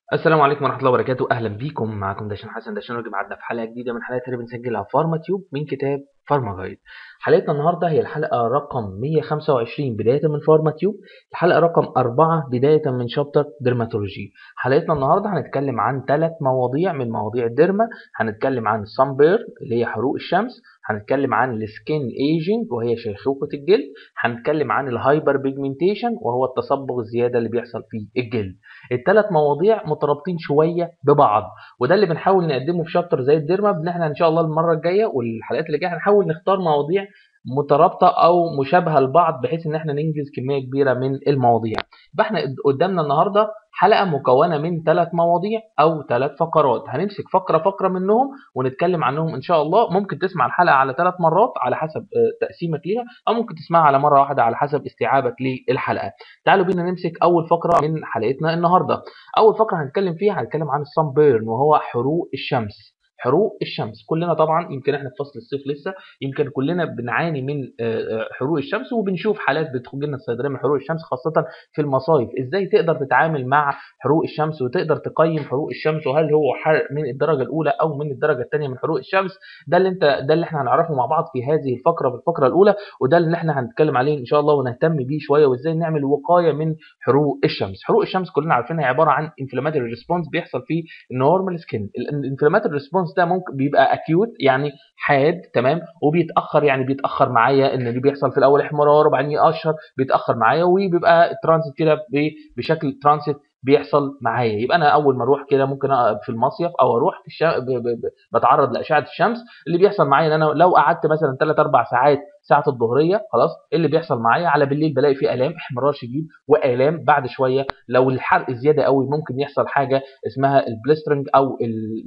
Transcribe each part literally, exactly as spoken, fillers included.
السلام عليكم ورحمة الله وبركاته، أهلا بيكم. معكم داشان حسن داشان راجع معانا في حلقة جديدة من حلقات اللي بنسجلها في فارما تيوب من كتاب فارما جايد. حلقتنا النهاردة هي الحلقة رقم مية وخمسة وعشرين بداية من فارما تيوب، الحلقة رقم أربعة بداية من شابتر ديرماتولوجي. حلقتنا النهاردة هنتكلم عن ثلاث مواضيع من مواضيع الديرما. هنتكلم عن الصن اللي هي حروق الشمس، هنتكلم عن السكين ايجينج وهي شيخوخة الجلد، هنتكلم عن الهايبر بيجمنتيشن وهو التصبغ الزيادة اللي بيحصل في الجلد. الثلاث مواضيع مترابطين شويه ببعض، وده اللي بنحاول نقدمه في شابتر زي الديرما. ان احنا ان شاء الله المره الجايه والحلقات اللي جايه هنحاول نختار مواضيع مترابطه او مشابهه لبعض بحيث ان احنا ننجز كميه كبيره من المواضيع. يبقى احنا قدامنا النهارده حلقه مكونه من ثلاث مواضيع او ثلاث فقرات، هنمسك فقره فقره منهم ونتكلم عنهم ان شاء الله. ممكن تسمع الحلقه على ثلاث مرات على حسب آه، تقسيمك ليها، او ممكن تسمعها على مره واحده على حسب استيعابك للحلقه. تعالوا بينا نمسك اول فقره من حلقتنا النهارده. اول فقره هنتكلم فيها هنتكلم عن الصن بيرن وهو حروق الشمس. حروق الشمس كلنا طبعا، يمكن احنا في فصل الصيف لسه، يمكن كلنا بنعاني من آه، آه، حروق الشمس، وبنشوف حالات بتخرج لنا الصيدليه من حروق الشمس خاصه في المصايف. ازاي تقدر تتعامل مع حروق الشمس وتقدر تقيم حروق الشمس، وهل هو حرق من الدرجه الاولى او من الدرجه الثانيه من حروق الشمس؟ ده اللي انت ده اللي احنا هنعرفه مع بعض في هذه الفقره، في الفقره الاولى، وده اللي احنا هنتكلم عليه ان شاء الله ونهتم بيه شويه، وازاي نعمل وقايه من حروق الشمس. حروق الشمس كلنا عارفينها عباره عن انفلاماتوري ريسبونس بيحصل في النورمال سكين. الانفلاماتوري ريسبونس ده ممكن بيبقى اكيوت يعني حاد، تمام، وبيتاخر يعني بيتاخر معايا، ان اللي بيحصل في الاول احمرار وبعدين يقشر، بيتاخر معايا وبيبقى ترانزيت كده بشكل ترانزيت بيحصل معايا. يبقى انا اول ما اروح كده ممكن في المصيف او اروح في الشا... ب... ب... ب... بتعرض لاشعه الشمس. اللي بيحصل معايا ان انا لو قعدت مثلا ثلاث اربع ساعات ساعه الظهريه خلاص، إيه اللي بيحصل معايا؟ على بالليل بلاقي فيه الام، احمرار شديد والام. بعد شويه لو الحرق زياده قوي ممكن يحصل حاجه اسمها البليسترنج او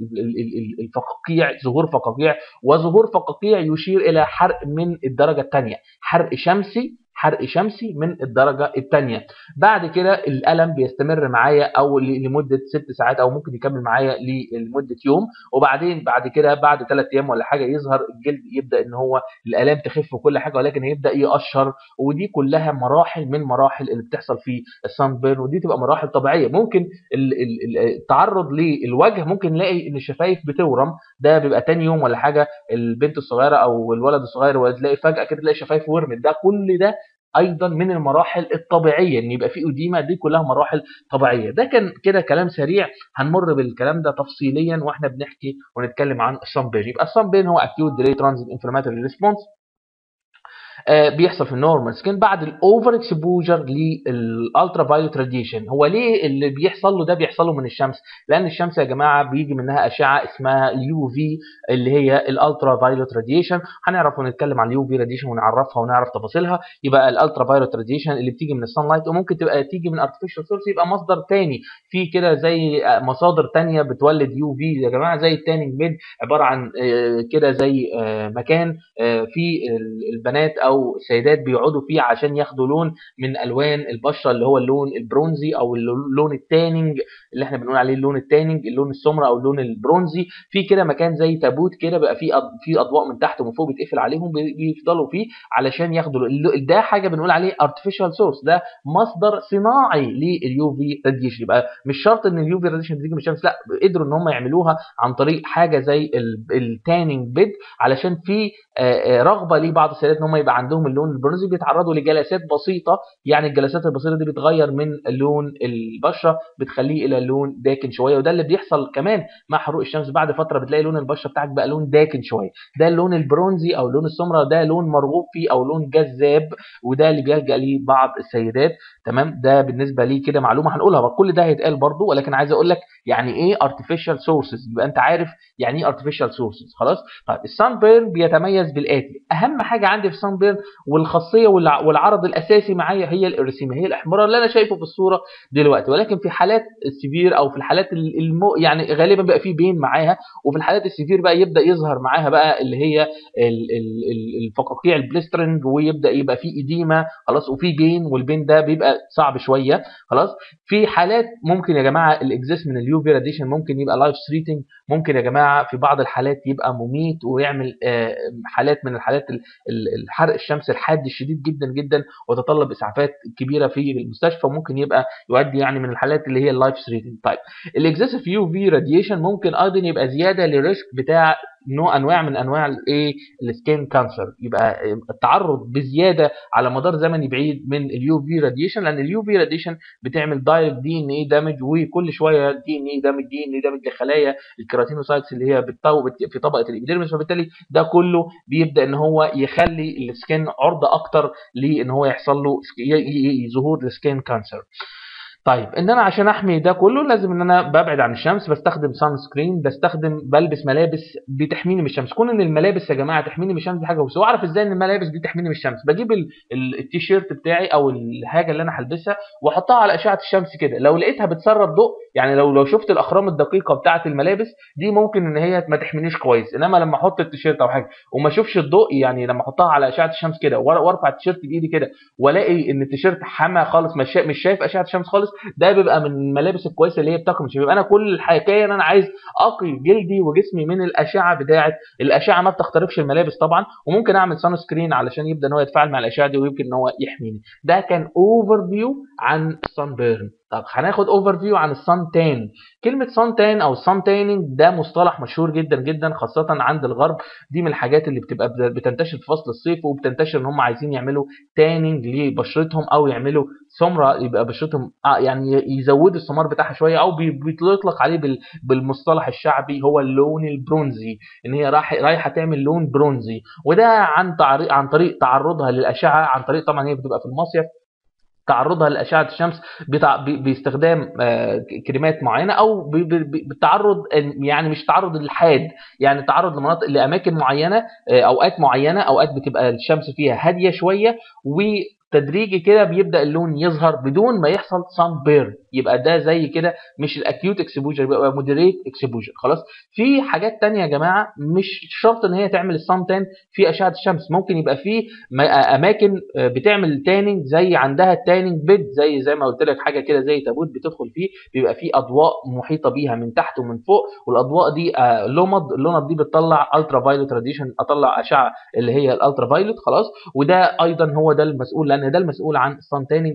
الفقاقيع، ظهور فقاقيع، وظهور فقاقيع يشير الى حرق من الدرجه الثانيه، حرق شمسي، حرق شمسي من الدرجه الثانيه. بعد كده الالم بيستمر معايا او لمده ست ساعات، او ممكن يكمل معايا لمده يوم، وبعدين بعد كده بعد ثلاث ايام ولا حاجه يظهر الجلد، يبدا ان هو الالام تخف وكل حاجه، ولكن هيبدا يقشر. ودي كلها مراحل من مراحل اللي بتحصل في السان بيرن، ودي تبقى مراحل طبيعيه. ممكن التعرض للوجه ممكن نلاقي ان الشفايف بتورم، ده بيبقى تاني يوم ولا حاجه، البنت الصغيره او الولد الصغير وتلاقي فجاه كده تلاقي شفايف ورمت. ده كل ده ايضا من المراحل الطبيعيه ان يبقى في اديمه، دي كلها مراحل طبيعيه. ده كان كده كلام سريع، هنمر بالكلام ده تفصيليا واحنا بنحكي ونتكلم عن الصن بيرن. يبقى الصن بيرن هو acute delay transient inflammatory response آه، بيحصل في النورمال سكين بعد الاوفر اكسبوجر للالترا فايولت راديشن. هو ليه اللي بيحصل له ده بيحصل له من الشمس؟ لان الشمس يا جماعه بيجي منها اشعه اسمها اليو في اللي هي الالترا فايولت راديشن. هنعرف ونتكلم عن اليو في راديشن ونعرفها ونعرف تفاصيلها. يبقى الالترا فايولت راديشن اللي بتيجي من السان لايت، وممكن تبقى تيجي من ارتفيشال سورس، يبقى مصدر تاني في كده زي مصادر تانية بتولد يو في يا جماعه، زي التانينج بيد، عباره عن آه، كده زي آه، مكان آه، في البنات او السيدات بيقعدوا فيه عشان ياخدوا لون من الوان البشره، اللي هو اللون البرونزي او اللون التانينج، اللي احنا بنقول عليه اللون التانينج، اللون السمراء او اللون البرونزي. في كده مكان زي تابوت كده بقى فيه في اضواء من تحت ومن فوق بيتقفل عليهم، بيفضلوا فيه علشان ياخدوا ده حاجه بنقول عليه artificial source، ده مصدر صناعي لليو في راديشن. يبقى مش شرط ان اليو في راديشن بتيجي من الشمس، لا، قدروا ان هم يعملوها عن طريق حاجه زي التانينج بيد، علشان في رغبه لبعض السيدات ان هم يبقى عندهم اللون البرونزي، بيتعرضوا لجلسات بسيطه. يعني الجلسات البسيطه دي بتغير من لون البشره، بتخليه الى لون داكن شويه، وده اللي بيحصل كمان مع حروق الشمس. بعد فتره بتلاقي لون البشره بتاعك بقى لون داكن شويه. ده اللون البرونزي او اللون السمراء، ده لون مرغوب فيه او لون جذاب، وده اللي بيلجا ليه بعض السيدات. تمام، ده بالنسبه لي كده معلومه هنقولها بقى. كل ده هيتقال برضو، ولكن عايز اقول لك يعني ايه artificial sources، يبقى انت عارف يعني ايه artificial sources. خلاص. طيب السان بيرن بيتميز بالاتي. اهم حاجه عندي في السان بيرن والخاصيه والعرض الاساسي معايا هي الارسيمه، هي الاحمرار اللي انا شايفه في الصوره دلوقتي. ولكن في حالات السيفير او في الحالات المو يعني غالبا بقى في بين معاها، وفي الحالات السيفير بقى يبدا يظهر معاها بقى اللي هي الفقاقيع البليسترنج، ويبدا يبقى في اديمه خلاص، وفي بين، والبين ده بيبقى صعب شويه. خلاص. في حالات ممكن يا جماعه الاكزيس من اليو في راديشن ممكن يبقى لايف ثريتنج، ممكن يا جماعه في بعض الحالات يبقى مميت ويعمل حالات من الحالات الحرق حرق الشمس الحاد الشديد جدا جدا وتطلب اسعافات كبيره في المستشفى، ممكن يبقى يؤدي يعني من الحالات اللي هي اللايف ثريتنج. طيب الاكسسيف يو في راديشن ممكن ايضا يبقى زياده للريسك بتاع نوع انواع من انواع الايه السكين كانسر، يبقى التعرض بزياده على مدار زمني بعيد من اليو في راديشن، لان اليو في راديشن بتعمل دايركت دي ان اي دامج، وكل شويه دي ان اي دامج دي ان اي دامج لخلايا الكيراتينوسايتس اللي هي بتطو في طبقه الابيديرمس، فبالتالي ده كله بيبدا ان هو يخلي السكين عرضه اكتر لان هو يحصل له ظهور السكين كانسر. طيب ان انا عشان احمي ده كله لازم ان انا ببعد عن الشمس، بستخدم سان سكرين، بستخدم بلبس ملابس بتحميني من الشمس. كون ان الملابس يا جماعه تحميني من الشمس دي حاجه، بس واعرف ازاي ان الملابس دي تحميني من الشمس؟ بجيب التيشيرت بتاعي او الحاجه اللي انا هلبسها واحطها على اشعه الشمس كده، لو لقيتها بتسرب ضوء، يعني لو لو شفت الاخرام الدقيقه بتاعه الملابس دي ممكن ان هي ما تحمينيش كويس، انما لما احط التيشيرت او حاجه وما اشوفش الضوء، يعني لما احطها على اشعه الشمس كده وارفع التيشيرت بايدي كده والاقي ان التيشيرت حمى خالص، مش شايف اشعه الشمس خالص، ده بيبقى من الملابس الكويسه اللي هي بتقي. مش بيبقى انا كل الحكايه ان انا عايز اقي جلدي وجسمي من الاشعه بتاعه الاشعه، ما بتخترقش الملابس طبعا، وممكن اعمل سان سكرين علشان يبدا ان هو يتفاعل مع الاشعه دي ويمكن ان هو يحميني. ده كان اوفر فيو عن السان بيرن. طب هناخد اوفر فيو عن السان تان. كلمه سان تان او السان تانينج ده مصطلح مشهور جدا جدا خاصه عند الغرب، دي من الحاجات اللي بتبقى بتنتشر في فصل الصيف، وبتنتشر ان هم عايزين يعملوا تانينج لبشرتهم او يعملوا سمره، يبقى بشرتهم يعني يزودوا السمار بتاعها شويه، او بيطلق عليه بالمصطلح الشعبي هو اللون البرونزي، ان هي رايحه رايحه تعمل لون برونزي، وده عن طريق عن طريق تعرضها للاشعه، عن طريق طبعا هي بتبقى في المصيف تعرضها لاشعه الشمس باستخدام كريمات معينه، او بالتعرض، يعني مش تعرض الحاد، يعني تعرض لمناطق لاماكن معينه، اوقات معينه، اوقات بتبقى الشمس فيها هاديه شويه، و تدريجي كده بيبدا اللون يظهر بدون ما يحصل سان بيرن، يبقى ده زي كده مش الاكيوت اكسبوجر، يبقى مودريت اكسبوجر. خلاص. في حاجات تانية يا جماعه مش شرط ان هي تعمل السان تان في اشعه الشمس، ممكن يبقى في اماكن بتعمل تانينج، زي عندها التانينج بيد، زي زي ما قلت لك حاجه كده زي تابوت بتدخل فيه، بيبقى فيه اضواء محيطه بيها من تحت ومن فوق، والاضواء دي لمض، اللمض دي بتطلع الترا فايلوت راديشن، اطلع اشعه اللي هي الالترا فايلوت. خلاص. وده ايضا هو ده المسؤول، لان ده المسؤول عن السان تانينج.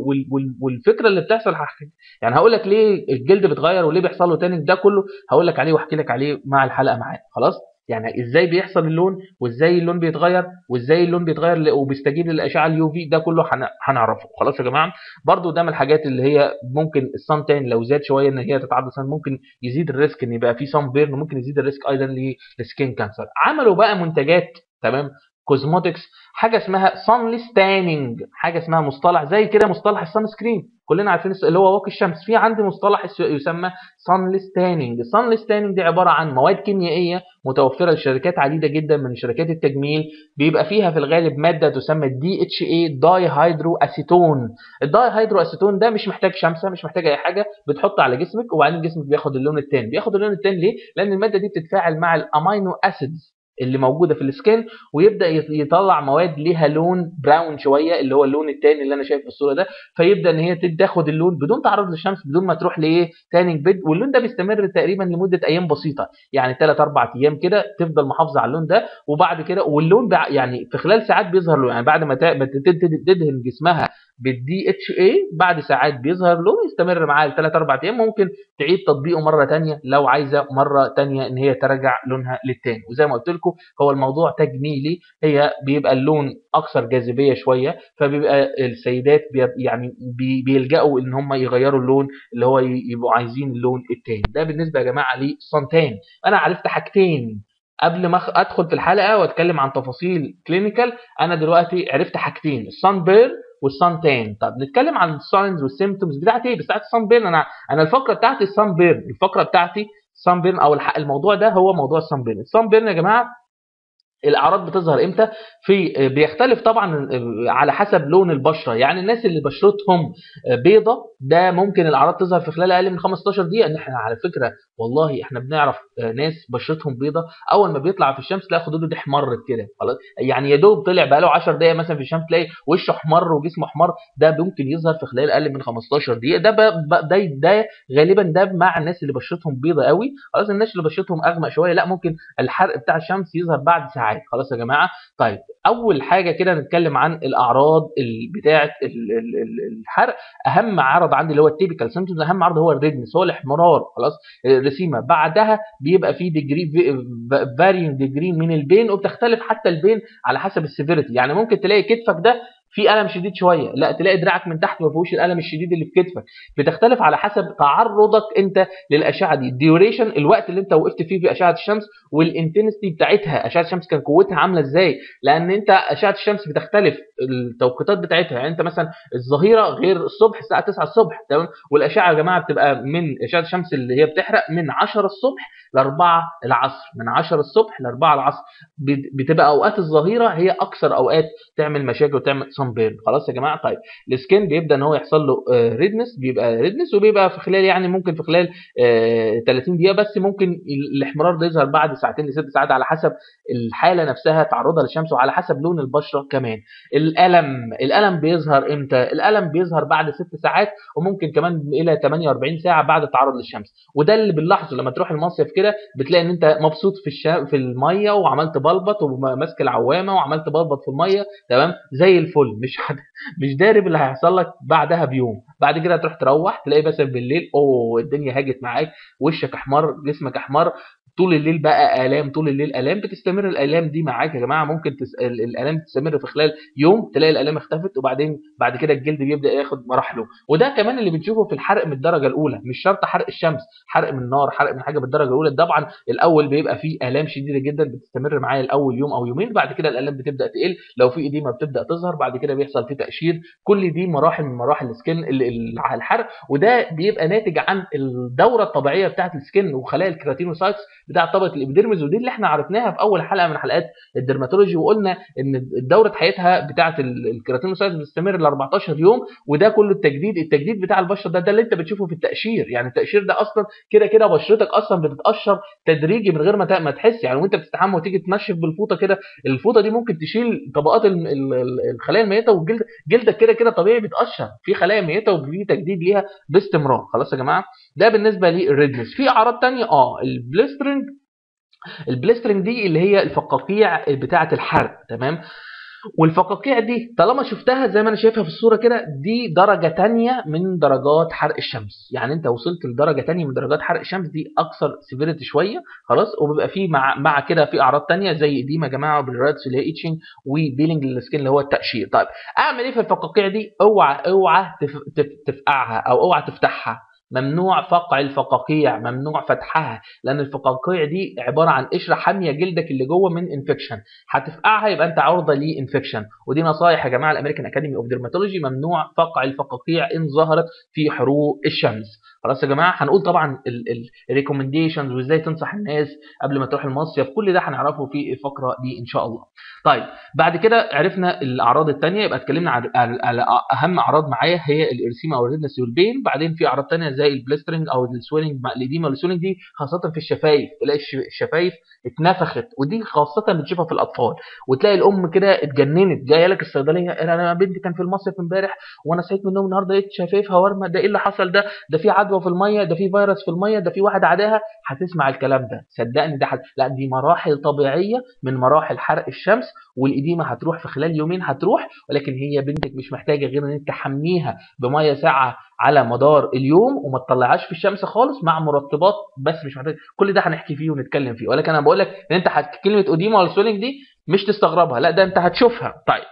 والفكره اللي بتحصل يعني هقول لك ليه الجلد بيتغير وليه بيحصل له تانينج، ده كله هقول لك عليه واحكي لك عليه مع الحلقه معانا. خلاص. يعني ازاي بيحصل اللون، وازاي اللون بيتغير، وازاي اللون بيتغير وبيستجيب للاشعه اليو في، ده كله هنعرفه. خلاص يا جماعه. برضو ده من الحاجات اللي هي ممكن السان تان لو زاد شويه ان هي تتعرض للسان، ممكن يزيد الريسك ان يبقى في سان بيرن، ممكن يزيد الريسك ايضا للسكين كانسر. عملوا بقى منتجات، تمام، كوزموتكس، حاجه اسمها سانليس تانينج، حاجه اسمها مصطلح زي كده مصطلح السان سكرين، كلنا عارفين اللي هو واقي الشمس، في عندي مصطلح يسمى سانليس تانينج. السانليس تانينج دي عباره عن مواد كيميائيه متوفره لشركات عديده جدا من شركات التجميل، بيبقى فيها في الغالب ماده تسمى دي اتش اي، داي هيدرو اسيتون. الداي هيدرو اسيتون ده مش محتاج شمسه، مش محتاج اي حاجه، بتحط على جسمك وبعدين جسمك بياخد اللون التاني. بياخد اللون التاني ليه؟ لان الماده دي بتتفاعل مع الامينو اسيدز اللي موجوده في السكين، ويبدا يطلع مواد ليها لون براون شويه، اللي هو اللون الثاني اللي انا شايف في الصوره ده، فيبدا ان هي تاخد اللون بدون تعرض للشمس، بدون ما تروح لايه تانينج بيد. واللون ده بيستمر تقريبا لمده ايام بسيطه، يعني ثلاث اربع ايام كده تفضل محافظه على اللون ده، وبعد كده واللون يعني في خلال ساعات بيظهر له، يعني بعد ما تدهن جسمها بالدي اتش اي بعد ساعات بيظهر لون يستمر معاه لثلاث اربع ايام، ممكن تعيد تطبيقه مره ثانيه لو عايزه مره ثانيه ان هي ترجع لونها للتاني. وزي ما قلت لكم هو الموضوع تجميلي، هي بيبقى اللون اكثر جاذبيه شويه، فبيبقى السيدات بي يعني بي بيلجأوا ان هم يغيروا اللون اللي هو يبقوا عايزين اللون الثاني. ده بالنسبه يا جماعه للسانتان. انا عرفت حاجتين قبل ما ادخل في الحلقه واتكلم عن تفاصيل كلينيكال، انا دلوقتي عرفت حاجتين، السان بير والسان تان. طب نتكلم عن الساينز والسيمبتومز بتاعتي ايه؟ بتاعت السان بيرن. انا انا الفقره بتاعتي السان بيرن، الفقره بتاعتي السان بيرن، او الموضوع ده هو موضوع السان بيرن. السان بيرن يا جماعه الاعراض بتظهر امتى؟ في بيختلف طبعا على حسب لون البشره، يعني الناس اللي بشرتهم بيضه ده ممكن الاعراض تظهر في خلال اقل من خمستاشر دقيقه. ان احنا على فكره والله احنا بنعرف ناس بشرتهم بيضه اول ما بيطلع في الشمس تلاقي خدوده دي احمرت كده، خلاص، يعني يا دوب طلع بقى له عشر دقائق مثلا في الشمس تلاقي وشه احمر وجسمه احمر، ده ممكن يظهر في خلال اقل من خمستاشر دقيقه. ده ده ده غالبا ده مع الناس اللي بشرتهم بيضه قوي. خلاص. الناس اللي بشرتهم اغمق شويه لا، ممكن الحرق بتاع الشمس يظهر بعد ساعات. ساعات. خلاص يا جماعه. طيب اول حاجه كده نتكلم عن الاعراض بتاعه الحرق. اهم عرض عندي اللي هو التيبيكال سيمبتومز، اهم عرض هو الريدنس، هو الاحمرار. خلاص الرسيمه. بعدها بيبقى في ديجري فارينج ديجري من البين، وبتختلف حتى البين على حسب السيفيريتي. يعني ممكن تلاقي كتفك ده في الم شديد شويه، لا تلاقي دراعك من تحت ما فيهوش الالم الشديد اللي في كتفك. بتختلف على حسب تعرضك انت للاشعه دي، الديوريشن، الوقت اللي انت وقفت فيه في اشعه الشمس، والانتنستي بتاعتها، اشعه الشمس كان قوتها عامله ازاي، لان انت اشعه الشمس بتختلف التوقيتات بتاعتها. يعني انت مثلا الظهيره غير الصبح الساعه تسعة الصبح، تمام. والاشعه يا جماعه بتبقى من اشعه الشمس اللي هي بتحرق من عشرة الصبح ل أربعة العصر، من عشرة الصبح ل أربعة العصر. بتبقى اوقات الظهيره هي اكثر اوقات تعمل مشاكل وتعمل صنبير. خلاص يا جماعه. طيب السكين بيبدا ان هو يحصل له ريدنس، بيبقى ريدنس وبيبقى في خلال يعني ممكن في خلال ثلاثين دقيقه بس، ممكن الاحمرار ده يظهر بعد ساعتين لست ساعات على حسب الحاله نفسها تعرضها للشمس، وعلى حسب لون البشره كمان. الالم، الالم بيظهر امتى؟ الالم بيظهر بعد ست ساعات، وممكن كمان الى ثمانية وأربعين ساعه بعد التعرض للشمس. وده اللي بنلاحظه لما تروح المصيف كده، بتلاقي ان انت مبسوط في الشا... في الميه، وعملت بلبط وماسك العوامه وعملت بلبط في الميه، تمام زي الفل، مش حد مش دارب اللي هيحصل لك بعدها بيوم. بعد كده تروح تروح تلاقي بس بالليل اوه الدنيا هاجت معاك، وشك احمر، جسمك احمر، طول الليل بقى الام، طول الليل الام. بتستمر الالام دي معاك يا جماعه، ممكن تس... الالام تستمر في خلال يوم، تلاقي الالام اختفت، وبعدين بعد كده الجلد بيبدا ياخد مراحله. وده كمان اللي بنشوفه في الحرق من الدرجه الاولى، مش شرط حرق الشمس، حرق من نار، حرق من حاجه بالدرجه الاولى. طبعا الاول بيبقى فيه الام شديده جدا بتستمر معايا الاول يوم او يومين، بعد كده الالام بتبدا تقل، لو في اديمه بتبدا تظهر، بعد كده بيحصل فيه تقشير. كل دي مراحل من مراحل السكن الحرق، وده بيبقى ناتج عن الدوره الطبيعيه بتاعه السكن وخلايا الكيراتينوسايتس بتاعه طبقه الابيديرمس، ودي اللي احنا عرفناها في اول حلقه من حلقات الدرماتولوجي، وقلنا ان دوره حياتها بتاعه الكيراتينوسايتس بتستمر ل أربعتاشر يوم. وده كله التجديد، التجديد بتاع البشره ده ده اللي انت بتشوفه في التقشير. يعني التقشير ده اصلا كده كده بشرتك اصلا بتتقشر تدريجي من غير ما ما تحس. يعني وانت بتستحمى وتيجي تنشف بالفوطه كده، الفوطه دي ممكن تشيل طبقات الخلايا الميته، والجلد جلدك كده كده طبيعي بيتقشر في خلايا ميته، وفي تجديد ليها باستمرار. خلاص يا جماعه. ده بالنسبه للريدنس. في اعراض ثانيه اه البليسترنج. البليسترنج دي اللي هي الفقاقيع بتاعه الحرق، تمام. والفقاقيع دي طالما شفتها زي ما انا شايفها في الصوره كده، دي درجه تانية من درجات حرق الشمس. يعني انت وصلت لدرجه تانية من درجات حرق الشمس، دي اكثر سيفيريتي شويه. خلاص. وبيبقى فيه مع مع كده في اعراض تانية زي اديما يا جماعه، وبالرادس اللي هي ايتشنج، وبيلينج للسكين اللي هو التقشير. طيب اعمل ايه في الفقاقيع دي؟ اوعى اوعى تف... تف... تفقعها او اوعى تفتحها. ممنوع فقع الفقاقيع، ممنوع فتحها، لان الفقاقيع دي عباره عن قشره حاميه جلدك اللي جوه من انفكشن، هتفقعها يبقى انت عرضه لانفكشن. ودي نصايح يا جماعه الامريكان اكاديمي اوف ديرماتولوجي، ممنوع فقع الفقاقيع ان ظهرت في حروق الشمس. خلاص يا جماعه. هنقول طبعا الريكومنديشنز وازاي تنصح الناس قبل ما تروح المصيف، كل ده هنعرفه في الفقره دي ان شاء الله. طيب بعد كده عرفنا الاعراض الثانيه، يبقى اتكلمنا على اهم اعراض معايا هي الارسيما او الريدنس والبين. بعدين في اعراض ثانيه زي البليسترنج او السويلنج مع الاديما. والسويلنج دي خاصه في الشفايف، تلاقي الشفايف اتنفخت، ودي خاصه بتشوفها في الاطفال. وتلاقي الام كده اتجننت جايه لك الصيدليه، انا بنتي كان في المصيف امبارح وانا صحيت من النوم النهارده لقيت شفايفها ورمه، ده ايه اللي حصل؟ ده ده في عدوى في الميه، ده في فيروس في الميه، ده في واحد عداها. هتسمع الكلام ده صدقني ده حد. لا دي مراحل طبيعيه من مراحل حرق الشمس، والإديمة هتروح في خلال يومين هتروح، ولكن هي بنتك مش محتاجة غير ان انت تحميها بمية ساقعة على مدار اليوم، وما تطلعهاش في الشمس خالص مع مرطبات، بس مش محتاج. كل ده هنحكي فيه ونتكلم فيه، ولكن انا بقول لك ان انت كلمة إديمة ولا سويلنج دي مش تستغربها، لا ده انت هتشوفها. طيب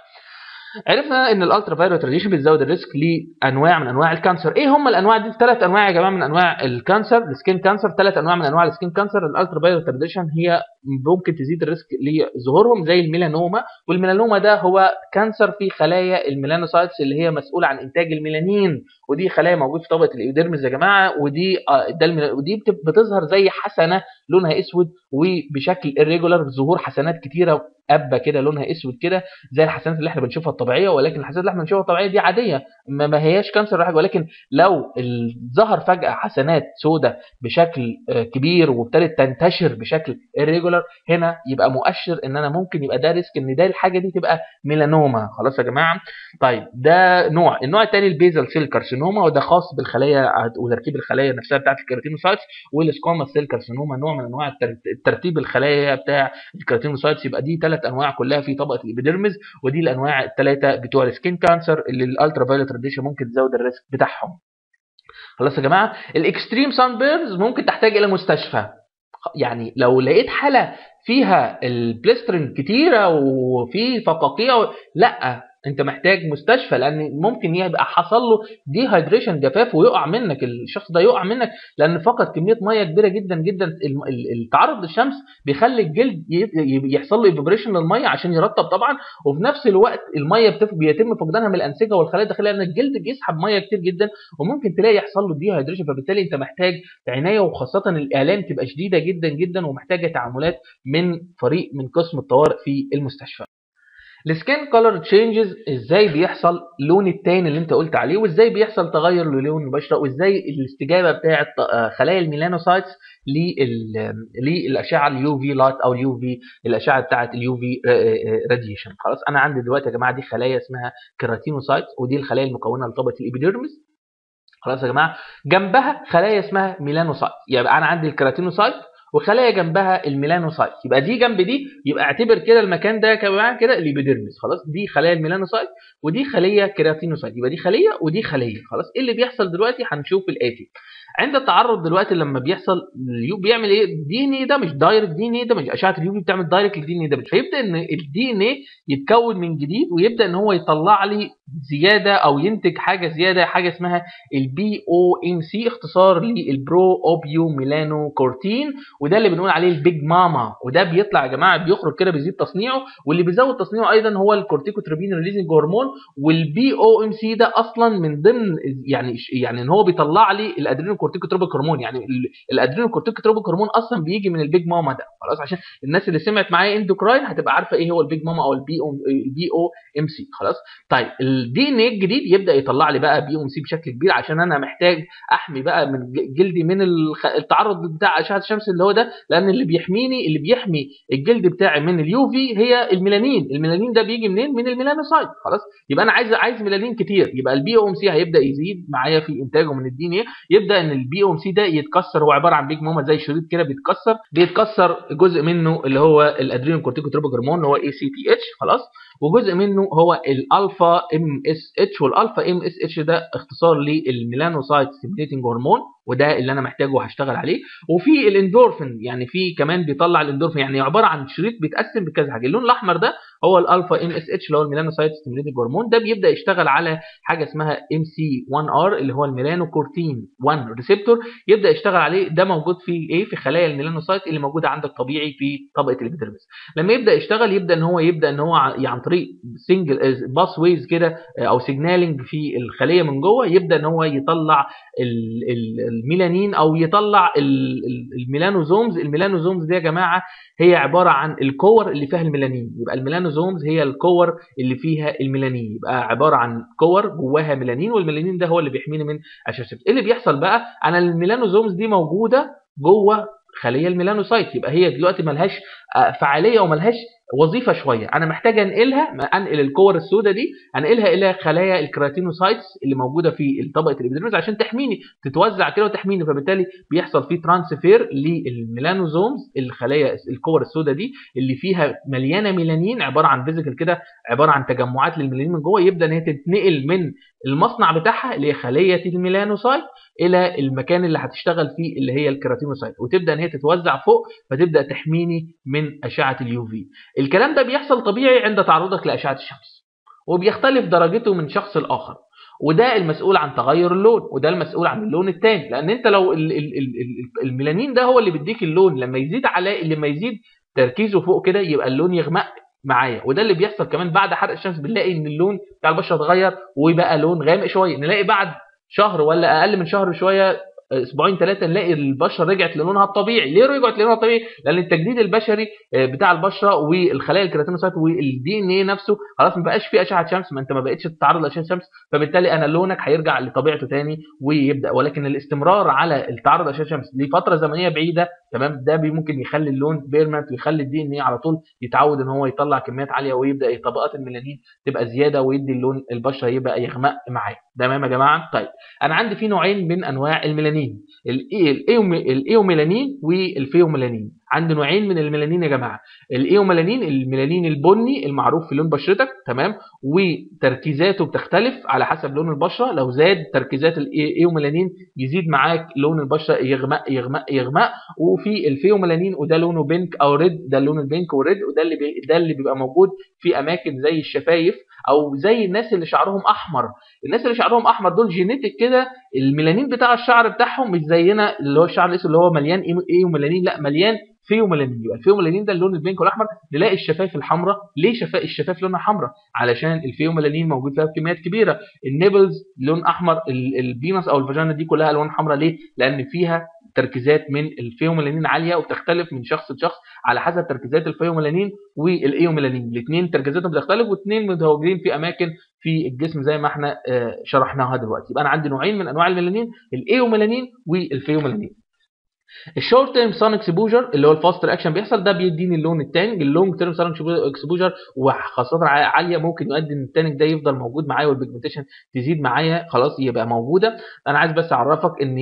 عرفنا ان الالترا فايولت راديشن بتزود الريسك لانواع من انواع الكانسر. ايه هم الانواع دي؟ ثلاث انواع يا جماعه من انواع الكانسر، السكين كانسر، ثلاث انواع من انواع السكين كانسر. الالترا فايولت راديشن هي ممكن تزيد الريسك لظهورهم زي الميلانوما، والميلانوما ده هو كانسر في خلايا الميلانوسايتس اللي هي مسؤوله عن انتاج الميلانين، ودي خلايا موجوده في طبقه الايوديرمز يا جماعه. ودي ده ودي بتظهر زي حسنه لونها اسود وبشكل irregular، ظهور حسنات كتيره قبه كده لونها اسود كده زي الحسنات اللي احنا بنشوفها الطبيعيه، ولكن الحسنات اللي احنا بنشوفها الطبيعيه دي عاديه ما, ما هياش كانسر ولا حاجه. ولكن لو ظهر فجاه حسنات سوداء بشكل كبير وابتدت تنتشر بشكل irregular، هنا يبقى مؤشر ان انا ممكن يبقى ده ريسك ان ده الحاجه دي تبقى ميلانوما. خلاص يا جماعه. طيب ده نوع. النوع الثاني البيزل سيل كارسينوما، وده خاص بالخلايا وتركيب الخلايا نفسها بتاعت الكيراتينوسايتس. والسكوما سيل كارسينوما نوع من انواع الترت- الترتيب الخلايا بتاع الكيراتينوسايتس. يبقى دي ثلاث انواع كلها في طبقه الابيديرمس، ودي الانواع الثلاثه بتوع السكين كانسر اللي الالترا فايولت راديشن ممكن تزود الريسك بتاعهم. خلاص يا جماعه، الاكستريم سان بيرنز ممكن تحتاج الى مستشفى. يعني لو لقيت حاله فيها البليسترين كتيره وفي فقاقيع، لا انت محتاج مستشفى، لان ممكن يبقى حصل له دي هايدريشن، جفاف، ويقع منك الشخص ده، يقع منك لان فقد كميه ميه كبيره جدا جدا. الم- ال- التعرض للشمس بيخلي الجلد ي- ي- يحصل له ايفابريشن للميه عشان يرطب طبعا، وفي نفس الوقت الميه بتف- بيتم فقدانها من الانسجه والخلايا الداخليه، لان الجلد بيسحب ميه كتير جدا، وممكن تلاقي يحصل له دي هايدريشن. فبالتالي انت محتاج عنايه، وخاصه الالام تبقى شديده جدا جدا، ومحتاجه تعاملات من فريق من قسم الطوارئ في المستشفى. السكين كولر تشينجز ازاي بيحصل لون التاني اللي انت قلت عليه، وازاي بيحصل تغير للون البشره، وازاي الاستجابه بتاعه خلايا الميلانوسايتس لل- للاشعه اليو في لايت او اليو في، الاشعه بتاعه اليو في راديشن. خلاص، انا عندي دلوقتي يا جماعه دي خلايا اسمها كيراتينوسايتس، ودي الخلايا المكونه لطبقه الابيديرمس. خلاص يا جماعه، جنبها خلايا اسمها ميلانوسايت. يبقى انا عندي الكيراتينوسايت وخلايا جنبها الميلانوسايت، يبقى دي جنب دي، يبقى اعتبر كده المكان ده كمان كده الابيديرمس. خلاص، دي خلايا الميلانوسايت ودي خليه كيراتينوسايت، يبقى دي خليه ودي خليه. خلاص، ايه اللي بيحصل دلوقتي؟ هنشوف الاتي. عند التعرض دلوقتي لما بيحصل اليو بيعمل ايه؟ الدي ان ايه دامج، دايركت دي ان ايه دامج، اشعه اليو في بتعمل دايركت للدي ان ايه دامج، فيبدا ان الدي ان ايه يتكون من جديد، ويبدا ان هو يطلع لي زياده او ينتج حاجه زياده، حاجه اسمها البي او ام سي، اختصار للبرو اوبيو ميلانو كورتين، وده اللي بنقول عليه البيج ماما. وده بيطلع يا جماعه بيخرج كده بيزيد تصنيعه، واللي بيزود تصنيعه ايضا هو الكورتيكوتروبين ريليزنج هرمون. والبي او ام سي ده اصلا من ضمن يعني يعني ان هو بيطلع لي الادرينو كورتيكوتروبيك هرمون، يعني الادرينو كورتيكوتروبيك هرمون اصلا بيجي من البيج ماما ده. خلاص، عشان الناس اللي سمعت معايا اندوكراين هتبقى عارفه ايه هو البيج ماما او البي او البي او ام سي. خلاص، طيب الدي ان ايه الجديد يبدا يطلع لي بقى بي او ام سي بشكل كبير، عشان انا محتاج احمي بقى من جلدي من التعرض بتاع اشعه الشمس اللي هو ده، لان اللي بيحميني اللي بيحمي الجلد بتاعي من اليو في هي الميلانين. الميلانين ده بيجي منين؟ من الميلانوسايت. خلاص، يبقى انا عايز عايز ميلانين كتير، يبقى البي او ام سي هيبدا يزيد معايا في انتاجه من الدي ان ايه، يبدا ان البي او ام سي ده يتكسر. هو عباره عن بيج ماما زي شريط كده بيتكسر، بيتكسر جزء منه اللي هو الادرينال كورتيكوتروبيك هرمون اللي هو اي سي تي اتش. خلاص، وجزء منه هو الالفا ام اس اتش، والالفا ام اس اتش ده اختصار للميلانوسايت ستيميليتنج هرمون، وده اللي انا محتاجه وهشتغل عليه. وفي الاندورفين، يعني في كمان بيطلع الاندورفين، يعني عباره عن شريط بيتقسم بكذا حاجه. اللون الاحمر ده هو الالفا ام اس اتش اللي هو الميلانوسايت ستيميليتنج هرمون، ده بيبدا يشتغل على حاجه اسمها ام سي واحد ار اللي هو الميلانوكورتين واحد ريسبتور، يبدا يشتغل عليه. ده موجود في ايه؟ في خلايا الميلانوسايت اللي موجوده عندك طبيعي في طبقه الابيديرمس. لما يبدا يشتغل يبدا ان هو يبدا ان هو عن طريق سنجل باس ويز كده او سيجنالينج في الخليه من جوه، يبدا ان هو يطلع الميلانين او يطلع الميلانوزومز. الميلانوزومز دي يا جماعه هي عباره عن الكور اللي فيها الميلانين، يبقى الميلانوزومز هي الكور اللي فيها الميلانين، يبقى عباره عن كور جواها ميلانين، والميلانين ده هو اللي بيحميني من اشعه الشمس. ايه اللي بيحصل بقى؟ انا الميلانوزومز دي موجوده جوه خليه الميلانوسايت، يبقى هي دلوقتي ملهاش فعاليه وملهاش وظيفه شويه، انا محتاج انقلها، انقل الكور السوداء دي انقلها الى خلايا الكراتينوسايتس اللي موجوده في طبقه الابيديرمس عشان تحميني، تتوزع كده وتحميني. فبالتالي بيحصل فيه ترانسفير للميلانوزومز، الخلايا الكور السوداء دي اللي فيها مليانه ميلانين، عباره عن فيزيكال كده، عباره عن تجمعات للميلانين من جوه، يبدا ان هي تتنقل من المصنع بتاعها اللي هي خليه الميلانوسايت الى المكان اللي هتشتغل فيه اللي هي الكراتينوسايت، وتبدا ان هي تتوزع فوق، فتبدا تحميني من اشعه اليو في. الكلام ده بيحصل طبيعي عند تعرضك لاشعه الشمس، وبيختلف درجته من شخص لاخر، وده المسؤول عن تغير اللون، وده المسؤول عن اللون الثاني. لان انت لو ال ال ال الميلانين ده هو اللي بيديك اللون، لما يزيد على لما يزيد تركيزه فوق كده يبقى اللون يغمق معايا، وده اللي بيحصل كمان بعد حرق الشمس. بنلاقي ان اللون بتاع البشره اتغير وبقى لون غامق شويه، نلاقي بعد شهر ولا اقل من شهر شويه، اسبوعين ثلاثه، نلاقي البشره رجعت للونها الطبيعي. ليه رجعت للونها الطبيعي؟ لان التجديد البشري بتاع البشره والخلايا الكيراتينوسايت والدي ان ايه نفسه خلاص ما بقاش فيه اشعه شمس، ما انت ما بقتش تتعرض لاشعه شمس، فبالتالي انا لونك هيرجع لطبيعته تاني ويبدا. ولكن الاستمرار على التعرض لاشعه شمس لفتره زمنيه بعيده، تمام، ده ممكن يخلي اللون بيرمنت، ويخلي الدي ان ايه على طول يتعود ان هو يطلع كميات عاليه، ويبدا طبقات الميلانين تبقى زياده، ويدي اللون البشره يبقى يغمق معاه. تمام يا جماعه. طيب انا عندي في نوعين من انواع الميلانين، الايوميلانين والفيوميلانين. عندي نوعين من الميلانين يا جماعه، الايوميلانين الميلانين البني المعروف في لون بشرتك، تمام، وتركيزاته بتختلف على حسب لون البشره. لو زاد تركيزات الايوميلانين يزيد معاك لون البشره، يغمق يغمق يغمق. وفي الفيوميلانين وده لونه بينك او ريد، ده اللون البينك والريد، وده اللي بي ده اللي بيبقى موجود في اماكن زي الشفايف او زي الناس اللي شعرهم احمر. الناس اللي شعرهم احمر دول جينيتك كده، الميلانين بتاع الشعر بتاعهم مش زينا اللي هو الشعر الاسود اللي هو مليان ايوميلانين، لا مليان فيوميلانين. يبقى الفيوميلانين ده اللون البينك والاحمر. نلاقي الشفايف الحمراء، ليه شفايف الشفايف لونها حمراء؟ علشان الفيوميلانين موجود فيها بكميات كبيره. النيبلز لون احمر، البينس او الفاجينا دي كلها الوان حمراء. ليه؟ لان فيها تركيزات من الفيوميلانين عاليه، وبتختلف من شخص لشخص على حسب تركيزات الفيوميلانين والايوميلانين. الاثنين تركيزاتهم بتختلف، واثنين متواجدين في اماكن في الجسم زي ما احنا شرحناها دلوقتي. يبقى انا عندي نوعين من انواع الميلانين، الايوميلانين والفيوميلانين. الشورت تيرم سان اكسبوجر اللي هو الفاست رياكشن بيحصل، ده بيديني اللون التانج. اللونج تيرم سان اكسبوجر وخاصه عاليه ممكن يؤدي ان التانج ده يفضل موجود معايا والبيجمنتيشن تزيد معايا، خلاص يبقى موجوده. انا عايز بس اعرفك ان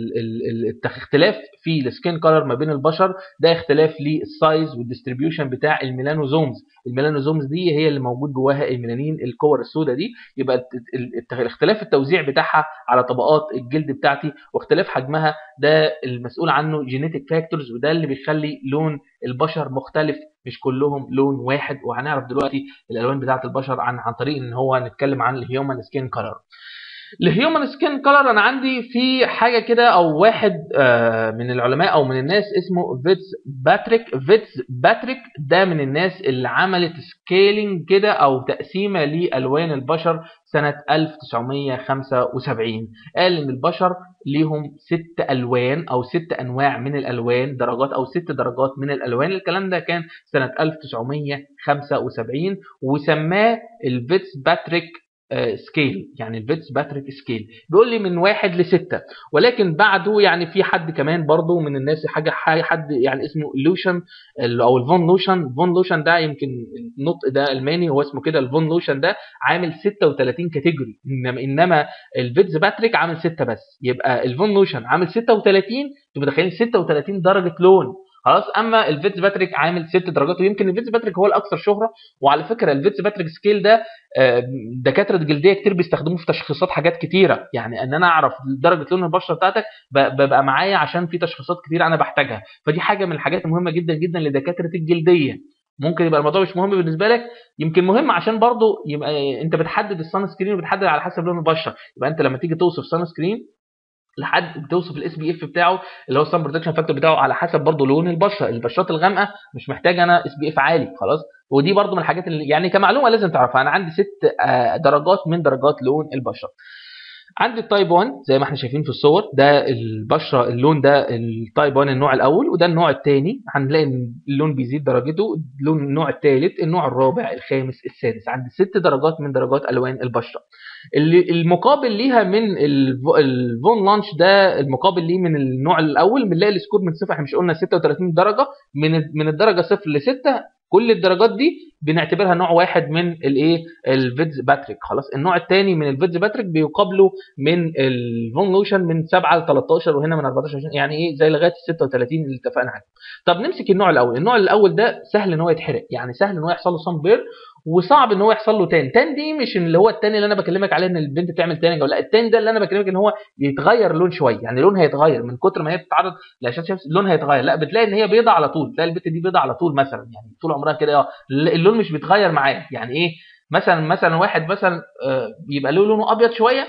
الاختلاف في السكين كولر ما بين البشر ده اختلاف للسايز والديستريبيوشن بتاع الميلانوزومز. الميلانوزومز دي هي اللي موجود جواها الميلانين، الكور السوداء دي. يبقى الاختلاف التوزيع بتاعها على طبقات الجلد بتاعتي واختلاف حجمها ده المسؤول عنه جينيتك فاكتورز، وده اللي بيخلي لون البشر مختلف، مش كلهم لون واحد. وهنعرف دلوقتي الالوان بتاعه البشر عن عن طريق ان هو نتكلم عن الهيومن سكين كولر. الهيومن سكين كولر انا عندي في حاجه كده او واحد آه من العلماء او من الناس اسمه فيتس باتريك. فيتس باتريك ده من الناس اللي عملت سكيلينج كده او تقسيمه لالوان البشر سنه ألف وتسعمية وخمسة وسبعين. قال ان البشر ليهم ست الوان او ست انواع من الالوان، درجات او ست درجات من الالوان. الكلام ده كان سنه ألف وتسعمية وخمسة وسبعين، وسماه الفيتس باتريك سكيل، يعني الفيتس باتريك سكيل. بيقول لي من واحد لستة. ولكن بعده يعني في حد كمان برضه من الناس، حاجه حد يعني اسمه لوشن او الفون لوشن. فون لوشن ده يمكن النطق ده الماني، هو اسمه كده. الفون لوشن ده عامل ستة وتلاتين كاتيجوري، انما انما الفيتس باتريك عامل ستة بس. يبقى الفون لوشن عامل ستة وتلاتين، انتوا متخيلين ستة وتلاتين درجه لون، خلاص. اما الفيتس باتريك عامل ست درجات، ويمكن الفيتس باتريك هو الاكثر شهره. وعلى فكره الفيتس باتريك سكيل ده دكاتره جلديه كتير بيستخدموه في تشخيصات حاجات كتيره، يعني ان انا اعرف درجه لون البشره بتاعتك ببقى معايا عشان في تشخيصات كتير انا بحتاجها. فدي حاجه من الحاجات المهمه جدا جدا لدكاتره الجلديه. ممكن يبقى الموضوع مش مهم بالنسبه لك، يمكن مهم عشان برضو يبقى انت بتحدد السان سكرين وبتحدد على حسب لون البشره. يبقى انت لما تيجي توصف سان سكرين لحد بتوصف الاس بي اف بتاعه اللي هو السان بروتكشن فاكتور بتاعه على حسب برضه لون البشره. البشرات الغامقه مش محتاجه انا اس بي اف عالي، خلاص. ودي برضه من الحاجات اللي يعني كمعلومه لازم تعرفها. انا عندي ست درجات من درجات لون البشره. عندي التايب واحد زي ما احنا شايفين في الصور، ده البشره اللون ده التايب واحد النوع الاول، وده النوع الثاني. هنلاقي ان اللون بيزيد درجته. اللون النوع الثالث، النوع الرابع، الخامس، السادس. عندي ست درجات من درجات الوان البشره. اللي المقابل ليها من الفون لانش ده، المقابل ليه من النوع الاول، بنلاقي السكور من صفر. احنا مش قلنا ستة وتلاتين درجه؟ من من الدرجه صفر ل ستة، كل الدرجات دي بنعتبرها نوع واحد من الايه الفيتس باتريك، خلاص. النوع الثاني من الفيتس باتريك بيقابله من الفون لوشن من سبعة ل تلتاشر، وهنا من اربعتاشر عشرين، يعني ايه زي لغايه ستة وتلاتين اللي اتفقنا عليه. طب نمسك النوع الاول. النوع الاول ده سهل ان هو يتحرق، يعني سهل ان هو يحصل له صن بير، وصعب ان هو يحصل له تان. تان دي مش اللي هو التاني اللي انا بكلمك عليه ان البنت تعمل تانج، ولا التاني ده اللي انا بكلمك ان هو يتغير لون شويه، يعني لون هيتغير من كتر ما هي بتتعرض لاشعه الشمس، لون هيتغير. لا، بتلاقي ان هي بيضه على طول، تلاقي البنت دي بيضه على طول مثلا، يعني طول عمرها كده اللون مش بيتغير معاه. يعني ايه؟ مثلا مثلا واحد مثلا يبقى له لونه ابيض شويه،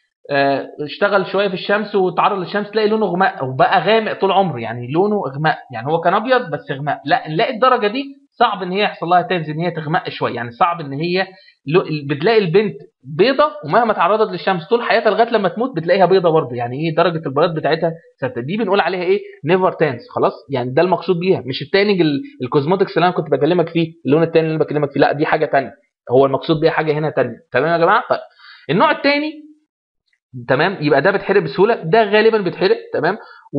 اشتغل شويه في الشمس وتعرض للشمس، تلاقي لونه غماء وبقى غامق طول عمره، يعني لونه غماء، يعني هو كان ابيض بس غماء. لا، نلاقي الدرجه دي صعب ان هي يحصل لها تنز، ان هي تغمق شويه، يعني صعب ان هي بتلاقي البنت بيضه ومهما تعرضت للشمس طول حياتها لغايه لما تموت بتلاقيها بيضه برضه، يعني ايه درجه البياض بتاعتها ثابته. دي بنقول عليها ايه؟ نيفر تانز، خلاص. يعني ده المقصود بيها، مش التانج الكوزموتكس اللي انا كنت بكلمك فيه، اللون التاني اللي انا بكلمك فيه، لا دي حاجه ثانيه. هو المقصود بيها حاجه هنا ثانيه. تمام يا جماعه؟ طيب النوع الثاني، تمام، يبقى ده بيتحرق بسهوله، ده غالبا بيتحرق، تمام،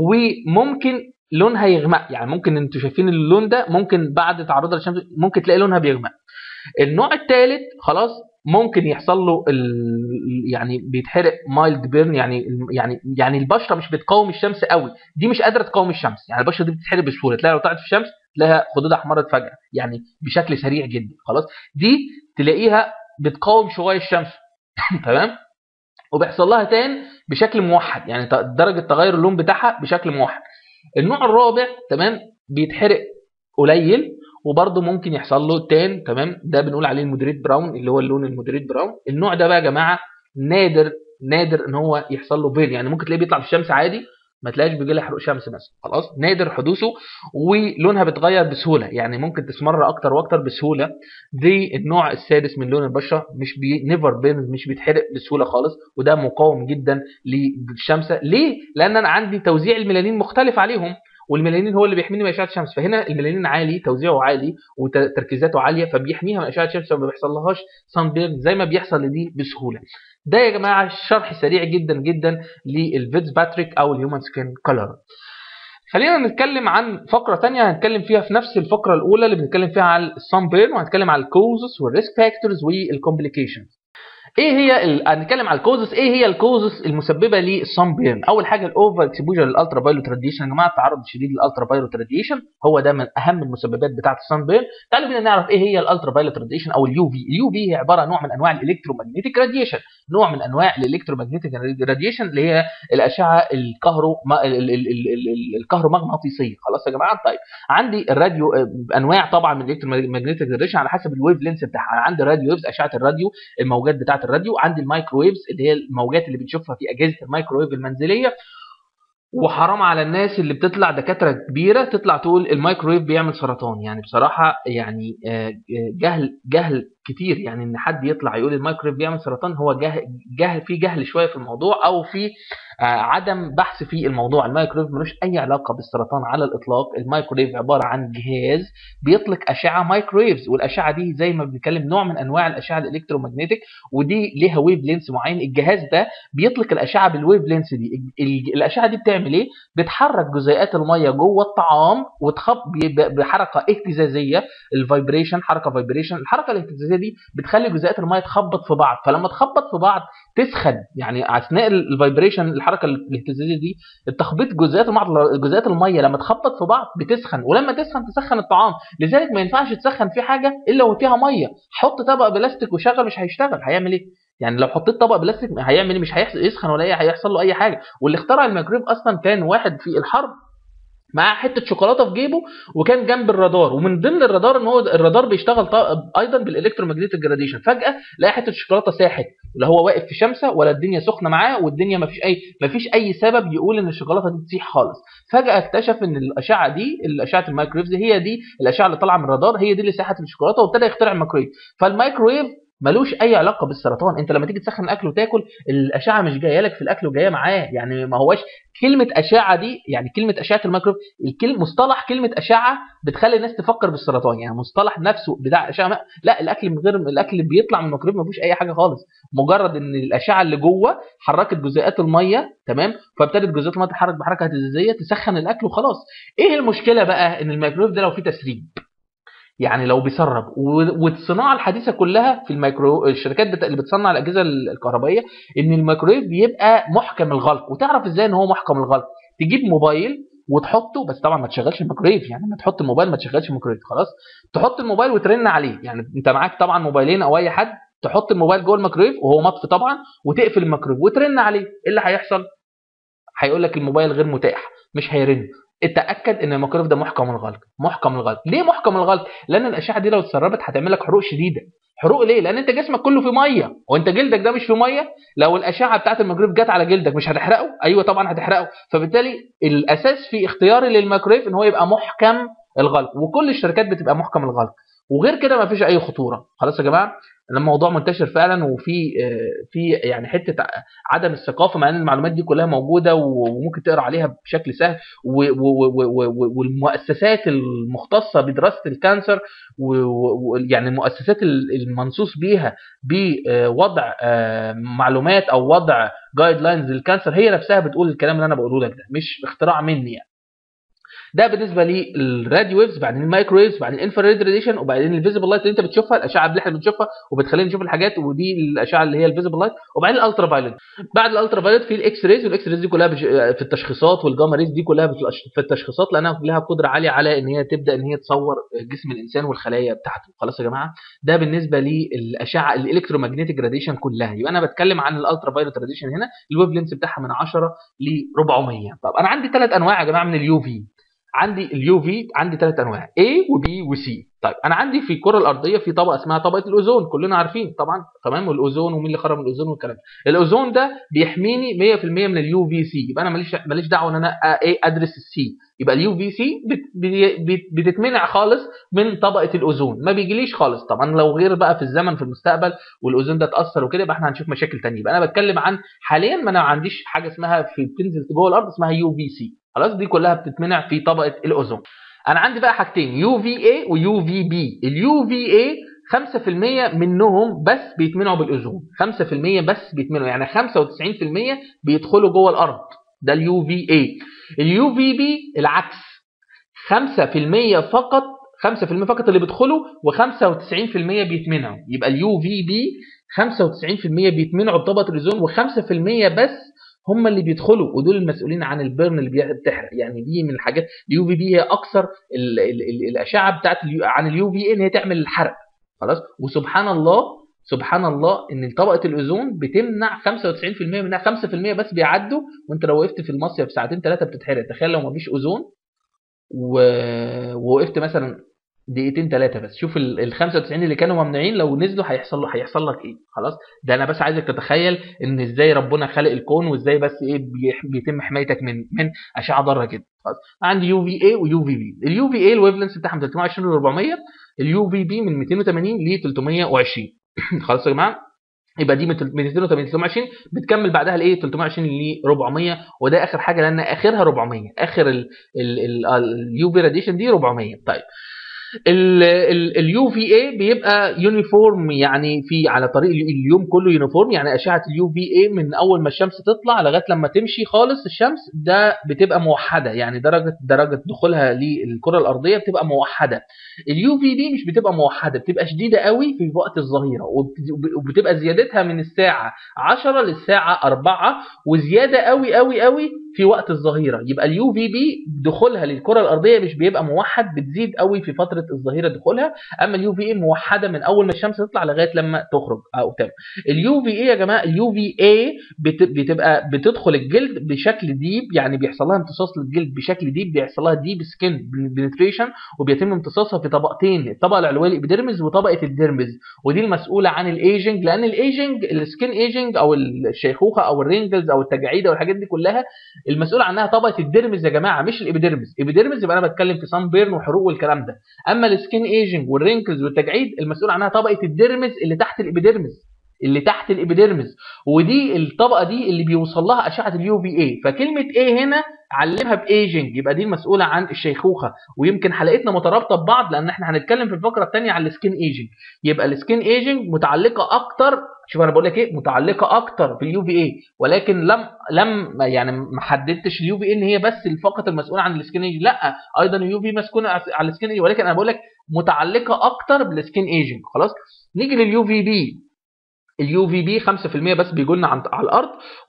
وممكن لونها يغمق، يعني ممكن انتوا شايفين اللون ده ممكن بعد تعرضها للشمس ممكن تلاقي لونها بيغمق. النوع الثالث خلاص ممكن يحصل له ال... يعني بيتحرق مايلد بيرن، يعني يعني يعني البشره مش بتقاوم الشمس قوي، دي مش قادره تقاوم الشمس، يعني البشره دي بتتحرق بسهوله، تلاقي لو طلعت في الشمس تلاقيها خدودها احمرت فجاه يعني بشكل سريع جدا. خلاص، دي تلاقيها بتقاوم شويه الشمس تمام، وبيحصل لها تان بشكل موحد، يعني درجه تغير اللون بتاعها بشكل موحد. النوع الرابع تمام بيتحرق قليل وبرضه ممكن يحصل له تان تمام، ده بنقول عليه المودريت براون، اللي هو اللون المودريت براون. النوع ده بقى يا جماعه نادر نادر ان هو يحصل له بيل، يعني ممكن تلاقيه بيطلع في الشمس عادي ما تلاقيش بيجي لها حروق شمس مثلا، خلاص نادر حدوثه، ولونها بيتغير بسهوله، يعني ممكن تسمر اكتر واكتر بسهوله. دي النوع السادس من لون البشره، مش بي نيفر بيرنز، مش بيتحرق بسهوله خالص، وده مقاوم جدا للشمس. ليه؟ لان انا عندي توزيع الميلانين مختلف عليهم، والميلانين هو اللي بيحميني من اشعه الشمس، فهنا الميلانين عالي، توزيعه عالي وتركيزاته عاليه، فبيحميها من اشعه الشمس وما بيحصلهاش سان بيرن زي ما بيحصل لدي بسهوله. ده يا جماعه الشرح سريع جدا جدا للفيتس باتريك او الهيومن سكين كلر. خلينا نتكلم عن فقره ثانيه هنتكلم فيها في نفس الفقره الاولى اللي بنتكلم فيها على السان بيرن، وهنتكلم على الكوزز والريسك فاكتورز والكومبليكيشنز. ايه هي ال... هنتكلم على الكوزس. ايه هي الكوزس المسببه للصن بيرن؟ اول حاجه الاوفر اكسبوجر للالترا فايولت راديشن. يا جماعه التعرض الشديد للالترا فايولت راديشن هو ده من اهم المسببات بتاعه الصن بيرن. تعالوا بينا نعرف ايه هي الالترا فايولت راديشن او اليو في. اليو في هي عباره عن نوع من انواع الالكترومagnetic راديشن، نوع من انواع الالكترومagnetic راديشن اللي هي الاشعه الكهرو الكهرومغناطيسيه. خلاص يا جماعه، طيب عندي الراديو انواع طبعا من الالكترومagnetic راديشن على حسب الويف لينث بتاعها. عندي الراديو ويفز اشعه الراديو، الموجات بتاعه الراديو. عندي المايكرويفز اللي هي الموجات اللي بنشوفها في اجهزه الميكرويف المنزليه. وحرام على الناس اللي بتطلع دكاتره كبيره تطلع تقول الميكرويف بيعمل سرطان، يعني بصراحه يعني جهل جهل كتير، يعني ان حد يطلع يقول الميكرويف بيعمل سرطان، هو جهل جهل في جهل شويه في الموضوع، او في عدم بحث في الموضوع. الميكرويف ملوش اي علاقه بالسرطان على الاطلاق. الميكرويف عباره عن جهاز بيطلق اشعه مايكرويفز، والاشعه دي زي ما بنتكلم نوع من انواع الاشعه الالكترومagnetic، ودي ليها ويف لينس معين. الجهاز ده بيطلق الاشعه بالويف لينس دي. الاشعه دي بتعمل ايه؟ بتحرك جزيئات الميه جوه الطعام وتخب بحركه اهتزازيه، الفايبريشن، حركه فايبريشن. الحركه الاهتزازيه دي بتخلي جزيئات الميه تخبط في بعض، فلما تخبط في بعض تسخن، يعني اثناء الفايبريشن الحركه الاهتزازيه دي التخبيط جزيئات الميه جزيئات الميه لما تخبط في بعض بتسخن، ولما تسخن تسخن الطعام. لذلك ما ينفعش تسخن في حاجه الا وفيها ميه. حط طبق بلاستيك وشغل، مش هيشتغل، هيعمل ايه؟ يعني لو حطيت طبق بلاستيك هيعمل ايه؟ مش هيسخن ولا ايه، هيحصل له اي حاجه. واللي اخترع الميكرويف اصلا كان واحد في الحرب معاه حته شوكولاته في جيبه، وكان جنب الرادار، ومن ضمن الرادار ان هو الرادار بيشتغل ايضا بالالكترومagnetic راديشن. فجاه لقى حته الشوكولاته ساحت، لا هو واقف في شمسه ولا الدنيا سخنه معاه، والدنيا ما فيش اي ما فيش اي سبب يقول ان الشوكولاته دي تسيح خالص. فجاه اكتشف ان الاشعه دي، الاشعه الميكرويفز، هي دي الاشعه اللي طالعه من الرادار، هي دي اللي ساحت الشوكولاته، وابتدى يخترع الميكرويف. فالميكرويف ملوش اي علاقه بالسرطان. انت لما تيجي تسخن الاكل وتاكل، الاشعه مش جايه لك في الاكل وجايه معاه، يعني ما هواش كلمه اشعه دي، يعني كلمه اشعه الميكرويف، الكلمه مصطلح كلمه اشعه بتخلي الناس تفكر بالسرطان، يعني مصطلح نفسه بتاع اشعه. لا، الاكل من غير الاكل اللي بيطلع من الميكرويف ما فيهوش اي حاجه خالص، مجرد ان الاشعه اللي جوه حركت جزيئات الميه تمام، فابتدت جزيئات الميه تتحرك بحركه اهتزازيه تسخن الاكل وخلاص. ايه المشكله بقى؟ ان الميكرويف ده لو فيه تسريب، يعني لو بيسرب، والصناعه الحديثه كلها في الميكرو الشركات اللي بتصنع الاجهزه الكهربائيه ان الميكرويف بيبقى محكم الغلق. وتعرف ازاي ان هو محكم الغلق؟ تجيب موبايل وتحطه، بس طبعا ما تشغلش الميكرويف، يعني ما تحط الموبايل ما تشغلش الميكرويف، خلاص تحط الموبايل وترن عليه، يعني انت معاك طبعا موبايلين او اي حد، تحط الموبايل جوه الميكرويف وهو مطفي طبعا، وتقفل الميكرويف وترن عليه. ايه اللي هيحصل؟ هيقول لك الموبايل غير متاح، مش هيرن. اتاكد ان الميكرويف ده محكم الغلق. محكم الغلق ليه محكم الغلق؟ لان الاشعه دي لو اتسربت هتعمل لك حروق شديده. حروق ليه؟ لان انت جسمك كله في ميه، وانت جلدك ده مش في ميه. لو الاشعه بتاعت الميكرويف جت على جلدك مش هتحرقه؟ ايوه طبعا هتحرقه. فبالتالي الاساس في اختياري للميكرويف ان هو يبقى محكم الغلق، وكل الشركات بتبقى محكم الغلق، وغير كده ما فيش اي خطوره. خلاص يا جماعه، الموضوع منتشر فعلا، وفي في يعني حته عدم الثقافه، مع ان المعلومات دي كلها موجوده وممكن تقرا عليها بشكل سهل، والمؤسسات المختصه بدراسه الكانسر، ويعني المؤسسات المنصوص بيها بوضع معلومات او وضع جايد لاينز للكانسر هي نفسها بتقول الكلام اللي انا بقوله لك ده، مش اختراع مني يعني. ده بالنسبه للراديو ويفز، بعدين المايكرويفز، بعدين الانفراريد راديشن، وبعدين الفيزيبل لايت اللي انت بتشوفها، الاشعه اللي احنا بنشوفها وبتخلينا نشوف الحاجات، ودي الاشعه اللي هي الفيزيبل لايت، وبعدين الالترا فايلوت. بعد الالترا فايلوت في الاكس ريز، والاكس ريز دي كلها بش... في التشخيصات، والجاما ريز دي كلها في التشخيصات، لانها لها قدره عاليه على ان هي تبدا ان هي تصور جسم الانسان والخلايا بتاعته. خلاص يا جماعه، ده بالنسبه للاشعه الالكترومagnetic راديشن كلها. يبقى انا بتكلم عن الالترا فايلوت راديشن هنا، الويف لينث بتاعها من عشرة ل أربعمية. طب انا عندي ثلاث انواع يا جماعه من اليو في. عندي اليو في عندي ثلاث انواع، A وB وC. طيب انا عندي في الكره الارضيه في طبقه اسمها طبقه الاوزون، كلنا عارفين طبعا، تمام. والاوزون ومين اللي خرج من الاوزون والكلام ده. الاوزون ده بيحميني مية في المية من اليو في سي، يبقى انا ماليش ماليش دعوه ان انا ايه ادرس السي. يبقى اليو في سي بتتمنع خالص من طبقه الاوزون، ما بيجيليش خالص. طبعا لو غير بقى في الزمن في المستقبل والاوزون ده اتاثر وكده، يبقى احنا هنشوف مشاكل ثانيه. يبقى انا بتكلم عن حاليا ما انا عنديش حاجه اسمها في بتنزل جوه الارض اسمها يو في سي، خلاص. دي كلها بتتمنع في طبقه الاوزون. انا عندي بقى حاجتين، يو في اي ويو في بي. اليو في اي خمسة في المية منهم بس بيتمنعوا بالاوزون، خمسة في المية بس بيتمنعوا، يعني خمسة وتسعين في المية بيدخلوا جوه الارض. ده اليو في اي. اليو في بي العكس، خمسة في المية فقط، خمسة في المية فقط اللي بيدخلوا وخمسة وتسعين في المية بيتمنعوا. يبقى اليو في بي خمسة وتسعين في المية بيتمنعوا بطبقه الاوزون، وخمسة في المية بس هم اللي بيدخلوا، ودول المسؤولين عن البرن اللي بتحرق. يعني دي من الحاجات، اليو في بي هي اكثر ال ال ال الاشعه بتاعت عن اليو في اي ان هي تعمل الحرق، خلاص. وسبحان الله سبحان الله ان طبقه الاوزون بتمنع خمسة وتسعين في المية منها، خمسة في المية بس بيعدوا. وانت لو وقفت في المصيف ساعتين ثلاثه بتتحرق. تخيل لو ما فيش اوزون ووقفت مثلا دقيقتين ثلاثه بس، شوف ال خمسة وتسعين اللي كانوا ممنوعين لو نزلوا هيحصل له هيحصل لك ايه. خلاص، ده انا بس عايزك تتخيل ان ازاي ربنا خلق الكون، وازاي بس ايه بيتم حمايتك من من اشعه ضاره كده. خلاص، عندي يو في اي ويو في بي. اليو في اي الويف لينث بتاعها من ثلاثمية وعشرين ل أربعمية، اليو في بي من مئتين وثمانين ل ثلاثمية وعشرين. خلاص يا جماعه، يبقى دي من مئتين وثمانين ل ثلاثمية وعشرين، بتكمل بعدها لايه ثلاثمية وعشرين ل أربعمية، وده اخر حاجه لان اخرها أربعمية، اخر اليو في راديشن دي أربعمية. طيب اليو في اي بيبقى يونيفورم، يعني في على طريق اليوم كله يونيفورم. يعني اشعه اليو في اي من اول ما الشمس تطلع لغايه لما تمشي خالص الشمس ده بتبقى موحده، يعني درجه درجه دخولها للكره الارضيه بتبقى موحده. اليو في بي مش بتبقى موحده، بتبقى شديده قوي في وقت الظهيره، وبتبقى زيادتها من الساعه عشرة للساعه أربعة، وزياده قوي قوي قوي في وقت الظهيره. يبقى اليو في بي دخولها للكره الارضيه مش بيبقى موحد، بتزيد قوي في فتره الظهيره دخولها. اما اليو في اي موحده من اول ما الشمس تطلع لغايه لما تخرج او تم. اليو في اي يا جماعه، اليو في اي بتبقى بتدخل الجلد بشكل ديب، يعني بيحصل لها امتصاص للجلد بشكل ديب، بيحصل لها ديب سكين بنتريشن، وبيتم امتصاصها في طبقتين، الطبقه العلويه الابيديرمز وطبقه الديرمز، ودي المسؤوله عن الايجنج. لان الايجنج السكين ايجنج او الشيخوخه او الرينجلز او التجاعيد او الحاجات دي كلها المسؤول عنها طبقه الديرمز يا جماعه، مش الابيديرمز. الابيديرمز يبقى انا بتكلم في سان بيرن وحروق والكلام ده. اما السكين ايجنج والرينكلز والتجاعيد المسؤول عنها طبقه الديرمز اللي تحت الابيديرمز، اللي تحت الابيديرمز، ودي الطبقه دي اللي بيوصل لها اشعه اليو في اي. فكلمه ايه هنا علمها بايجنج، يبقى دي المسؤوله عن الشيخوخه. ويمكن حلقتنا مترابطه ببعض لان احنا هنتكلم في الفقره الثانيه عن السكين ايجنج. يبقى السكين ايجنج متعلقه اكتر، شوف انا بقول لك ايه، متعلقه اكتر في اليو في اي، ولكن لم لم يعني ما حددتش اليو في اي ان هي بس فقط المسؤوله عن السكين ايجنج، لا، ايضا اليو في مسؤوله على السكين ايجنج، ولكن انا بقول لك متعلقه اكتر بالسكين ايجنج. خلاص، نيجي لليو في بي. اليو في بي خمسة في المية بس بيجوا لنا على الارض،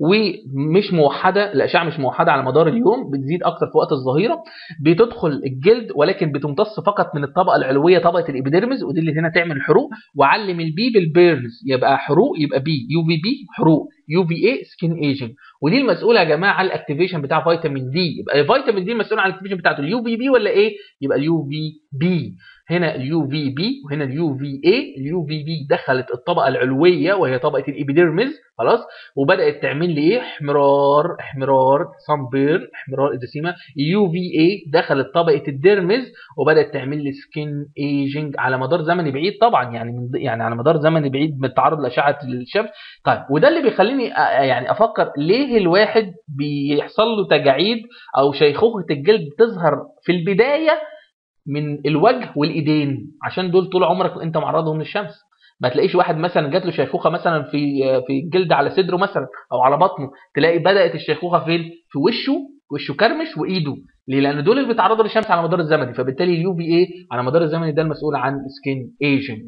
ومش موحده، الاشعه مش موحده على مدار اليوم، بتزيد اكتر في وقت الظهيره، بتدخل الجلد ولكن بتمتص فقط من الطبقه العلويه طبقه الابيديرمز، ودي اللي هنا تعمل حروق. وعلم البي بالبيرنز، يبقى حروق، يبقى بي يو في بي حروق، يو في اي سكين ايجنج. ودي المسؤوله يا جماعه على الاكتيفيشن بتاع فيتامين دي. يبقى فيتامين دي المسؤول عن الاكتيفيشن بتاعته، اليو في بي ولا ايه؟ يبقى اليو في بي. هنا اليو في بي وهنا اليو في اي. اليو في بي دخلت الطبقه العلويه وهي طبقه الابيديرمز، خلاص، وبدات تعمل لي ايه؟ احمرار، احمرار سانبيرن، احمرار اديسيما. يو في اي دخلت طبقه الديرمز وبدات تعمل لي سكين ايجنج على مدار زمني بعيد طبعا، يعني من يعني على مدار زمني بعيد من التعرض لاشعه الشمس. طيب، وده اللي بيخليني يعني افكر ليه الواحد بيحصل له تجاعيد او شيخوخه الجلد تظهر في البدايه من الوجه والايدين، عشان دول طول عمرك انت معرضهم للشمس. ما تلاقيش واحد مثلا جات له شيخوخه مثلا في في الجلد على صدره مثلا او على بطنه، تلاقي بدات الشيخوخه فين؟ في وشه، وشه كرمش وايده. ليه؟ لان دول اللي بيتعرضوا للشمس على مدار الزمني، فبالتالي اليو في اي على مدار الزمني ده المسؤول عن سكين ايجنج.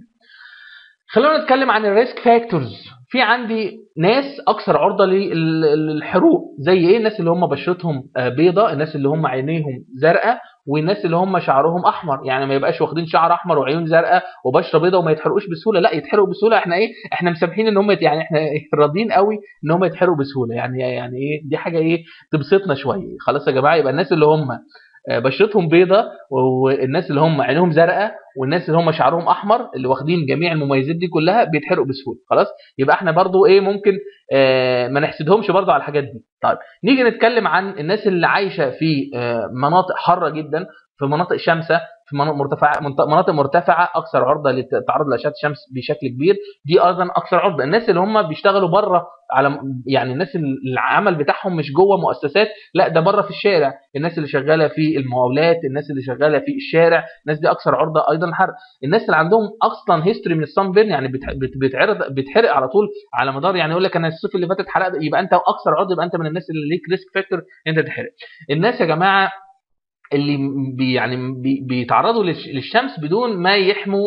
خلونا نتكلم عن الريسك فاكتورز. في عندي ناس اكثر عرضه للحروق، زي ايه؟ الناس اللي هم بشرتهم بيضاء، الناس اللي هم عينيهم زرقاء، والناس اللي هم شعرهم احمر. يعني ما يبقاش واخدين شعر احمر وعيون زرقاء وبشره بيضاء وما يتحرقوش بسهوله، لا يتحرقوا بسهوله. احنا ايه؟ احنا مسامحين ان هم يعني احنا راضيين قوي ان هم يتحرقوا بسهوله. يعني يعني ايه؟ دي حاجه ايه؟ تبسطنا شويه. خلاص يا جماعه، يبقى الناس اللي هم بشرتهم بيضاء، والناس اللي هم عينهم زرقاء، والناس اللي هم شعرهم احمر، اللي واخدين جميع المميزات دي كلها، بيتحرقوا بسهوله. خلاص، يبقى احنا برضو ايه؟ ممكن آه ما نحسدهمش برضو على الحاجات دي. طيب نيجي نتكلم عن الناس اللي عايشه في آه مناطق حاره جدا، في مناطق شمسه، في مناطق مرتفعه، مناطق مرتفعه اكثر عرضه للتعرض لاشعه الشمس بشكل كبير. دي ايضا اكثر عرضه. الناس اللي هم بيشتغلوا بره، على يعني الناس اللي العمل بتاعهم مش جوه مؤسسات، لا ده بره في الشارع، الناس اللي شغاله في المقاولات، الناس اللي شغاله في الشارع، الناس دي اكثر عرضه ايضا للحرق. الناس اللي عندهم اصلا هيستوري من الصن بيرن، يعني بتعرض بتحرق على طول على مدار، يعني يقول لك انا الصيف اللي فاتت حرقت، يبقى انت اكثر عرضه، يبقى انت من الناس اللي ليك ريسك فاكتور انت تحرق. الناس يا جماعه اللي بي يعني بي بيتعرضوا للشمس بدون ما يحموا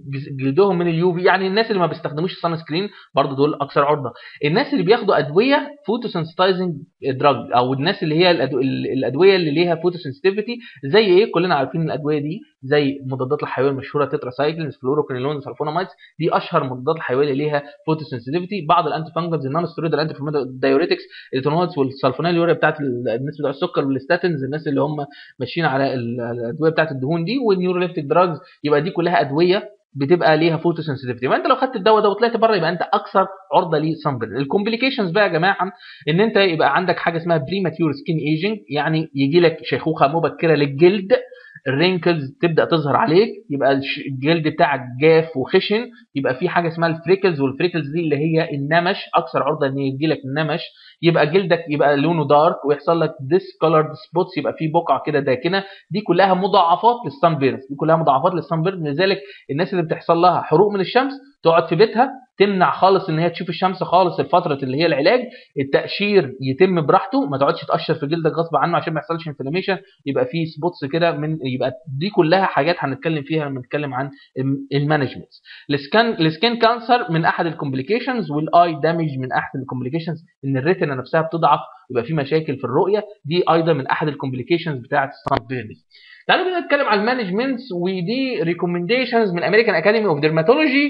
جلدهم من اليو في، يعني الناس اللي ما بيستخدموش السان سكرين برضه دول اكثر عرضه. الناس اللي بياخدوا ادويه فوتوسنسيتايزنج دراج، او الناس اللي هي الأدو... الادويه اللي ليها فوتوسنسيتيفيتي، زي ايه؟ كلنا عارفين الادويه دي، زي مضادات الحيويه المشهوره تتراسايكلينز، فلوروكينيلون، سلفونامايدز، دي اشهر مضادات الحيويه اللي ليها فوتوسنسيتيفيتي. بعض الانتي فانجلز، النون ستيرويد، الانتي دايوريتكس، التونويدز والسلفونيليوريا بتاعت الناس بتوع السكر، والستاتينز، الناس اللي هم ماشيين على الادويه بتاعت الدهون دي، والنيوروليبتيك دراجز، يبقى دي كلها ادويه بتبقى ليها فوتو سنسيتيفيتي. يبقى انت لو خدت الدواء ده وطلعت بره، يبقى انت اكثر عرضه للصن بيرن. الكومبليكيشنز بقى يا جماعه، ان انت يبقى عندك حاجه اسمها بريماتيور سكين ايجنج، يعني يجي لك شيخوخه مبكره للجلد، الرينكلز تبدا تظهر عليك، يبقى الجلد بتاعك جاف وخشن، يبقى في حاجه اسمها الفريكلز، والفريكلز دي اللي هي النمش، اكثر عرضه ان يجي لك النمش. يبقى جلدك يبقى لونه دارك ويحصل لك ديسكولرد سبوتس، يبقى في بقع كده داكنه. دي كلها مضاعفات للصن بيرن، دي كلها مضاعفات للصن بيرن. لذلك الناس اللي بتحصل لها حروق من الشمس تقعد في بيتها، تمنع خالص ان هي تشوف الشمس خالص الفتره اللي هي العلاج، التقشير يتم براحته، ما تقعدش تقشر في جلدك غصب عنه عشان ما يحصلش انفلاميشن، يبقى في سبوتس كده من، يبقى دي كلها حاجات هنتكلم فيها لما نتكلم عن المانجمنت. السكان السكين كانسر من احد الكومبليكيشنز، والاي دامج من احد الكومبليكيشنز، ان الريتنا نفسها بتضعف، يبقى في مشاكل في الرؤيه، دي ايضا من احد الكومبليكيشنز بتاعه الصن بيرن. تعالوا بقى نتكلم عن المانجمنت، ودي ريكومنديشنز من امريكان اكاديمي اوف ديرماتولوجي،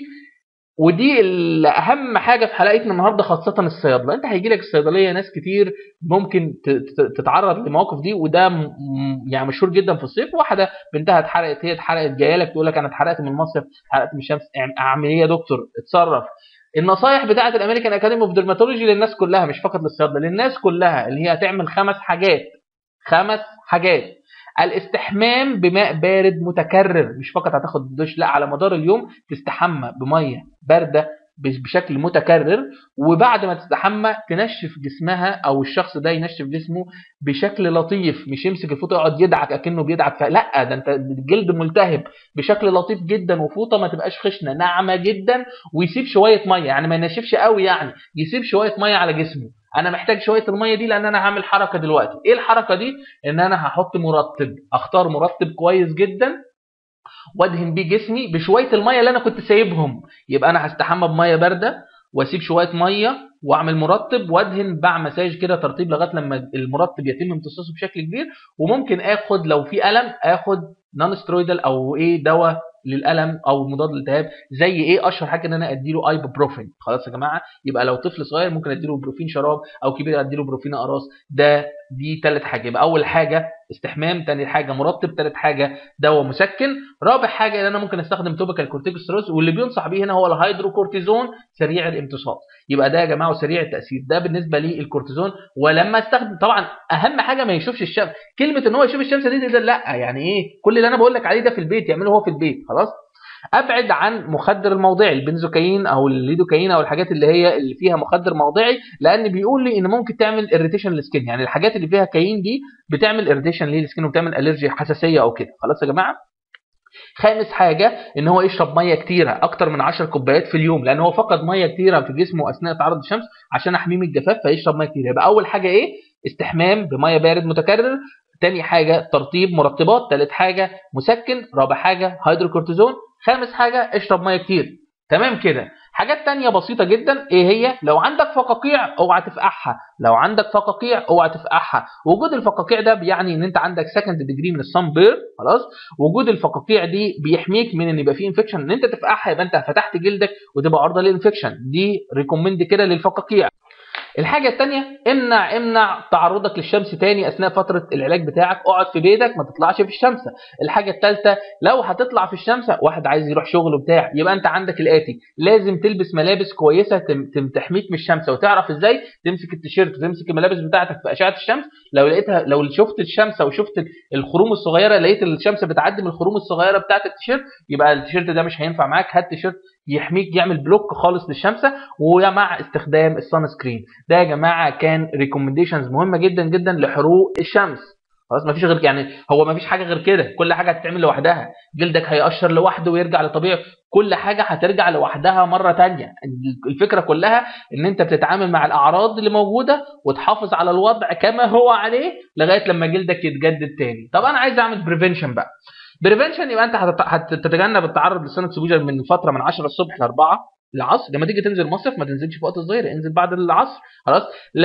ودي اهم حاجه في حلقتنا النهارده، خاصه الصيادله. انت هيجي لك الصيدليه ناس كتير ممكن تتعرض لمواقف دي، وده يعني مشهور جدا في الصيف. واحده بنتها اتحرقت، هي اتحرقت، جايه لك تقول لك انا اتحرقت من المصيف، اتحرقت من الشمس، اعمل ايه يا دكتور؟ اتصرف. النصايح بتاعه الامريكان اكاديمي اوف ديرماتولوجي للناس كلها، مش فقط للصيادله، للناس كلها، اللي هي هتعمل خمس حاجات. خمس حاجات: الاستحمام بماء بارد متكرر، مش فقط هتاخد دش، لا على مدار اليوم تستحمى بميه بارده بشكل متكرر، وبعد ما تستحمى تنشف جسمها، او الشخص ده ينشف جسمه بشكل لطيف، مش يمسك الفوطه يقعد يدعك اكنه بيدعك، لا ده انت الجلد ملتهب بشكل لطيف جدا، وفوطه ما تبقاش خشنه، ناعمه جدا، ويسيب شويه ميه، يعني ما ينشفش قوي، يعني يسيب شويه ميه على جسمه. انا محتاج شويه الميه دي لان انا هعمل حركه دلوقتي. ايه الحركه دي؟ ان انا هحط مرطب، اختار مرطب كويس جدا وادهن بيه جسمي بشويه الميه اللي انا كنت سايبهم. يبقى انا هستحمى بميه بارده واسيب شويه ميه واعمل مرطب وادهن، بعمل مساج كده ترطيب لغايه لما المرطب يتم امتصاصه بشكل كبير. وممكن اخد لو في الم، اخد نون سترويدال او ايه دواء للالم او مضاد للالتهاب، زي ايه؟ اشهر حاجه ان انا اديله ايبوبروفين. خلاص يا جماعه، يبقى لو طفل صغير ممكن اديله بروفين شراب، او كبير اديله بروفين اقراص. ده دي ثالث حاجه. يبقى اول حاجه استحمام، ثاني حاجه مرطب، ثالث حاجه دواء مسكن، رابع حاجه ان انا ممكن استخدم توبيكال كورتيكوستيرويدز، واللي بينصح بيه هنا هو الهيدروكورتيزون سريع الامتصاص. يبقى ده يا جماعه سريع التاثير، ده بالنسبه للكورتيزون. ولما استخدم طبعا اهم حاجه ما يشوفش الشمس، كلمه ان هو يشوف الشمس دي, دي, دي لا، يعني ايه؟ كل اللي انا بقول لك عليه ده في البيت يعمله هو في البيت. خلاص، ابعد عن مخدر الموضعي، البنزوكاين او الليدوكاين او الحاجات اللي هي اللي فيها مخدر موضعي، لان بيقول لي ان ممكن تعمل اريتيشن للسكين، يعني الحاجات اللي فيها كاين دي بتعمل اريتيشن للسكين وبتعمل الرجي، حساسيه او كده. خلاص يا جماعه. خامس حاجه ان هو يشرب ميه كتيره، اكتر من عشر كوبايات في اليوم، لان هو فقد ميه كتيره في جسمه اثناء تعرض الشمس، عشان احميه من الجفاف فيشرب ميه كتير. يبقى اول حاجه ايه؟ استحمام بميه بارد متكرر، تاني حاجه ترطيب مرطبات، تالت حاجه مسكن، رابع حاجه هيدروكورتيزون، خامس حاجه اشرب ميه كتير. تمام كده. حاجات تانية بسيطة جدا، ايه هي؟ لو عندك فقاقيع اوعى تفقعها، لو عندك فقاقيع اوعى تفقعها. وجود الفقاقيع ده بيعني ان انت عندك سكند ديجري من الصن بير، خلاص. وجود الفقاقيع دي بيحميك من ان يبقى فيه انفكشن، ان انت تفقعها يبقى انت فتحت جلدك وتبقى عرضة للانفكشن، دي ريكومند كده للفقاقيع. الحاجة التانية، امنع امنع تعرضك للشمس تاني اثناء فترة العلاج بتاعك، اقعد في بيتك ما تطلعش في الشمس. الحاجة التالتة، لو هتطلع في الشمس، واحد عايز يروح شغله بتاع، يبقى انت عندك الاتي، لازم تلبس ملابس كويسة تم تحميك من الشمس. وتعرف ازاي؟ تمسك التيشيرت وتمسك الملابس بتاعتك في اشعة الشمس، لو لقيتها، لو شفت الشمس او شفت الخروم الصغيرة، لقيت الشمس بتعدي من الخروم الصغيرة بتاعت التيشيرت، يبقى التيشيرت ده مش هينفع معاك، هات تيشيرت يحميك، يعمل بلوك خالص للشمس. ومع استخدام السان سكرين. ده يا جماعه كان ريكومنديشنز مهمه جدا جدا لحروق الشمس. خلاص مفيش غير يعني، هو مفيش حاجه غير كده، كل حاجه هتتعمل لوحدها، جلدك هيقشر لوحده ويرجع لطبيعه، كل حاجه هترجع لوحدها مره ثانيه. الفكره كلها ان انت بتتعامل مع الاعراض اللي موجوده وتحافظ على الوضع كما هو عليه لغايه لما جلدك يتجدد تاني. طب انا عايز اعمل بريفنشن بقى. بريفنشن يبقى انت هتتجنب التعرض للسون اكسبوجر من فتره من عشرة الصبح ل أربعة العصر. لما تيجي تنزل مصيف ما تنزلش في وقت الظهيره، انزل بعد العصر، خلاص.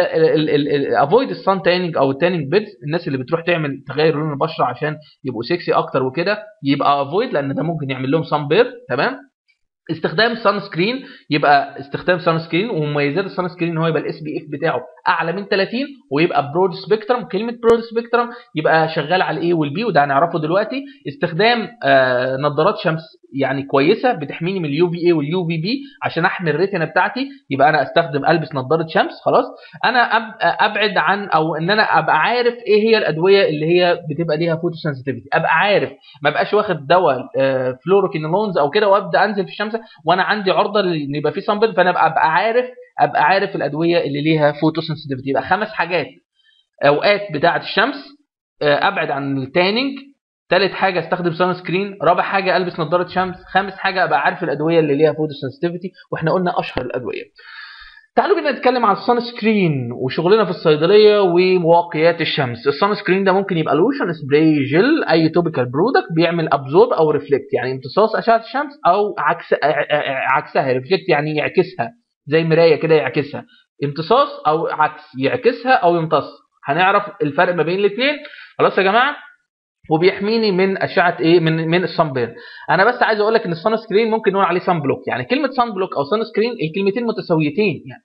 افويد السان تانينج او التانينج بيدز، الناس اللي بتروح تعمل تغير لون البشره عشان يبقوا سكسي اكتر وكده، يبقى افويد، لان ده ممكن يعمل لهم سان بير. تمام. استخدام سان سكرين، يبقى استخدام سان سكرين، ومميزات السان سكرين ان هو يبقى الاس بي اف بتاعه اعلى من ثلاثين، ويبقى برود سبيكترم. كلمه برود سبيكترم يبقى شغال على الاي والبي، وده هنعرفه دلوقتي. استخدام آه نظارات شمس يعني كويسه بتحميني من اليو في اي واليو في بي عشان احمي الريتنا بتاعتي، يبقى انا استخدم البس نظاره شمس، خلاص. انا ابعد عن، او ان انا ابقى عارف ايه هي الادويه اللي هي بتبقى ليها فوتو سنسيتيفيتي، ابقى عارف، ما بقاش واخد دواء آه فلوروكينولونز او كده وابدا انزل في الشمس وانا عندي عرضه ان يبقى في صن بيرن، فانا ابقى, ابقى عارف ابقى عارف الادويه اللي ليها فوتو سنسيتيفيتي. يبقى خمس حاجات: اوقات بتاعه الشمس، ابعد عن التانينج، ثالث حاجه استخدم سان سكرين، رابع حاجه البس نظاره شمس، خامس حاجه ابقى عارف الادويه اللي ليها فوتو سنسيتيفيتي. واحنا قلنا اشهر الادويه. تعالوا بينا نتكلم عن السان سكرين وشغلنا في الصيدليه ومواقيات الشمس. السان سكرين ده ممكن يبقى لوشن، سبراي، جل، اي توبيكال برودكت بيعمل ابزورب او ريفلكت، يعني امتصاص اشعه الشمس، او عكس عكسها ريفلكت يعني يعكسها، زي مرايه كده يعكسها. امتصاص او عكس، يعكسها او يمتص. هنعرف الفرق ما بين الاثنين، خلاص يا جماعه. وبيحميني من اشعه ايه، من من الصن بيرن. انا بس عايز اقول لك ان الصن سكرين ممكن نقول عليه صن بلوك، يعني كلمه صن بلوك او صن سكرين الكلمتين متساويتين يعني.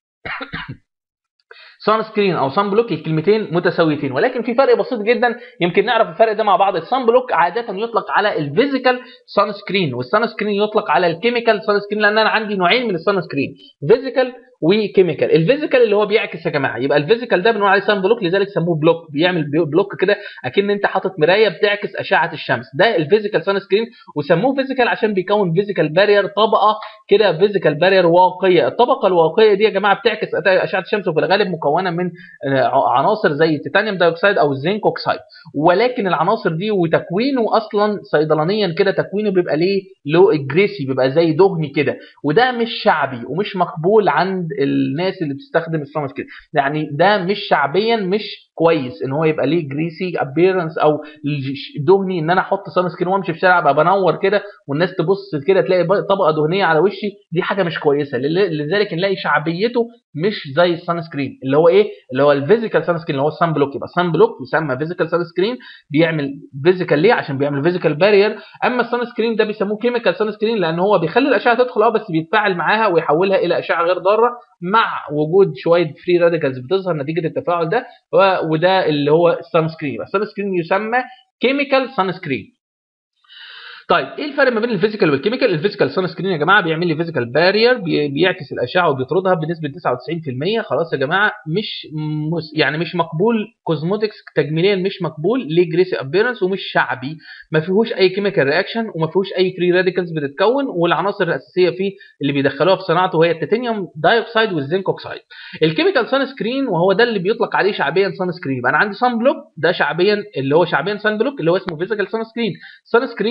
صن سكرين او صن بلوك الكلمتين متساويتين، ولكن في فرق بسيط جدا يمكن نعرف الفرق ده مع بعض. الصن بلوك عاده يطلق على الفيزيكال صن سكرين، والصن سكرين يطلق على الكيميكال صن سكرين، لان انا عندي نوعين من الصن سكرين، فيزيكال وكيميكال. الفيزيكال اللي هو بيعكس يا جماعه، يبقى الفيزيكال ده بنقول عليه صن بلوك، لذلك سموه بلوك، بيعمل بلوك كده اكن انت حاطط مرايه بتعكس اشعه الشمس. ده الفيزيكال صن سكرين، وسموه فيزيكال عشان بيكون فيزيكال بارير، طبقه كده فيزيكال بارير واقيه. الطبقه الواقيه دي يا جماعه بتعكس اشعه الشمس، وفي الغالب مكونه من عناصر زي التيتانيوم دايوكسيد او الزنك اوكسيد. ولكن العناصر دي وتكوينه اصلا صيدلانيا كده تكوينه بيبقى ليه لو جريسي، بيبقى زي دهني كده، وده مش شعبي ومش مقبول عند الناس اللي بتستخدم الصن سكرين. يعني ده مش شعبيا، مش كويس ان هو يبقى ليه جريسي ابيرنس او دهني، ان انا احط صن سكرين وامشي في الشارع ابقى بنور كده والناس تبص كده تلاقي طبقه دهنيه على وشي، دي حاجه مش كويسه. لذلك نلاقي شعبيته مش زي الصن سكرين اللي هو ايه، اللي هو الفيزيكال صن سكرين اللي هو الصن بلوك. يبقى الصن بلوك يسمى فيزيكال صن سكرين، بيعمل فيزيكال ليه؟ عشان بيعمل فيزيكال بارير. اما الصن سكرين ده بيسموه كيميكال صن سكرين، لان هو بيخلي الاشعه تدخل اه بس بيتفاعل معاها ويحولها الى اشعه غير ضاره، مع وجود شويه فري راديكالز بتظهر نتيجه التفاعل ده، وده اللي هو الصن سكرين. الصن سكرين يسمى كيميكال صن سكرين. طيب ايه الفرق ما بين الفيزيكال والكيميكال؟ الفيزيكال سان سكرين يا جماعه بيعمل لي فيزيكال بارير، بيعكس الاشعه وبيطردها بنسبه تسعة وتسعين في المية. خلاص يا جماعه، مش مس يعني مش مقبول كوزموتكس تجميليا، مش مقبول، ليه جريسي ابيرنس، ومش شعبي، ما فيهوش اي كيميكال رياكشن وما فيهوش اي فري راديكالز بتتكون، والعناصر الاساسيه فيه اللي بيدخلوها في صناعته هي التيتانيوم دايوكسيد والزنك اوكسيد. الكيميكال سان سكرين وهو ده اللي بيطلق عليه شعبيا سان سكرين. انا عندي سان بلوك ده شعبيا اللي هو شعبيا سان بلوك اللي هو اسمه فيزيكال سان سكرين. سان سكرين بقى ده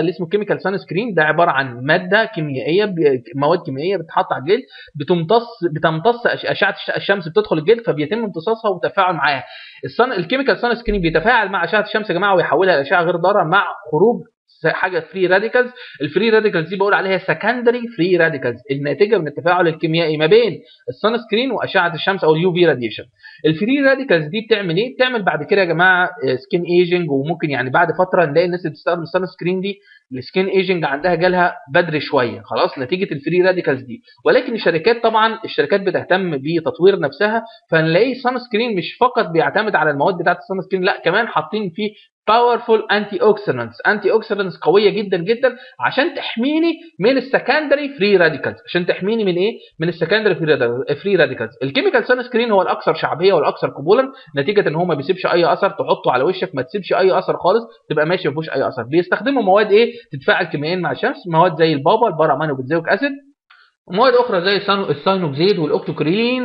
اللي اسمه كيميكال سان سكرين. ده عباره عن ماده كيميائيه، مواد كيميائيه بتتحط على الجلد بتمتص بتمتص اشعه الشمس، بتدخل الجلد فبيتم امتصاصها والتفاعل معاها. الصن الكيميكال سان سكرين بيتفاعل مع اشعه الشمس يا جماعه ويحولها لاشعه غير ضاره مع خروج حاجه فري راديكالز. الفري راديكالز دي بقول عليها سكندري فري راديكالز، الناتجه من التفاعل الكيميائي ما بين السان سكرين واشعه الشمس او اليو في راديشن. الفري راديكالز دي بتعمل ايه؟ بتعمل بعد كده يا جماعه سكين ايجنج، وممكن يعني بعد فتره نلاقي الناس اللي بتستخدم السان سكرين دي السكين ايجنج عندها جالها بدري شويه خلاص نتيجه الفري راديكالز دي. ولكن الشركات طبعا الشركات بتهتم بتطوير نفسها، فنلاقي السان سكرين مش فقط بيعتمد على المواد بتاعه السان سكرين، لا كمان حاطين فيه باورفول انتي اوكسيدنتس، انتي اوكسيدنتس قويه جدا جدا عشان تحميني من السكندري فري راديكالز، عشان تحميني من ايه؟ من السكندري فري راديكالز. الكيميكال سان سكرين هو الاكثر شعبيه والاكثر قبولا نتيجه ان هو ما بيسيبش اي اثر، تحطه على وشك ما تسيبش اي اثر خالص، تبقى ماشي ما فيهوش اي اثر. بيستخدموا مواد ايه؟ تتفاعل كيميائيا مع الشمس، مواد زي البابا البارامينو بنزويك اسيد، ومواد اخرى زي الساينوكسيد والاوكتوكريلين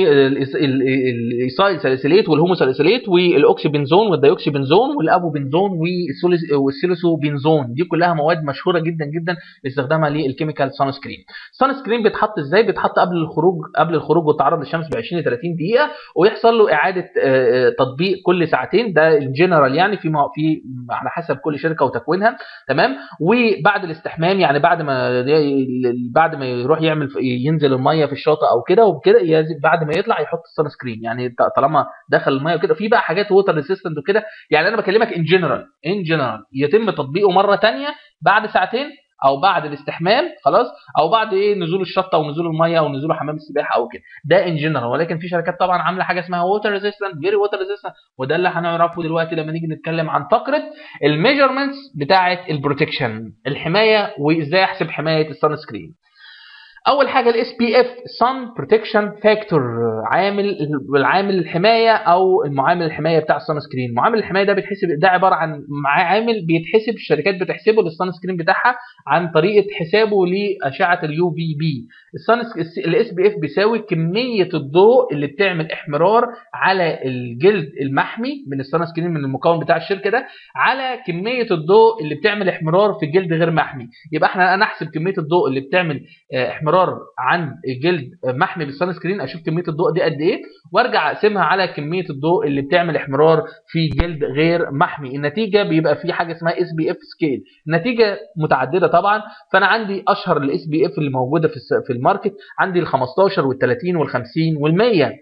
والايسايل ساليسيليت والهومو ساليسيليت والاوكسيبنزون والديوكسيبنزون والابوبنزون والسيلوسوبنزون. دي كلها مواد مشهوره جدا جدا باستخدامها للكيميكال سان سكرين. السان سكرين بيتحط ازاي؟ بيتحط قبل الخروج قبل الخروج والتعرض للشمس ب عشرين ل ثلاثين دقيقه، ويحصل له اعاده تطبيق كل ساعتين. ده الجنرال يعني في في على حسب كل شركه وتكوينها، تمام. وبعد الاستحمام يعني بعد ما بعد ما يروح يعمل ينزل الميه في الشاطئ او كده وبكده، بعد ما يطلع يحط السان سكرين. يعني طالما دخل الميه وكده في بقى حاجات ووتر ريسيستنت وكده، يعني انا بكلمك ان جنرال ان جنرال يتم تطبيقه مره ثانيه بعد ساعتين او بعد الاستحمام خلاص، او بعد ايه نزول الشطه او نزول الميه او نزول حمام السباحه او كده، ده ان جنرال. ولكن في شركات طبعا عامله حاجه اسمها ووتر ريزيستنت فيري ووتر ريزيستنت، وده اللي هنعرفه دلوقتي لما نيجي نتكلم عن فقره الميجرمنتس بتاعه البروتكشن، الحمايه وازاي احسب حمايه السان سكرين. اول حاجه الاس بي اف Sun Protection Factor، عامل العامل الحمايه او المعامل الحمايه بتاع السان سكرين. معامل الحمايه ده بيتحسب، ده عباره عن عامل بيتحسب الشركات بتحسبه للسان سكرين بتاعها عن طريقه حسابه لاشعه اليو في بي. السان الاس بي اف بيساوي كميه الضوء اللي بتعمل احمرار على الجلد المحمي من السان سكرين من المكون بتاع الشركه ده على كميه الضوء اللي بتعمل احمرار في الجلد غير محمي. يبقى احنا انا احسب كميه الضوء اللي بتعمل احمرار عن جلد محمي بالسان سكرين، اشوف كميه الضوء دي قد ايه وارجع اقسمها على كميه الضوء اللي بتعمل احمرار في جلد غير محمي. النتيجه بيبقى في حاجه اسمها اس بي اف سكيل، النتيجه متعدده طبعا. فانا عندي اشهر الاس بي اف اللي موجوده في في الماركت، عندي ال خمستاشر وال ثلاثين وال خمسين وال مية،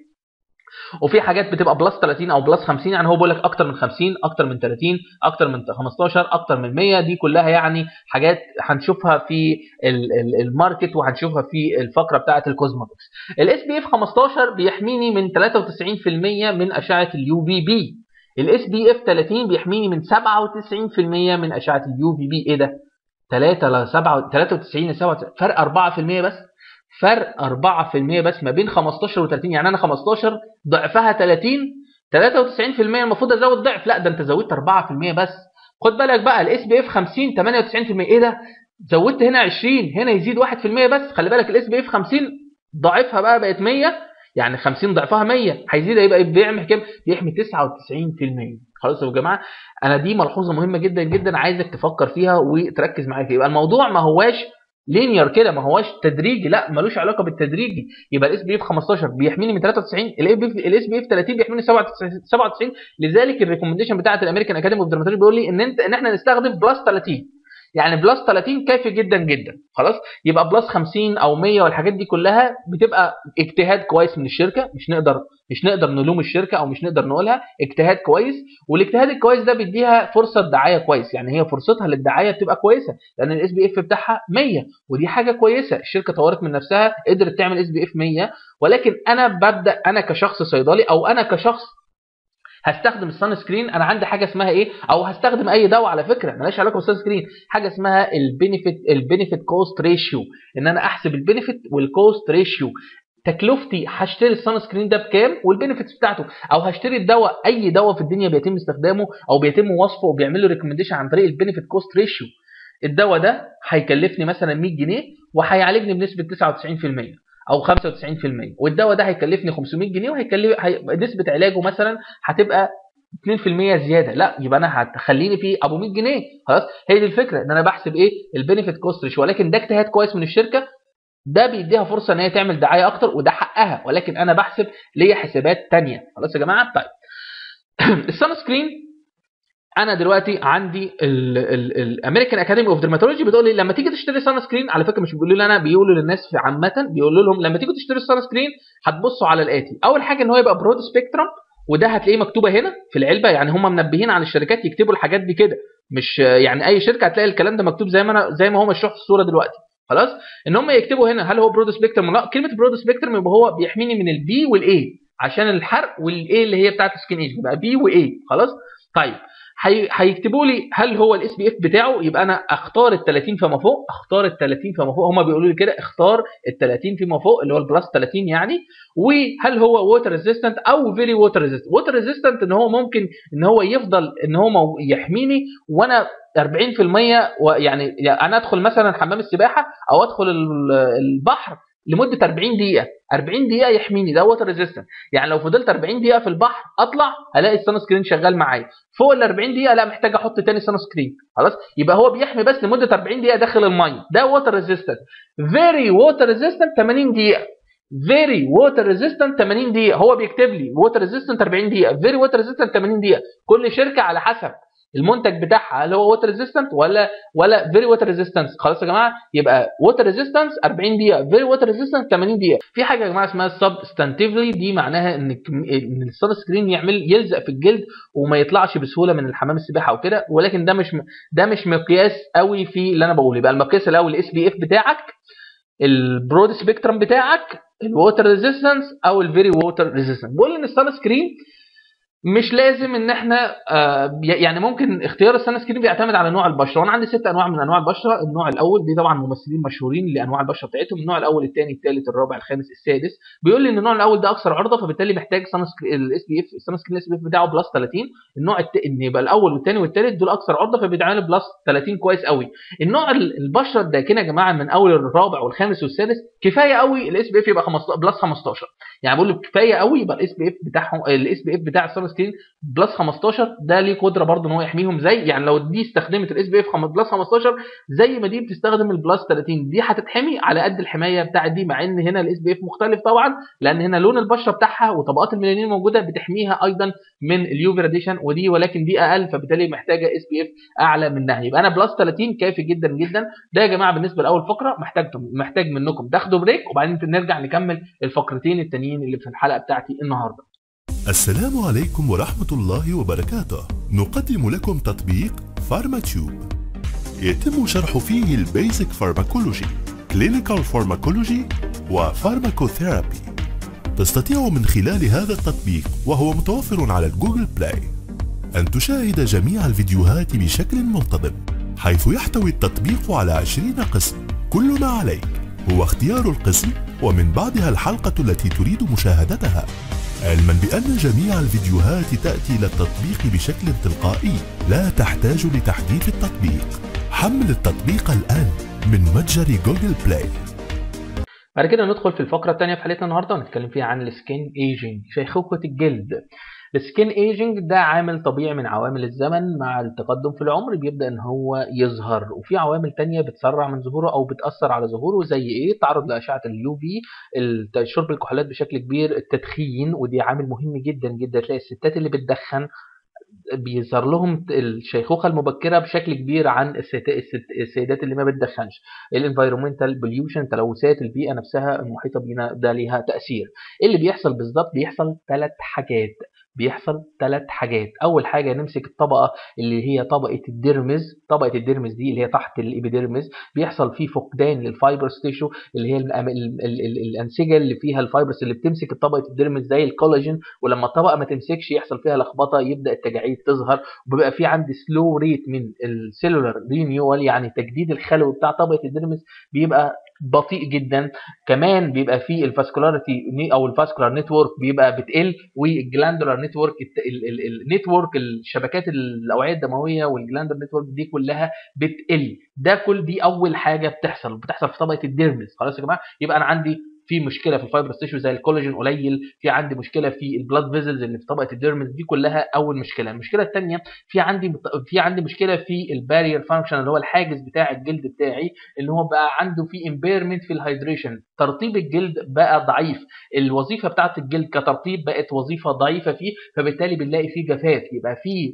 وفي حاجات بتبقى بلس ثلاثين او بلس خمسين، يعني هو بيقول لك اكتر من خمسين اكتر من ثلاثين اكتر من خمستاشر اكتر من مية. دي كلها يعني حاجات هنشوفها في الماركت وهنشوفها في الفقره بتاعه الكوزموتكس. الاس بي اف خمستاشر بيحميني من ثلاثة وتسعين بالمية من اشعه اليو في بي، الاس بي اف ثلاثين بيحميني من سبعة وتسعين بالمية من اشعه اليو في بي. ايه ده؟ ثلاثة ل سبعة ثلاثة وتسعين ل سبعة وتسعين، فرق أربعة بالمية بس، فرق أربعة بالمية بس ما بين خمستاشر و ثلاثين. يعني انا خمستاشر ضعفها ثلاثين، ثلاثة وتسعين بالمية المفروض ازود ضعف، لا ده انت زودت أربعة بالمية بس. خد بالك بقى الاس بي اف خمسين ثمانية وتسعين بالمية، ايه ده؟ زودت هنا عشرين هنا يزيد واحد بالمية بس. خلي بالك الاس بي اف خمسين ضعفها بقى بقت مية، يعني خمسين ضعفها مية هيزيد، يبقى بيعمل كام؟ بيحمي تسعة وتسعين بالمية. خلاص يا جماعه، انا دي ملحوظه مهمه جدا جدا عايزك تفكر فيها وتركز معايا فيها. يبقى الموضوع ما هواش لينير كده، ما هواش تدريجي، لا ملوش علاقه بالتدريجي. يبقى الاس بي اف خمستاشر بيحميني من ثلاثة وتسعين، الاس بي اف ثلاثين بيحميني سبعة وتسعين. لذلك الريكومنديشن بتاعه الامريكان اكاديمي اوف درماتولوجي بيقول لي ان انت ان احنا نستخدم بلس ثلاثين، يعني بلس ثلاثين كافي جدا جدا. خلاص، يبقى بلس خمسين او مية والحاجات دي كلها بتبقى اجتهاد كويس من الشركه، مش نقدر مش نقدر نلوم الشركه او مش نقدر نقولها، اجتهاد كويس. والاجتهاد الكويس ده بيديها فرصه دعايه كويس، يعني هي فرصتها للدعايه بتبقى كويسه لان الاس بي اف بتاعها مية، ودي حاجه كويسه. الشركه طورت من نفسها قدرت تعمل اس بي اف مية. ولكن انا ببدا انا كشخص صيدلي او انا كشخص هستخدم السان سكرين، انا عندي حاجه اسمها ايه، او هستخدم اي دواء على فكره مالهاش علاقه بالسان سكرين، حاجه اسمها البينيفيت البينيفيت كوست ريشيو، ان انا احسب البينيفيت والكوست ريشيو. تكلفتي هشتري السان سكرين ده بكام والبينيفيتس بتاعته، او هشتري الدواء، اي دواء في الدنيا بيتم استخدامه او بيتم وصفه وبيعمل له ريكومنديشن عن طريق البينيفيت كوست ريشيو. الدواء ده هيكلفني مثلا مية جنيه وهيعالجني بنسبه تسعة وتسعين بالمية او خمسة وتسعين بالمية، والدواء ده هيكلفني خمسمية جنيه وهيكلف هي... نسبه علاجه مثلا هتبقى اتنين في المية زياده، لا يبقى انا هتخليني في ابو مية جنيه. خلاص، هي دي الفكره، ان انا بحسب ايه البينيفيت كوست ريشيو. ولكن ده اجتهاد كويس من الشركه، ده بيديها فرصه ان هي تعمل دعايه اكتر، وده حقها، ولكن انا بحسب ليا حسابات ثانيه. خلاص يا جماعه. طيب السان سكرين، انا دلوقتي عندي الامريكان اكاديمي اوف ديرماتولوجي بتقول لي لما تيجي تشتري سان سكرين، على فكره مش بيقولوا لي انا، بيقولوا للناس في عامه، بيقولوا لهم لما تيجوا تشتروا السان سكرين هتبصوا على الاتي. اول حاجه ان هو يبقى برود سبيكترم، وده هتلاقيه مكتوبه هنا في العلبه، يعني هم منبهين على الشركات يكتبوا الحاجات دي كده، مش يعني اي شركه هتلاقي الكلام ده مكتوب زي ما انا زي ما هو مشروح في الصوره دلوقتي. خلاص، ان هم يكتبوا هنا هل هو برود سبيكترم ولا لا. كلمه برود سبيكترم يبقى هو بيحميني من البي والاي عشان الحرق، والاي اللي هي بتاعت سكين ايج، يبقى بي واي. خلاص. طيب هيكتبوا لي هل هو الاس بي اف بتاعه، يبقى انا اختار ال ثلاثين فما فوق، اختار ال ثلاثين فما فوق، هم بيقولوا لي كده اختار ال ثلاثين فيما فوق اللي هو البلس ثلاثين يعني. وهل هو ووتر ريزيستنت او فيري ووتر ريزيستنت. ووتر ريزيستنت ان هو ممكن ان هو يفضل ان هو يحميني وانا أربعين في المية، ويعني انا ادخل مثلا حمام السباحه او ادخل البحر لمده أربعين دقيقه، أربعين دقيقه يحميني، ده ووتر ريزيستنت. يعني لو فضلت أربعين دقيقه في البحر اطلع الاقي السان سكرين شغال معايا، فوق ال أربعين دقيقه لا محتاج احط تاني سان سكرين. خلاص، يبقى هو بيحمي بس لمده أربعين دقيقه داخل الميه، ده ووتر ريزيستنت. فيري ووتر ريزيستنت ثمانين دقيقه، فيري ووتر ريزيستنت ثمانين دقيقه، هو بيكتب لي ووتر ريزيستنت أربعين دقيقه، فيري ووتر ريزيستنت ثمانين دقيقه. كل شركه على حسب المنتج بتاعها هل هو ووتر ريزيستنت ولا ولا فيري ووتر ريزيستنس. خلاص يا جماعه، يبقى ووتر ريزيستنس أربعين دقيقه، فيري ووتر ريزيستنس ثمانين دقيقه. في حاجه يا جماعه اسمها سبستانتيفلي، دي معناها ان ان السان سكرين يعمل يلزق في الجلد وما يطلعش بسهوله من الحمام السباحه وكده، ولكن ده مش ده مش مقياس قوي في اللي انا بقوله. يبقى المقياس الاول الاس بي اف بتاعك، البرود سبيكترم بتاعك، الووتر ريزيستنس او الفيري ووتر ريزيستنس. بقول ان السان سكرين مش لازم ان احنا آه يعني ممكن اختيار السان سكرين بيعتمد على نوع البشره، وانا عندي ست انواع من انواع البشره. النوع الاول دي طبعا ممثلين مشهورين لانواع البشره بتاعتهم، النوع الاول الثاني الثالث الرابع الخامس السادس. بيقول لي ان النوع الاول ده اكثر عرضه، فبالتالي محتاج سان سكرين الاس بي اف السان سكرين الاس بي اف بتاعه بلس ثلاثين. النوع الت... ان يبقى الاول والثاني والثالث دول اكثر عرضه، فبيتعمل بلس ثلاثين كويس قوي. النوع البشره الداكنه يا جماعه من اول الرابع والخامس والسادس كفايه قوي الاس بي اف يبقى خمستاشر بلس خمستاشر، يعني بقول له كفايه قوي يبقى الاس بي اف بتاعهم الاس بي اف بتاع السان سكرين بلس خمستاشر. ده ليه قدره برضه ان هو يحميهم، زي يعني لو دي استخدمت الاس بي اف بلس خمستاشر زي ما دي بتستخدم البلس ثلاثين، دي هتتحمي على قد الحمايه بتاعت دي، مع ان هنا الاس بي اف مختلف طبعا، لان هنا لون البشره بتاعها وطبقات الميلانين الموجوده بتحميها ايضا من اليوفي راديشن، ودي ولكن دي اقل، فبالتالي محتاجه اس بي اف اعلى منها. يبقى انا بلس ثلاثين كافي جدا جدا. ده يا جماعه بالنسبه لاول فقره. محتاج محتاج منكم تاخدوا بريك، وبعدين نرجع نكمل الفقرتين التانيين اللي في الحلقه بتاعتي النهارده. السلام عليكم ورحمة الله وبركاته. نقدم لكم تطبيق فارماتيوب يتم شرح فيه البيزك فارماكولوجي، كلينيكال فارماكولوجي وفارماكوثيرابي. تستطيع من خلال هذا التطبيق، وهو متوفر على الجوجل بلاي، أن تشاهد جميع الفيديوهات بشكل منتظم، حيث يحتوي التطبيق على عشرين قسم. كل ما عليك هو اختيار القسم ومن بعدها الحلقة التي تريد مشاهدتها، علما بأن جميع الفيديوهات تأتي إلى التطبيق بشكل تلقائي، لا تحتاج لتحديث التطبيق. حمل التطبيق الآن من متجر جوجل بلاي. بعد كده ندخل في الفقرة الثانية في حلقتنا النهارده ونتكلم فيها عن السكين ايجينج، شيخوخة الجلد. السكين ايجينج ده عامل طبيعي من عوامل الزمن، مع التقدم في العمر بيبدأ ان هو يظهر، وفي عوامل تانية بتسرع من ظهوره او بتأثر على ظهوره، زي ايه؟ التعرض لأشعة اليو في، شرب الكحولات بشكل كبير، التدخين، ودي عامل مهم جدا جدا. تلاقي الستات اللي بتدخن بيظهر لهم الشيخوخه المبكره بشكل كبير عن السيدات اللي ما بتدخنش. الانفايرمنتال بوليوشن، تلوثات البيئه نفسها المحيطه بينا، ده ليها تاثير. ايه اللي بيحصل بالظبط؟ بيحصل ثلاث حاجات بيحصل ثلاث حاجات. اول حاجه نمسك الطبقه اللي هي طبقه الديرمز. طبقه الديرمز دي اللي هي تحت الابيديرمز، بيحصل فيه فقدان للفايبرس تيشو، اللي هي الانسجه اللي فيها الفايبرس اللي بتمسك طبقه الديرمز زي الكولاجين، ولما الطبقه ما تمسكش يحصل فيها لخبطه، يبدا التجاعيد تظهر، وبيبقى في عندي سلو ريت من السيلولار رينيوال، يعني تجديد الخلوي بتاع طبقه الديرمز بيبقى بطيء جدا. كمان بيبقى فيه الفاسكولاريتي او الفاسكولار نتورك بيبقى بتقل، والجلاندولار نتورك النتورك الشبكات الاوعيه الدمويه والجلاندولار نتورك دي كلها بتقل. ده كل دي اول حاجه بتحصل بتحصل في طبقه الديرمز. خلاص يا جماعه، يبقى انا عندي في مشكله في الفايبرس تيشو زي الكولاجين قليل، في عندي مشكله في البلاد فيزلز اللي في طبقه الديرمز، دي كلها اول مشكله. المشكله الثانيه في عندي في عندي مشكله في البارير فانكشن اللي هو الحاجز بتاع الجلد بتاعي، اللي هو بقى عنده في امبيرمنت في الهيدريشن، ترطيب الجلد بقى ضعيف، الوظيفه بتاعه الجلد كترطيب بقت وظيفه ضعيفه فيه، فبالتالي بنلاقي فيه جفاف، يبقى فيه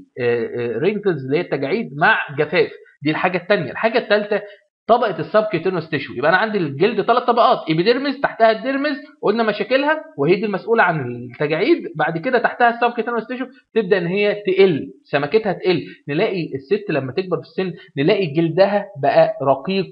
رينكلز اللي هي التجاعيد مع جفاف. دي الحاجه الثانيه. الحاجه الثالثه طبقه السبكيوتينوس تيشو، يبقى انا عندي الجلد ثلاث طبقات، ايبيديرمس، تحتها الديرمس قلنا مشاكلها وهي دي المسؤوله عن التجاعيد، بعد كده تحتها السبكيوتينوس تيشو تبدا ان هي تقل، سمكتها تقل، نلاقي الست لما تكبر في السن نلاقي جلدها بقى رقيق،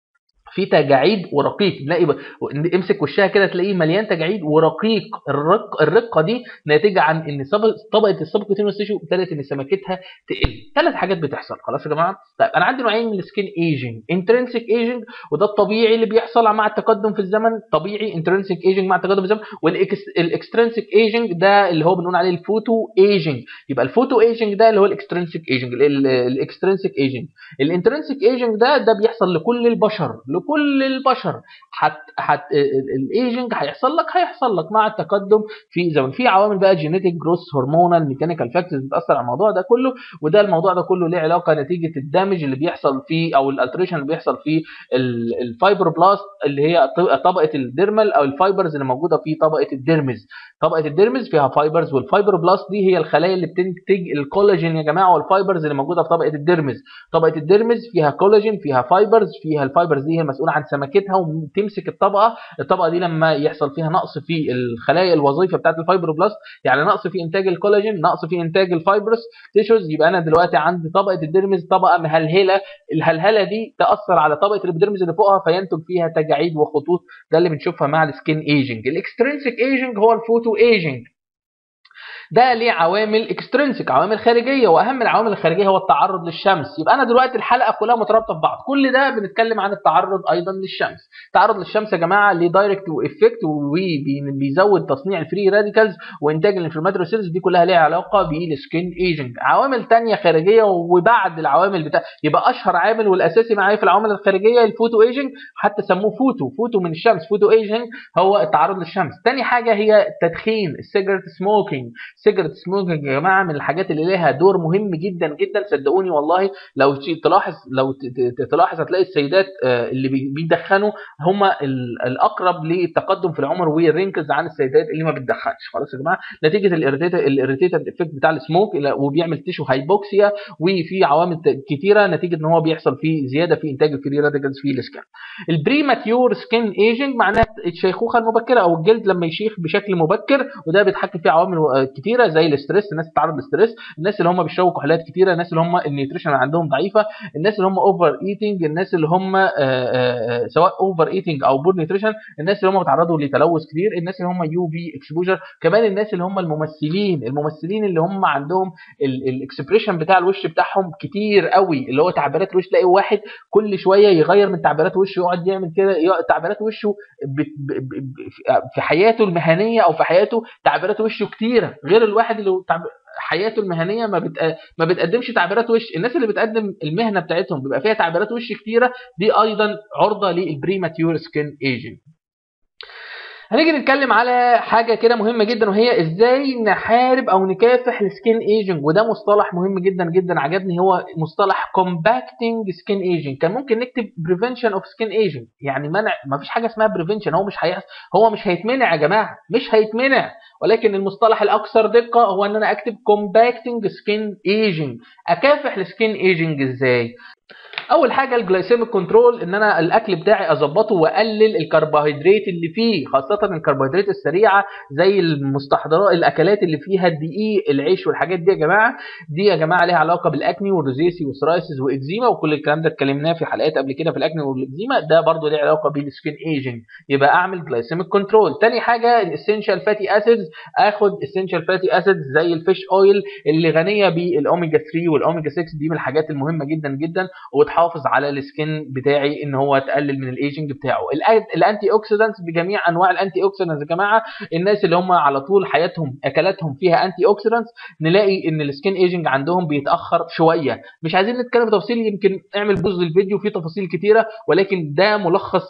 في تجاعيد ورقيق، نلاقي ب... امسك وشها كده تلاقيه مليان تجاعيد ورقيق. الرق... الرقه دي ناتجه عن ان سب... طبقه السبكوتينوس تيشو ابتدت ان سمكتها تقل. ثلاث حاجات بتحصل. خلاص يا جماعه؟ طيب انا عندي نوعين من السكين ايجنج، انترنسيك ايجنج وده الطبيعي اللي بيحصل مع التقدم في الزمن، طبيعي انترنسيك ايجنج مع التقدم في الزمن، والاكسترنسيك ايجنج ده اللي هو بنقول عليه الفوتو ايجنج. يبقى الفوتو ايجنج ده اللي هو الاكسترنسيك ايجنج. الاكسترنسيك ايجنج الانترنسيك ايجنج ده ده بيحصل لكل البشر، كل البشر. حت حت الايجنج هيحصل لك هيحصل لك مع التقدم في زمن. في عوامل بقى جينيتك، جروث هرمونال، ميكانيكال فاكتورز بتاثر على الموضوع ده كله، وده الموضوع ده كله ليه علاقه نتيجه الدمج اللي بيحصل فيه او الالتريشن اللي بيحصل في الفايبروبلاست اللي هي طبقه الديرمال او الفايبرز اللي موجوده في طبقه الديرمز. طبقه الديرمز فيها فايبرز، والفايبروبلاست دي هي الخلايا اللي بتنتج الكولاجين يا جماعه، والفايبرز اللي موجوده في طبقه الديرمز. طبقه الديرمز فيها كولاجين، فيها فايبرز، فيها الفايبرز دي هي مسؤوله عن سمكتها وتمسك الطبقه. الطبقه دي لما يحصل فيها نقص في الخلايا الوظيفه بتاعه الفايبروبلاست، يعني نقص في انتاج الكولاجين، نقص في انتاج الفايبرس تيشوز، يبقى انا دلوقتي عندي طبقه الديرمز طبقه مهلهله، الهلهله دي تاثر على طبقه الابيديرمز اللي فوقها فينتج فيها تجاعيد وخطوط. ده اللي بنشوفها مع السكين ايجنج. الاكسترنسيك ايجنج هو الفوتو ايجنج، ده ليه عوامل اكسترنسيك، عوامل خارجيه، واهم العوامل الخارجيه هو التعرض للشمس. يبقى انا دلوقتي الحلقه كلها مترابطه في بعض، كل ده بنتكلم عن التعرض ايضا للشمس. التعرض للشمس يا جماعه ليه دايركت افكت وبيزود تصنيع الفري راديكالز وانتاج الانفلاماتوري سيلز، دي كلها ليها علاقه بالسكين ايجنج. عوامل ثانيه خارجيه وبعد العوامل بتاع، يبقى اشهر عامل والاساسي معايا في العوامل الخارجيه الفوتو ايجنج، حتى سموه فوتو فوتو من الشمس، فوتو ايجنج هو التعرض للشمس. ثاني حاجه هي التدخين، السيجرت سموكينج. سيجرت سموكينج يا جماعه من الحاجات اللي ليها دور مهم جدا جدا، صدقوني والله. لو تلاحظ لو تلاحظ هتلاقي السيدات اللي بيدخنوا هم الاقرب للتقدم في العمر والرينكلز عن السيدات اللي ما بتدخنش. خلاص يا جماعه؟ نتيجه الاريتيتد افكت بتاع السموك، وبيعمل تيشو هايبوكسيا، وفي عوامل كتيره نتيجه ان هو بيحصل فيه زياده في انتاج الفري راديكالز في السكان. البريماتيور سكين ايجنج معناها الشيخوخه المبكره او الجلد لما يشيخ بشكل مبكر، وده بيتحكم فيه عوامل كتيره زي الاستريس، الناس بتتعرض للستريس، الناس اللي هم بيشربوا كحولات كتيره، الناس اللي هم النيوتريشن عندهم ضعيفه، الناس اللي هم اوفر ايتنج، الناس اللي هم آآ آآ سواء اوفر ايتنج او بور نيوتريشن، الناس اللي هم بيتعرضوا لتلوث كتير، الناس اللي هم يو في اكسبوجر، كمان الناس اللي هم الممثلين الممثلين اللي هم عندهم الاكسبريشن بتاع الوش بتاعهم كتير قوي، اللي هو تعبيرات الوش، تلاقي واحد كل شويه يغير من تعبيرات وشه، يقعد يعمل كده تعبيرات وشه في حياته المهنيه او في حياته تعبيرات وشه كتيره، غير الواحد اللي حياته المهنيه ما بت... ما بتقدمش تعبيرات وش. الناس اللي بتقدم المهنه بتاعتهم بيبقى فيها تعبيرات وش كتيره، دي ايضا عرضه للبريماتيور سكين ايجنج. هنيجي نتكلم على حاجه كده مهمه جدا، وهي ازاي نحارب او نكافح السكين ايجنج، وده مصطلح مهم جدا جدا عجبني، هو مصطلح كومباكتنج سكين ايجنج. كان ممكن نكتب بريفنشن اوف سكين ايجنج، يعني منع، ما فيش حاجه اسمها بريفنشن، هو مش هيحصل، هو مش هيتمنع يا جماعه، مش هيتمنع، ولكن المصطلح الاكثر دقه هو ان انا اكتب كومباكتنج سكين ايجنج. اكافح السكين ايجنج ازاي؟ اول حاجه الجلايسيميك كنترول، ان انا الاكل بتاعي اظبطه واقلل الكربوهيدرات اللي فيه، خاصه الكربوهيدرات السريعه زي المستحضرات، الاكلات اللي فيها الدقيق، العيش والحاجات دي يا جماعه، دي يا جماعه ليها علاقه بالاكني والروزيسي والسرايسيس واكزيما، وكل الكلام ده اتكلمناه في حلقات قبل كده في الاكني والاكزيما، ده برده ليه علاقه بالسكين ايجنج، يبقى اعمل جلايسيميك كنترول. تاني حاجه الاسينشال فاتي اسيدز، اخد اسينشال فاتي اسيدز زي الفيش اويل اللي غنيه بالاوميجا ثلاثة والاوميجا ستة، دي من الحاجات المهمه جدا جدا، وبتحافظ بتحافظ على السكين بتاعي ان هو تقلل من الايجنج بتاعه. الانتي اوكسيدانتس بجميع انواع الانتي اوكسيدانتس يا جماعه، الناس اللي هم على طول حياتهم اكلاتهم فيها انتي اوكسيدانتس نلاقي ان السكين ايجنج عندهم بيتاخر شويه. مش عايزين نتكلم في تفاصيل، يمكن اعمل بوز للفيديو فيه تفاصيل كتيره، ولكن ده ملخص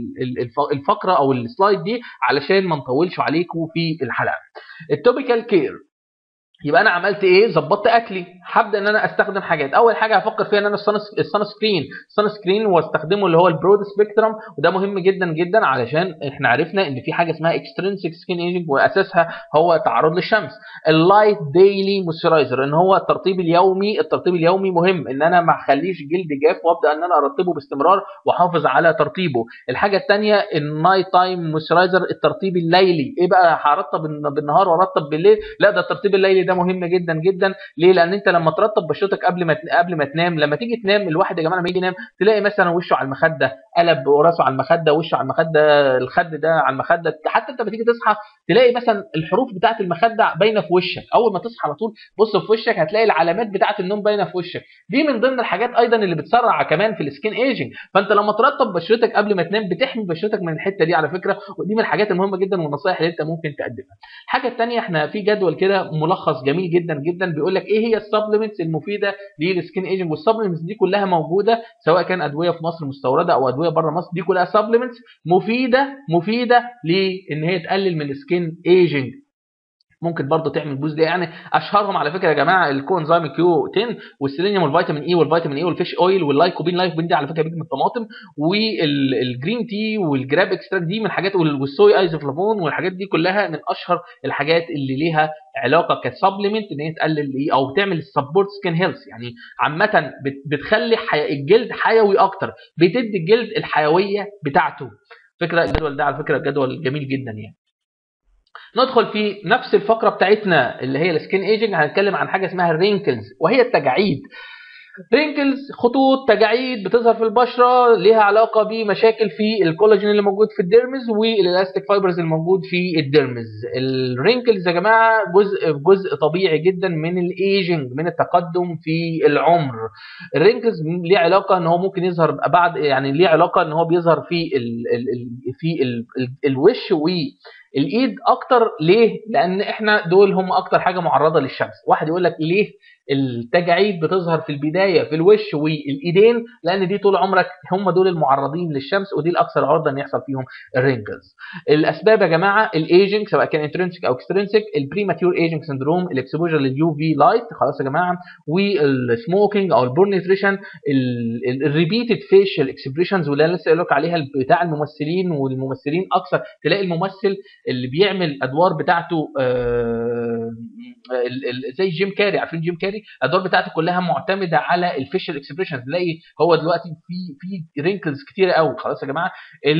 الفقره او السلايد دي علشان ما نطولش عليكم في الحلقه. التوبيكال كير، يبقى انا عملت ايه؟ ظبطت اكلي، هبدا ان انا استخدم حاجات. اول حاجه هفكر فيها ان انا السان سكرين، السان سكرين واستخدمه اللي هو البرود سبيكترم، وده مهم جدا جدا علشان احنا عرفنا ان في حاجه اسمها اكسترينسيك سكين ايجنج واساسها هو التعرض للشمس. اللايت ديلي مويسترايزر، ان هو الترطيب اليومي، الترطيب اليومي مهم ان انا ما اخليش جلدي جاف وابدا ان انا ارطبه باستمرار واحافظ على ترطيبه. الحاجه الثانيه النايت تايم مويسترايزر، الترطيب الليلي. ايه بقى هرطب بالنهار وارطب بالليل؟ لا، ده الترطيب الليلي ده مهم جدا جدا. ليه؟ لان انت لما ترطب بشرتك قبل ما قبل ما تنام، لما تيجي تنام الواحد يا جماعه لما يجي ينام تلاقي مثلا وشه على المخده، قلب راسه على المخده، وشه على المخده، الخد ده على المخده، حتى انت بتيجي تصحى تلاقي مثلا الحروف بتاعه المخده باينه في وشك. اول ما تصحى على طول بص في وشك هتلاقي العلامات بتاعه النوم باينه في وشك. دي من ضمن الحاجات ايضا اللي بتسرع كمان في السكين ايجنج. فانت لما ترطب بشرتك قبل ما تنام بتحمي بشرتك من الحته دي على فكره، ودي من الحاجات المهمه جدا والنصائح اللي انت ممكن تقدمها. الحاجه الثانيه احنا في جدول كده ملخص جميل جدا جدا بيقول لك ايه هي السبلمنتس المفيده للسكين ايجنج، والسبلمنتس دي كلها موجوده سواء كان ادويه في مصر مستورده او ادويه بره مصر، دي كلها سبلمنتس مفيده مفيده لان هي تقلل من السكين ايجنج. ممكن برضه تعمل بوز. يعني اشهرهم على فكره يا جماعه الكوانزيم كيو عشرة والسيلينيوم والفيتامين اي والفيتامين اي والفيش اويل واللايكوبين. اللايكوبين دي على فكره بيجي من الطماطم، والجرين تي والجراب اكستراكت دي من الحاجات، والصويا ايزوفلافون والحاجات دي كلها من اشهر الحاجات اللي ليها علاقه كسبلمنت ان هي تقلل او تعمل سبورت سكين هيلث. يعني عامه بتخلي الجلد حيوي اكتر، بتدي الجلد الحيويه بتاعته. فكره الجدول ده على فكره جدول جميل جدا يعني. ندخل في نفس الفقره بتاعتنا اللي هي السكين ايجنج، هنتكلم عن حاجه اسمها الرينكلز وهي التجاعيد. رينكلز خطوط تجاعيد بتظهر في البشره ليها علاقه بمشاكل في الكولاجين اللي موجود في الديرمز والالاستيك فايبرز الموجود في الديرمز. الرينكلز يا جماعه جزء جزء طبيعي جدا من الايجنج، من التقدم في العمر. الرينكلز ليه علاقه ان هو ممكن يظهر بعد، يعني ليه علاقه ان هو بيظهر في ال ال في ال ال الوش و الايد اكتر. ليه؟ لان احنا دول هم اكتر حاجه معرضه للشمس. واحد يقول لك ليه التجاعيد بتظهر في البدايه في الوش والايدين؟ لان دي طول عمرك هم دول المعرضين للشمس، ودي الاكثر عرضه ان يحصل فيهم الرينكلز. الاسباب يا جماعه الايجنج سواء كان انترنسيك او اكسترنسيك، البريماتيور ايجنج سندروم، الاكسبوجر لليو في لايت خلاص يا جماعه، والسموكينج او البور نيوتريشن، الريبيتد فيشل اكسبريشنز واللي انا لسه قايل لك عليها بتاع الممثلين. والممثلين اكثر تلاقي الممثل اللي بيعمل ادوار بتاعته آه زي جيم كاري، عارفين جيم كاري؟ الادوار بتاعته كلها معتمده على الفيشل اكسبريشنز. تلاقي هو دلوقتي في في رينكلز كتيره قوي خلاص يا جماعه.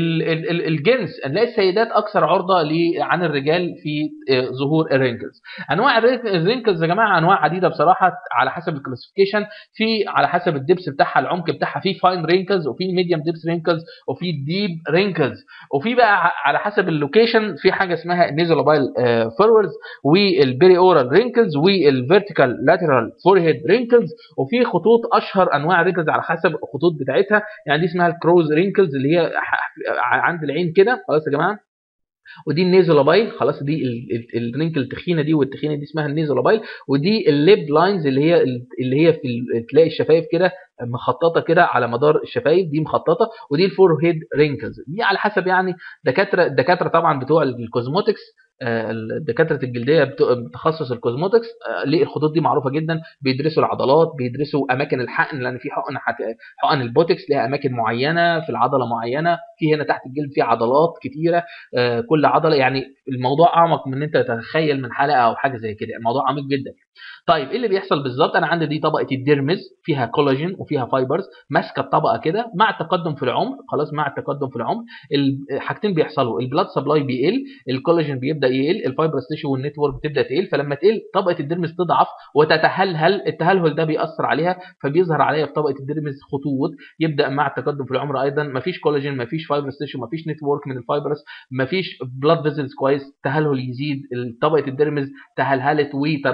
الجنس نلاقي السيدات اكثر عرضه عن الرجال في ظهور الرينكلز. انواع الرينكلز يا جماعه انواع عديده بصراحه على حسب الكلاسيفيكيشن، في على حسب الدبس بتاعها، العمق بتاعها، في فاين رينكلز وفي ميديوم ديبس رينكلز وفي ديب رينكلز، وفي بقى على حسب اللوكيشن في حاجه اسمها نيزولابايل فورورز والبيري اورال رينكلز والفيرتيكال لاترال فورهيد رينكلز. وفي خطوط اشهر انواع الرينكلز على حسب الخطوط بتاعتها، يعني دي اسمها الكروز رينكلز اللي هي عند العين كده خلاص يا جماعه، ودي النيزولابايل خلاص، دي الرينكل التخينه دي، والتخينه دي اسمها النيزولابايل. ودي الليب لاينز اللي هي اللي هي في تلاقي الشفايف كده مخططه كده على مدار الشفايف، دي مخططه. ودي الفور هيد رينكلز، دي على حسب يعني دكاتره الدكاتره طبعا بتوع الكوزموتكس، دكاتره الجلديه بتخصص الكوزموتكس، ليه الخطوط دي معروفه جدا، بيدرسوا العضلات، بيدرسوا اماكن الحقن، لان في حقن حقن البوتكس لها اماكن معينه في العضله معينه، في هنا تحت الجلد في عضلات كتيره، كل عضله يعني الموضوع اعمق من ان انت تتخيل من حلقه او حاجه زي كده، الموضوع عميق جدا. طيب ايه اللي بيحصل بالظبط؟ انا عندي دي طبقه الديرمز فيها كولاجين وفيها فايبرز ماسكه الطبقه كده. مع التقدم في العمر خلاص، مع التقدم في العمر الحاجتين بيحصلوا، البلاد سبلاي بيقل، الكولاجين بيبدا يقل، الفايبرز تيشو والنتورك بتبدا تقل. فلما تقل طبقه الديرمز تضعف وتتهلهل، التهلهل ده بيأثر عليها، فبيظهر عليها في طبقه الديرمز خطوط. يبدا مع التقدم في العمر ايضا مفيش كولاجين، مفيش فايبرز تيشو، مفيش نتورك من الفايبرز، مفيش بلاد فيزلز كويس، تهلهل يزيد، طبقه الديرمز تهلهلت وترخرخت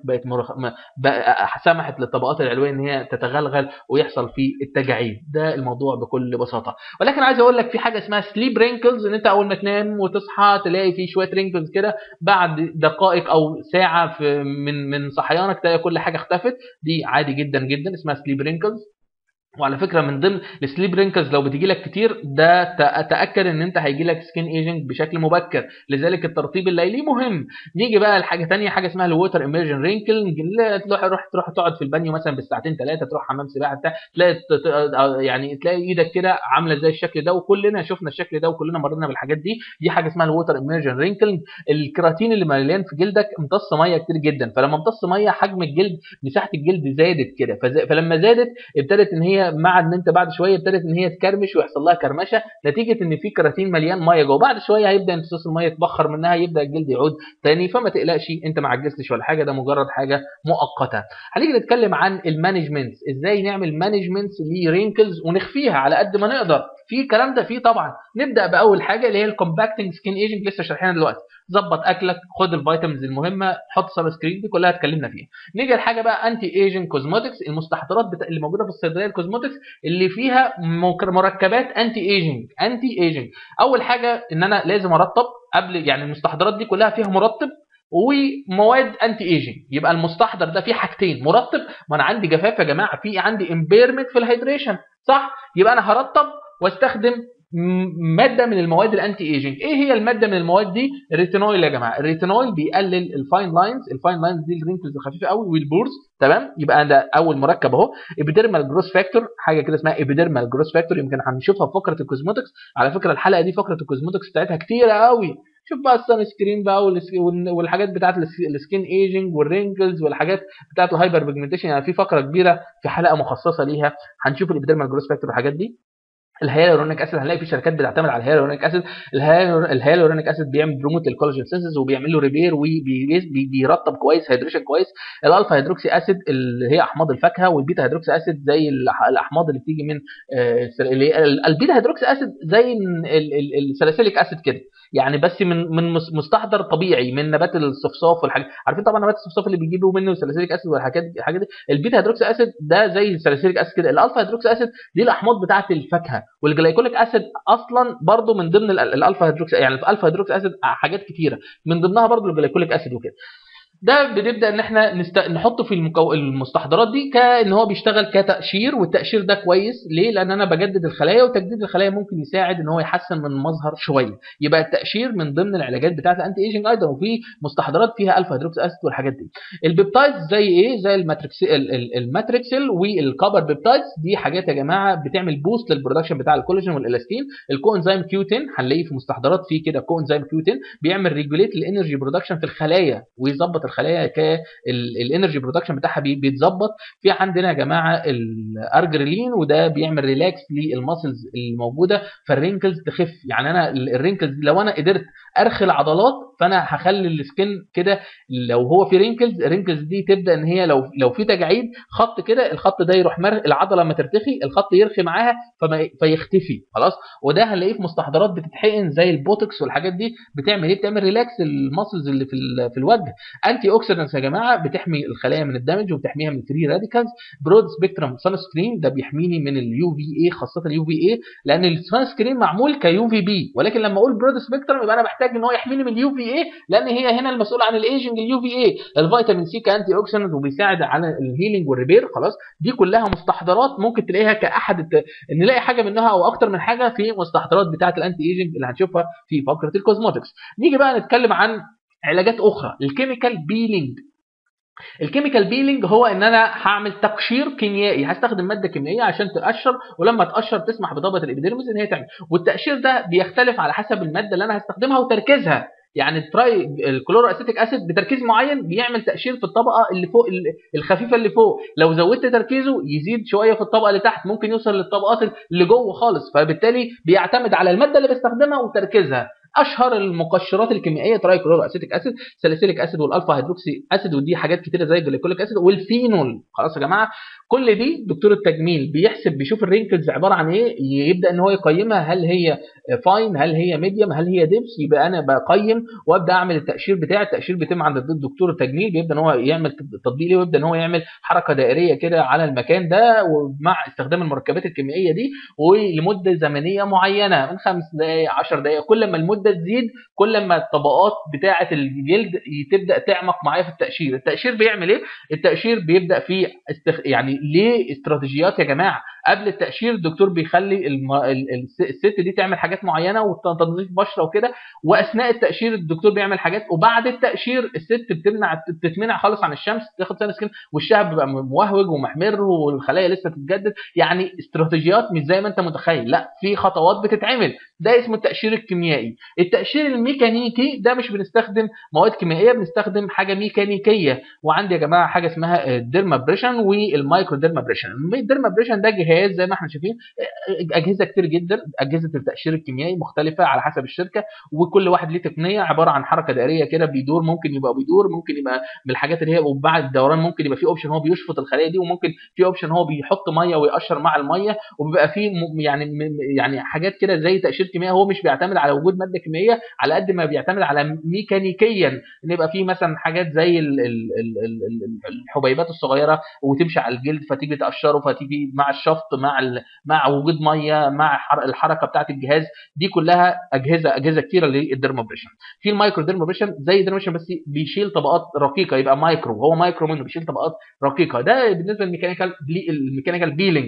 بقت مرخ... بقى سمحت للطبقات العلويه ان هي تتغلغل ويحصل في التجاعيد. ده الموضوع بكل بساطه. ولكن عايز اقول لك في حاجه اسمها سليب رينكلز، ان انت اول ما تنام وتصحى تلاقي في شويه رينكلز كده، بعد دقائق او ساعه في من من صحيانك تلاقي كل حاجه اختفت. دي عادي جدا جدا، اسمها سليب رينكلز. وعلى فكره من ضمن السليب رينكلز لو بتيجي لك كتير ده تاكد ان انت هيجي لك سكين ايجنج بشكل مبكر، لذلك الترطيب الليلي مهم. نيجي بقى لحاجه ثانيه، حاجه اسمها الووتر ايمرجن رينكل. تروح تروح تروح تقعد في البانيو مثلا بالساعتين ثلاثه، تروح حمام سباحه بتاع، تلاقي يعني تلاقي ايدك كده عامله زي الشكل ده، وكلنا شفنا الشكل ده وكلنا مرينا بالحاجات دي. دي حاجه اسمها الووتر ايمرجن رينكل. الكراتين اللي مليان في جلدك امتص ميه كتير جدا، فلما امتص ميه حجم الجلد مساحه الجلد زادت كده، فلما زادت ابتدت ان هي مع ان انت بعد شويه ابتدت ان هي تكرمش ويحصل لها كرمشه نتيجه ان في كراتين مليان ميه جوه. بعد شويه هيبدا امتصاص الميه يتبخر منها، يبدا الجلد يعود تاني. فما تقلقش، انت ما عجزتش ولا حاجه، ده مجرد حاجه مؤقته. هنيجي نتكلم عن المانجمنت، ازاي نعمل مانجمنت لرينكلز ونخفيها على قد ما نقدر. في الكلام ده فيه طبعا. نبدا باول حاجه اللي هي الكومباكتنج سكين ايجنج، لسه شارحينها دلوقتي. ظبط اكلك، خد الفيتامينز المهمه، حط سان سكرين، دي كلها اتكلمنا فيها. نيجي لحاجه بقى انتي ايجنج كوزموتكس، المستحضرات بتا... اللي موجوده في الصيدليه الكوزموتكس اللي فيها مركبات انتي ايجنج. انتي ايجنج اول حاجه ان انا لازم ارطب قبل، يعني المستحضرات دي كلها فيها مرطب ومواد انتي ايجنج. يبقى المستحضر ده فيه حاجتين، مرطب، ما انا عندي جفاف يا جماعه، في عندي امبيرمنت في الهيدريشن، صح؟ يبقى انا هرطب واستخدم ماده من المواد الانتي ايجنج. ايه هي الماده من المواد دي؟ الريتينويل يا جماعه. الريتينويل بيقلل الفاين لاينز، الفاين لاينز دي الرينكلز الخفيفه قوي والبورز، تمام؟ يبقى ده اول مركب اهو. ايبيديرمال جروس فاكتور، حاجه كده اسمها ايبيديرمال جروس فاكتور، يمكن هنشوفها في فقره الكوزموتكس. على فكره الحلقه دي فقره الكوزموتكس بتاعتها كتيره قوي. شوف بقى السان سكرين بقى والحاجات بتاعت السكين ايجنج والرينكلز والحاجات بتاعت الهايبر بيجمنتيشن، يعني في فقره كبيره في حلقه مخصصه ليها هنشوف الابيديرمال جروس فاكتور والحاجات دي. الهيالورونيك اسيد، هنلاقي في شركات بتعتمد على الهيالورونيك اسيد. الهيالورونيك اسيد بيعمل بروموت للكولاجين سينثيز وبيعمل له ريبير وبيرطب كويس، هيدريشن كويس. الالفا هيدروكسي اسيد اللي هي احماض الفاكهه، والبيتا هيدروكسي اسيد زي الاحماض اللي بتيجي من البيتا هيدروكسي اسيد زي الساليسيليك اسيد كده، يعني بس من من مستحضر طبيعي من نبات الصفصاف والحاجات. عارفين طبعا نبات الصفصاف اللي بيجيبوا منه الساليسيليك اسيد والحاجات الحاجات دي. البيتا هيدروكسي اسيد ده زي الساليسيليك اسيد كده. الالفا هيدروكسي اسيد دي الاحماض بتاعه الفاكهه. والجلايكوليك اسيد اصلا برضو من ضمن الالفا هيدروكسي، يعني الالفا هيدروكسي اسيد حاجات كتيره من ضمنها برضو الجلايكوليك اسيد وكده. ده بنبدا ان احنا نست... نحطه في المكو... المستحضرات دي كان هو بيشتغل كتقشير، والتقشير ده كويس ليه؟ لان انا بجدد الخلايا، وتجديد الخلايا ممكن يساعد ان هو يحسن من المظهر شويه. يبقى التقشير من ضمن العلاجات بتاعه الانتي ايجنج ايضا، وفي مستحضرات فيها الفا هيدروكسي اسيد والحاجات دي. البيبتايدز زي ايه؟ زي الماتريكس الماتريكسل والكابر بيبتايدز، دي حاجات يا جماعه بتعمل بوست للبرودكشن بتاع الكولاجين والالاستين. الكوانزيم كيوتين هنلاقيه في مستحضرات فيه كده، كوانزيم كيوتين بيعمل ريجوليت الانرجي برودكشن في الخلايا ويظبط الخلايا ك الانرجي برودكشن بتاعها بيتظبط. في عندنا يا جماعه الارجريلين، وده بيعمل ريلاكس للماسلز الموجوده، فالرينكلز تخف. يعني انا الرينكلز لو انا قدرت ارخي العضلات فانا هخلي السكن كده، لو هو في رينكلز الرينكلز دي تبدا ان هي لو لو في تجاعيد خط كده، الخط ده يروح مرخ العضله لما ترتخي الخط يرخي معاها فما فيختفي خلاص. وده هنلاقيه في مستحضرات بتتحقن زي البوتوكس والحاجات دي. بتعمل ايه؟ بتعمل ريلاكس الماسلز اللي في في الوجه. انتي اوكسيدنتس يا جماعه بتحمي الخلايا من الدمج وبتحميها من الفري راديكالز. برود سبيكترم سان سكرين ده بيحميني من اليو في اي، خاصه اليو في اي، لان السان سكرين معمول كيو في بي، ولكن لما اقول برود سبيكترم يبقى انا محتاج ان هو يحميني من اليو في اي، لان هي هنا المسؤوله عن الايجنج اليو في اي. الفيتامين سي كانتي اوكسيدنت وبيساعد على الهيلينج والريبير. خلاص دي كلها مستحضرات ممكن تلاقيها كاحد الت... نلاقي حاجه منها او اكتر من حاجه في مستحضرات بتاعه الانتي ايجنج اللي هنشوفها في فقره الكوزموتكس. نيجي بقى نتكلم عن علاجات اخرى، الكيميكال بيلينج. الكيميكال بيلينج هو ان انا هعمل تقشير كيميائي، هستخدم ماده كيميائيه عشان تقشر، ولما تقشر تسمح بضبط الابيديرمس ان هي تعمل. والتقشير ده بيختلف على حسب الماده اللي انا هستخدمها وتركيزها. يعني التراي الكلورو اسيتيك اسيد بتركيز معين بيعمل تقشير في الطبقه اللي فوق الخفيفه اللي فوق، لو زودت تركيزه يزيد شويه في الطبقه اللي تحت، ممكن يوصل للطبقات اللي جوه خالص. فبالتالي بيعتمد على الماده اللي بستخدمها وتركيزها. اشهر المقشرات الكيميائيه ترايكلورو اسيتيك اسيد، ساليسيليك اسيد، والالفا هيدروكسي اسيد، ودي حاجات كتيره زي الجليكوليك اسيد والفينول. خلاص يا جماعه، كل دي دكتور التجميل بيحسب بيشوف الرينكلز عباره عن ايه، يبدا ان هو يقيمها، هل هي فاين، هل هي ميديوم، هل هي ديبس. يبقى انا بقيم وابدا اعمل التاشير بتاعي. التاشير بيتم عند دكتور التجميل، بيبدا ان هو يعمل تطبيق ليه، ويبدا ان هو يعمل حركه دائريه كده على المكان ده، ومع استخدام المركبات الكيميائيه دي، ولمده زمنيه معينه من خمس دقائق عشر دقائق. كل ما المده تزيد كل ما الطبقات بتاعه الجلد تبدا تعمق معايا في التاشير. التاشير بيعمل ايه؟ التاشير بيبدا فيه استخ... يعني ليه استراتيجيات يا جماعه. قبل التاشير الدكتور بيخلي الم... الست دي تعمل حاجات معينه وتنظيف بشره وكده، واثناء التاشير الدكتور بيعمل حاجات، وبعد التاشير الست بتمنع بتتمنع خالص عن الشمس، تاخد سان سكين، والشها بيبقى مهوج ومحمر والخلايا لسه تتجدد. يعني استراتيجيات مش زي ما انت متخيل، لا، في خطوات بتتعمل. ده اسمه التاشير الكيميائي. التاشير الميكانيكي ده مش بنستخدم مواد كيميائيه، بنستخدم حاجه ميكانيكيه. وعندي يا جماعه حاجه اسمها الديرمابريشن والمايكرو ديرمابريشن. الديرمابريشن ده جهاز زي ما احنا شايفين، اجهزه كتير جدا، اجهزه التاشير الكيميائي مختلفه على حسب الشركه، وكل واحد ليه تقنيه، عباره عن حركه دائريه كده بيدور، ممكن يبقى بيدور، ممكن يبقى من الحاجات اللي هي، وبعد الدوران ممكن يبقى في اوبشن هو بيشفط الخلايا دي، وممكن في اوبشن هو بيحط ميه ويقشر مع الميه، وبيبقى في يعني يعني حاجات كده زي تاشير كيميائي. هو مش بيعتمد على وجود ماده كيميائيه على قد ما بيعتمد على ميكانيكيا، ان يبقى في مثلا حاجات زي الحبيبات الصغيره وتمشي على الجلد، فتيجي تقشره، فتيجي مع الشفط، مع مع وجود ميه، مع الحركه بتاعه الجهاز. دي كلها اجهزه اجهزه كتيره للديرمابريشن. في المايكرو ديرمابريشن زي الديرمابريشن بس بيشيل طبقات رقيقه، يبقى مايكرو، هو مايكرو منه بيشيل طبقات رقيقه. ده بالنسبه للميكانيكال بلي الميكانيكال بيلينج.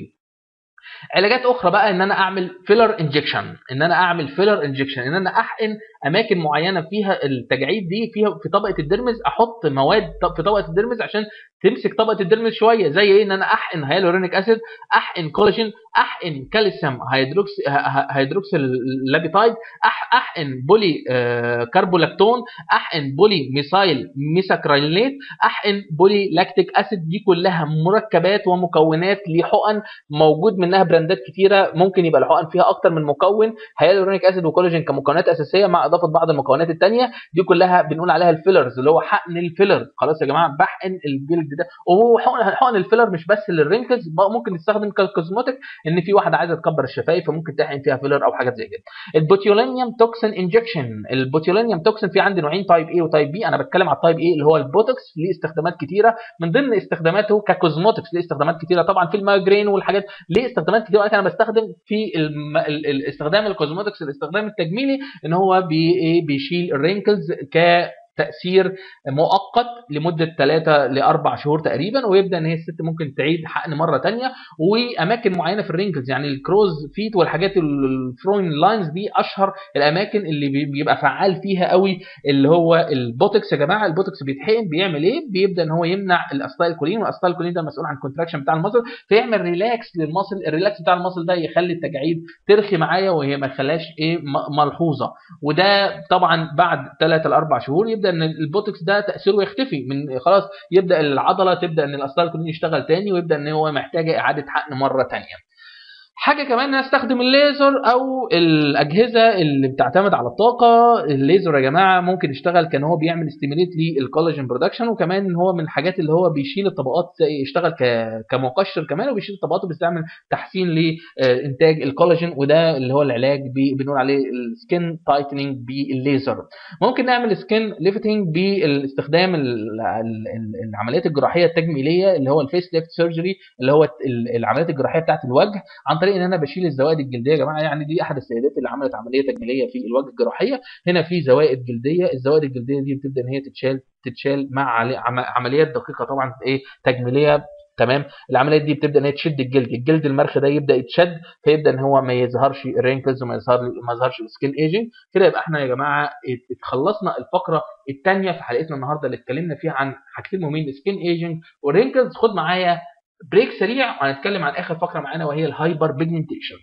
علاجات اخرى بقى، ان انا اعمل فيلر انجكشن، ان انا اعمل فيلر انجكشن ان انا احقن اماكن معينه فيها التجاعيد دي فيها في طبقه الديرمز، احط مواد في طبقه الديرمز عشان تمسك طبقه الديرمز شويه. زي ايه؟ ان انا احقن هيالورونيك اسيد، احقن كولاجين، احقن كالسيوم هيدروكس هيدروكسيل لابيتايد، احقن بولي كاربولاكتون، احقن بولي ميثايل ميثاكريليت، احقن بولي لاكتيك اسيد. دي كلها مركبات ومكونات لحقن موجود منها براندات كتيره، ممكن يبقى الحقن فيها اكتر من مكون. هيالورونيك اسيد وكولاجين كمكونات اساسيه مع اضافه بعض المكونات الثانيه، دي كلها بنقول عليها الفيلرز، اللي هو حقن الفيلر. خلاص يا جماعه، بحقن الجلد ده. وحقن حقن الفيلر مش بس للرينكلز، ممكن نستخدم كالكوزموتيك، ان في واحده عايزه تكبر الشفايف فممكن تحقن فيها فيلر او حاجات زي كده. البوتيولينيوم توكسين انجكشن. البوتيولينيوم توكسين في عندي نوعين، تايب اي وتايب بي. انا بتكلم على التايب اي اللي هو البوتوكس، ليه استخدامات كتيره، من ضمن استخداماته ككوزموتكس ليه استخدامات كتيره طبعا في المايجرين والحاجات، ليه استخدامات كتيره. انا بستخدم في الم... الاستخدام الكوزموتكس، الاستخدام التجميلي، ان هو بي... بيشيل الرينكلز ك تأثير مؤقت لمدة ثلاثة لأربع شهور تقريبا، ويبدأ ان هي الست ممكن تعيد حقن مرة تانية. واماكن معينة في الرينكلز، يعني الكروز فيت والحاجات الفروين لاينز، دي اشهر الاماكن اللي بيبقى فعال فيها قوي اللي هو البوتوكس. يا جماعة البوتوكس بيتحقن بيعمل ايه؟ بيبدأ ان هو يمنع الاستايلكولين، والاستايلكولين ده مسؤول عن الكونتراكشن بتاع المصل، فيعمل ريلاكس للمصل. الريلاكس بتاع المصل ده يخلي التجاعيد ترخي معايا وهي ما تخليهاش ايه ملحوظة. وده طبعا بعد ثلاثة لأربع شهور يبدأ ان البوتوكس ده تاثيره يختفي، من خلاص يبدا العضله تبدا ان الاستايلكولين يشتغل تاني، ويبدا ان هو محتاج اعاده حقن مره تانيه. حاجه كمان نستخدم الليزر او الاجهزه اللي بتعتمد على الطاقه. الليزر يا جماعه ممكن يشتغل كان هو بيعمل ستيميليت للكولاجين برودكشن، وكمان ان هو من الحاجات اللي هو بيشيل الطبقات، يشتغل كمقشر كمان، وبيشيل الطبقات وبيستعمل تحسين لانتاج الكولاجين. وده اللي هو العلاج بنقول عليه السكين تايتنينج بالليزر. ممكن نعمل سكين ليفتنج باستخدام العمليات الجراحيه التجميليه اللي هو الفيس ليفت سيرجري، اللي هو العمليات الجراحيه بتاعت الوجه، عن طريق ان انا بشيل الزوائد الجلديه. يا جماعه يعني دي احد السيدات اللي عملت عمليه تجميليه في الوجه الجراحيه، هنا في زوائد جلديه. الزوائد الجلديه دي بتبدا ان هي تتشال تتشال مع عمليات دقيقه طبعا ايه تجميليه. تمام. العمليات دي بتبدا ان هي تشد الجلد، الجلد المرخي ده يبدا يتشد، فيبدا ان هو ما يظهرش الرينكلز وما يظهر ما يظهرش السكين ايجنج. كده يبقى احنا يا جماعه اتخلصنا الفقره الثانيه في حلقتنا النهارده اللي اتكلمنا فيها عن حاجتين مهمين، السكين ايجنج والرينكلز. خد معايا بريك سريع وهنتكلم عن اخر فقره معانا وهي الهايبر بيجمنتيشن.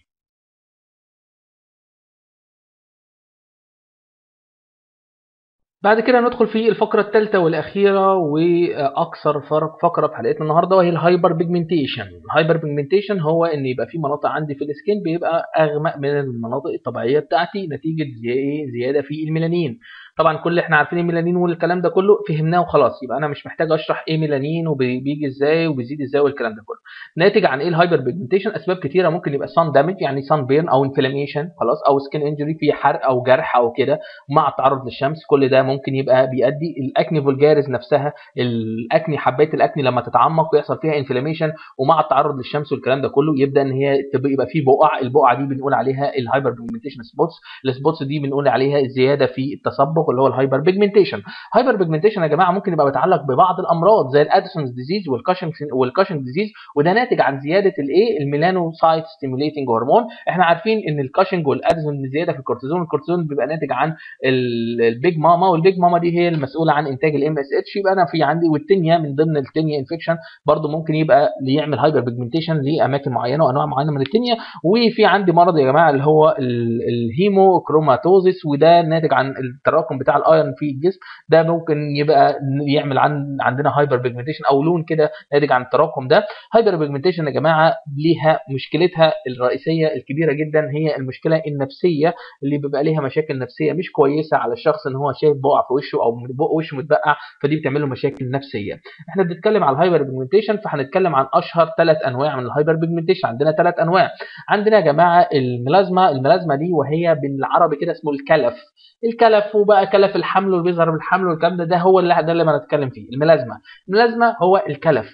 بعد كده ندخل في الفقرة الثالثة والأخيرة وأكثر فقرة في حلقتنا النهاردة، وهي الهايبر بيجمنتيشن. الهايبر بيجمنتيشن هو إن يبقى في مناطق عندي في السكين بيبقى أغمق من المناطق الطبيعية بتاعتي نتيجة زيادة في الميلانين. طبعا كل احنا عارفين الميلانين والكلام ده كله فهمناه وخلاص، يبقى انا مش محتاج اشرح ايه ميلانين وبيجي ازاي وبيزيد ازاي والكلام ده كله. ناتج عن ايه الهايبر بيجمنتيشن؟ اسباب كتيره، ممكن يبقى سان دامج يعني سان بيرن او انفلاميشن خلاص، او سكين انجري في حرق او جرح او كده مع التعرض للشمس، كل ده ممكن يبقى بيؤدي. الاكني فولجاريز نفسها، الاكني حبات الاكني لما تتعمق ويحصل فيها انفلاميشن ومع التعرض للشمس والكلام ده كله يبدا ان هي يبقى في بقع، البقعه دي بنقول عليها الهايبر بيجمنتيشن سبوتس. السبوتس دي بنقول عليها زياده في التصبغ اللي هو الهايبر بيجمنتيشن. هايبر بيجمنتيشن يا جماعه ممكن يبقى متعلق ببعض الامراض زي الاديسونز ديزيز والكاشنج والكاشنج ديزيز، وده ناتج عن زياده الايه الميلانوسايت ستيموليتنج هرمون. احنا عارفين ان الكاشنج والاديسون زياده في الكورتيزون، الكورتيزون بيبقى ناتج عن البيج ماما، والبيج ماما دي هي المسؤوله عن انتاج الام اس اتش. يبقى انا في عندي والتنيا من ضمن التنيا انفكشن برضو ممكن يبقى يعمل هايبر بيجمنتيشن لاماكن معينه وانواع معينه من التنيا. وفي عندي مرض يا جماعه اللي هو الهيموكروماتوزيس، وده ناتج عن التراكم بتاع الايرون في الجسم، ده ممكن يبقى يعمل عن عندنا هايبر بيجمنتيشن او لون كده ناتج عن التراكم ده. هايبر بيجمنتيشن يا جماعه ليها مشكلتها الرئيسيه الكبيره جدا هي المشكله النفسيه، اللي بيبقى ليها مشاكل نفسيه مش كويسه على الشخص ان هو شايف بقع في وشه او وشه متبقع، فدي بتعمل له مشاكل نفسيه. احنا بنتكلم على الهايبر بيجمنتيشن، فهنتكلم عن اشهر ثلاث انواع من الهايبر بيجمنتيشن. عندنا ثلاث انواع. عندنا يا جماعه الميلازما، الميلازما دي وهي بالعربي كده اسمه الكلف. الكلف وبقى كلف الحمل واللي بيظهر بالحمل والكلام ده، ده هو اللي ده اللي بنتكلم فيه الميلازما. الميلازما هو الكلف.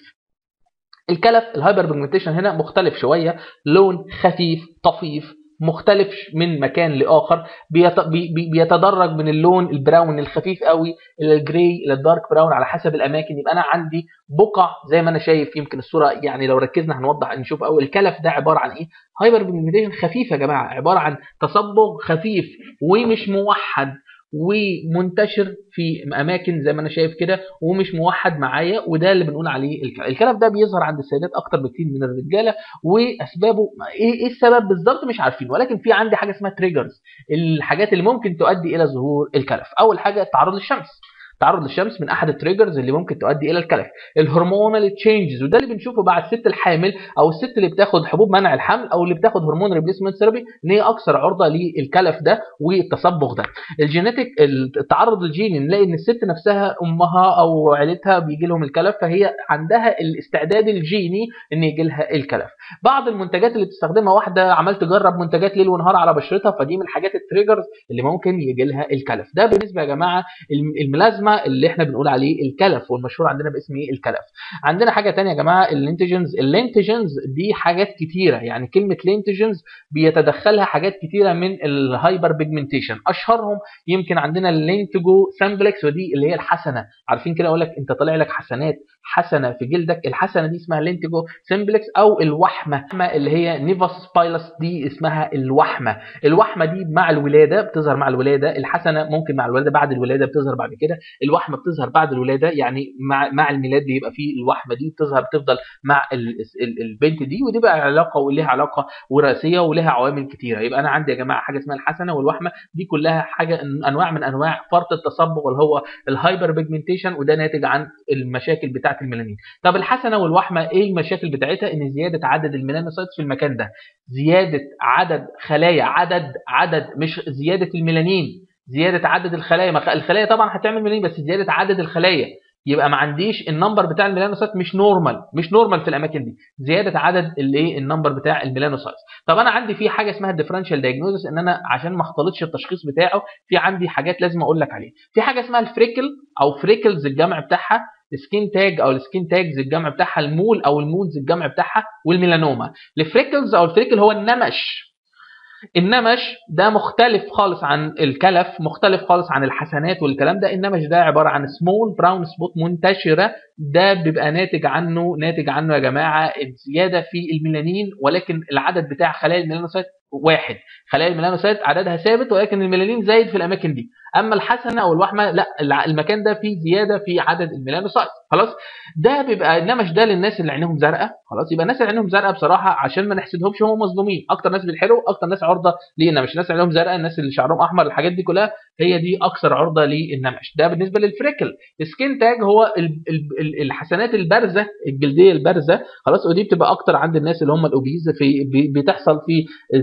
الكلف الهايبر بيجمنتيشن هنا مختلف شويه، لون خفيف طفيف مختلف من مكان لاخر، بيتدرج من اللون البراون الخفيف قوي الى الجراي الى الدارك براون على حسب الاماكن. يبقى انا عندي بقع زي ما انا شايف، يمكن الصوره يعني لو ركزنا هنوضح نشوف اول الكلف ده عباره عن ايه. هايبر بيجمنتيشن خفيف يا جماعه، عباره عن تصبغ خفيف ومش موحد ومنتشر في اماكن زي ما انا شايف كده ومش موحد معايا، وده اللي بنقول عليه الكلف. الكلف ده بيظهر عند السيدات اكتر بكتير من الرجاله، واسبابه ايه السبب بالظبط مش عارفين، ولكن في عندي حاجه اسمها تريجرز، الحاجات اللي ممكن تؤدي الى ظهور الكلف. اول حاجه التعرض للشمس. التعرض للشمس من احد التريجرز اللي ممكن تؤدي الى الكلف. الهرمونال تشينجز، وده اللي بنشوفه بعد الست الحامل او الست اللي بتاخد حبوب منع الحمل او اللي بتاخد هرمون ريبليسمنت ثيرابي، ان هي اكثر عرضه للكلف ده والتصبغ ده. الجينيتك، التعرض الجيني، نلاقي ان الست نفسها امها او عيلتها بيجي لهم الكلف، فهي عندها الاستعداد الجيني ان يجي لها الكلف. بعض المنتجات اللي بتستخدمها واحده عمال تجرب منتجات ليل ونهار على بشرتها، فدي من الحاجات التريجرز اللي ممكن يجي لها الكلف. ده بالنسبه يا جماعه الميلازما اللي احنا بنقول عليه الكلف، والمشهور عندنا باسم ايه الكلف. عندنا حاجه ثانيه يا جماعه اللينتجنز. اللينتجنز دي حاجات كتيره، يعني كلمه لينتجنز بيتدخلها حاجات كتيره من الهايبر بيجمنتيشن. اشهرهم يمكن عندنا اللينتجو سامبلكس، ودي اللي هي الحسنه. عارفين كده اقول لك انت طالع لك حسنات حسنه في جلدك، الحسنه دي اسمها لينتجو سامبلكس. او الوحمه اللي هي نيفاس بايلس، دي اسمها الوحمه. الوحمه دي مع الولاده بتظهر مع الولاده، الحسنه ممكن مع الولاده، بعد الولاده بتظهر بعد كده. الوحمه بتظهر بعد الولاده، يعني مع مع الميلاد بيبقى فيه الوحمه دي بتظهر، بتفضل مع البنت دي، ودي بقى علاقه ولها علاقه وراثيه ولها عوامل كتيره. يبقى انا عندي يا جماعه حاجه اسمها الحسنه والوحمه، دي كلها حاجه انواع من انواع فرط التصبغ اللي هو الهايبر بيجمنتيشن، وده ناتج عن المشاكل بتاعه الميلانين. طب الحسنه والوحمه ايه المشاكل بتاعتها؟ ان زياده عدد الميلانوسايتس في المكان ده، زياده عدد خلايا، عدد عدد مش زياده الميلانين، زياده عدد الخلايا. الخلايا طبعا هتعمل ميلانين، بس زياده عدد الخلايا، يبقى ما عنديش النمبر بتاع الميلانوسايت مش نورمال، مش نورمال في الاماكن دي، زياده عدد الايه النمبر بتاع الميلانوسايت. طب انا عندي في حاجه اسمها الديفرنشال دايجنوزس، ان انا عشان ما اختلطش التشخيص بتاعه في عندي حاجات لازم اقول لك عليها. في حاجه اسمها الفريكل او فريكلز الجمع بتاعها، السكين تاج او السكين تاجز الجمع بتاعها، المول او المولز الجمع بتاعها، والميلانوما. الفريكلز او الفريكل هو النمش. النمش ده مختلف خالص عن الكلف، مختلف خالص عن الحسنات والكلام ده. النمش ده عباره عن سمول براون سبوت منتشره ده بيبقى ناتج عنه ناتج عنه يا جماعه زياده في الميلانين، ولكن العدد بتاع خلايا الميلانوسايت واحد. خلايا الميلانوسايت عددها ثابت ولكن الميلانين زايد في الاماكن دي. اما الحسنه او الوحمه لا، المكان ده فيه زياده في عدد الميلانوسايت. خلاص ده بيبقى، انما مش ده للناس اللي عينيهم زرقاء. خلاص يبقى الناس اللي عينيهم زرقاء بصراحه عشان ما نحسدهمش هم مظلومين، اكتر ناس بيتحرقوا اكتر ناس عرضه للنمش. الناس اللي عينيهم زرقاء، الناس اللي شعرهم احمر، الحاجات دي كلها هي دي اكثر عرضه للنمش. ده بالنسبه للفريكل. السكين تاج هو الحسنات البارزه الجلديه البارزه. خلاص ودي بتبقى اكتر عند الناس اللي هم الاوبيز، في بتحصل في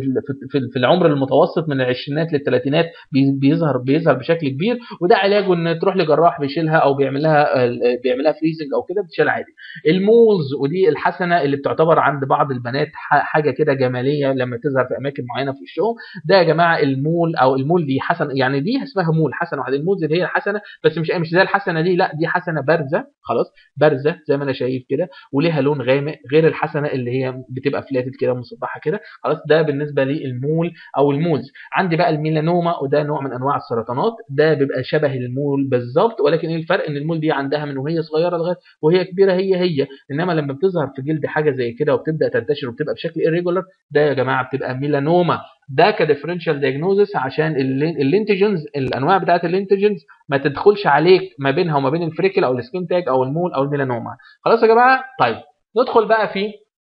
في العمر المتوسط من العشرينات للثلاثينات، بيظهر بيظهر بشكل كبير، وده علاجه ان تروح لجراح بيشيلها او بيعمل لها بيعمل لها فريزنج او كده بتشيل عادي. المولز ودي الحسنه اللي بتعتبر عند بعض البنات حاجه كده جماليه لما تظهر في اماكن معينه في وشهم. ده يا جماعه المول او المول دي حسنه، يعني دي اسمها مول حسنه واحده. المولز اللي هي الحسنه بس مش مش زي الحسنه دي، لا دي حسنه بارزه. خلاص بارزه زي ما انا شايف كده وليها لون غامق، غير الحسنه اللي هي بتبقى فلاتد كده مصبحه كده. خلاص ده بالنسبه للمول او المولز. عندي بقى الميلانوما وده نوع من انواع السرطانات، ده بيبقى شبه المول بالظبط، ولكن ايه الفرق؟ ان المول دي عندها من وهي صغيره لغايه وهي كبيره هي هي، انما لما بتظهر في جلد حاجه زي كده وبتبدا تنتشر وبتبقى بشكل irregular ده يا جماعه بتبقى ميلانوما. ده كديفرنشال دايجنوزس عشان اللينتيجنز، الانواع بتاعت اللينتيجنز ما تدخلش عليك ما بينها وما بين الفريكل او السكين تاج او المول او الميلانوما. خلاص يا جماعه. طيب ندخل بقى في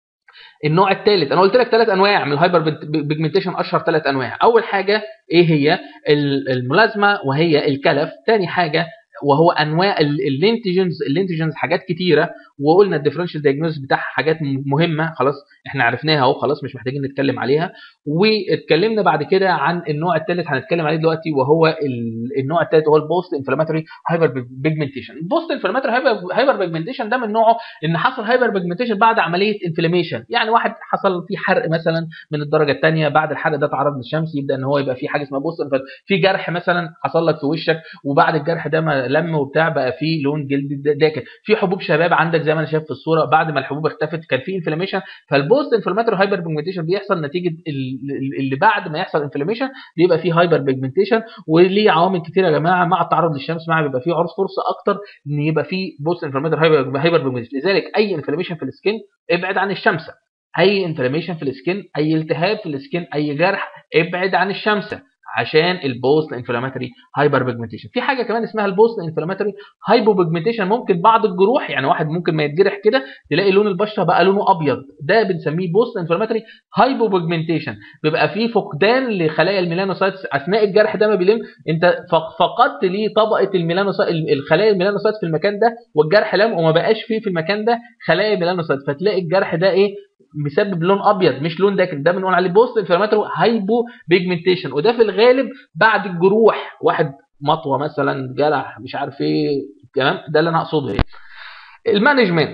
النوع الثالث. انا قلت لك ثلاث انواع من الهايبر بيجمنتيشن، اشهر ثلاث انواع. اول حاجه ايه هي؟ الملازمه وهي الكلف. ثاني حاجه وهو انواع اللينتيجنز. اللينتيجنز حاجات كتيره، وقلنا الديفرنشال دايجنوز بتاعها حاجات مهمه خلاص احنا عرفناها اهو، خلاص مش محتاجين نتكلم عليها. واتكلمنا بعد كده عن النوع الثالث هنتكلم عليه دلوقتي، وهو النوع الثالث هو البوست انفلاماتوري هايبر بيجمنتيشن. البوست انفلاماتوري هايبر بيجمنتيشن ده من نوعه ان حصل هايبر بيجمنتيشن بعد عمليه انفلاميشن. يعني واحد حصل فيه حرق مثلا من الدرجه الثانيه، بعد الحرق ده تعرض للشمس يبدا ان هو يبقى فيه حاجه اسمها بوست. في جرح مثلا حصل لك في وشك وبعد الجرح ده ما لم وبتاع بقى فيه لون جلد داكن. في حبوب شباب عندك زي ما انا شايف في الصوره، بعد ما الحبوب اختفت كان في انفلاميشن. فالبوست انفلاماتوري هايبر بيجمنتيشن بيحصل نتيجه اللي بعد ما يحصل انفلاميشن بيبقى فيه هايبر بيجمنتيشن، وليه عوامل كتير يا جماعه. مع التعرض للشمس مع بيبقى فيه عرض فرصه اكتر ان يبقى فيه بوست انفلاماتوري هايبر بيجمنتيشن. لذلك اي انفلاميشن في السكين ابعد عن الشمس. اي انفلاميشن في السكين، اي التهاب في السكين، اي جرح ابعد عن الشمس عشان البوست انفلاماتوري هايبر بيجمنتيشن. في حاجه كمان اسمها البوست انفلاماتوري هايبو بيجمنتيشن. ممكن بعض الجروح، يعني واحد ممكن ما يتجرح كده تلاقي لون البشره بقى لونه ابيض، ده بنسميه بوست انفلاماتوري هايبو بيجمنتيشن. بيبقى فيه فقدان لخلايا الميلانوسايتس اثناء الجرح ده ما بيلم، انت فقدت ليه طبقه الميلانوسايت، الخلايا الميلانوسايت في المكان ده، والجرح لم وما بقاش فيه في المكان ده خلايا ميلانوسايت، فتلاقي الجرح ده ايه مسبب لون ابيض مش لون داكن. ده بنقول عليه بوست انفلاماتوري هايبو بيجمنتيشن، وده في الغالب بعد الجروح، واحد مطوه مثلا جرح مش عارف ايه تمام. ده اللي انا اقصده ايه. المانجمنت،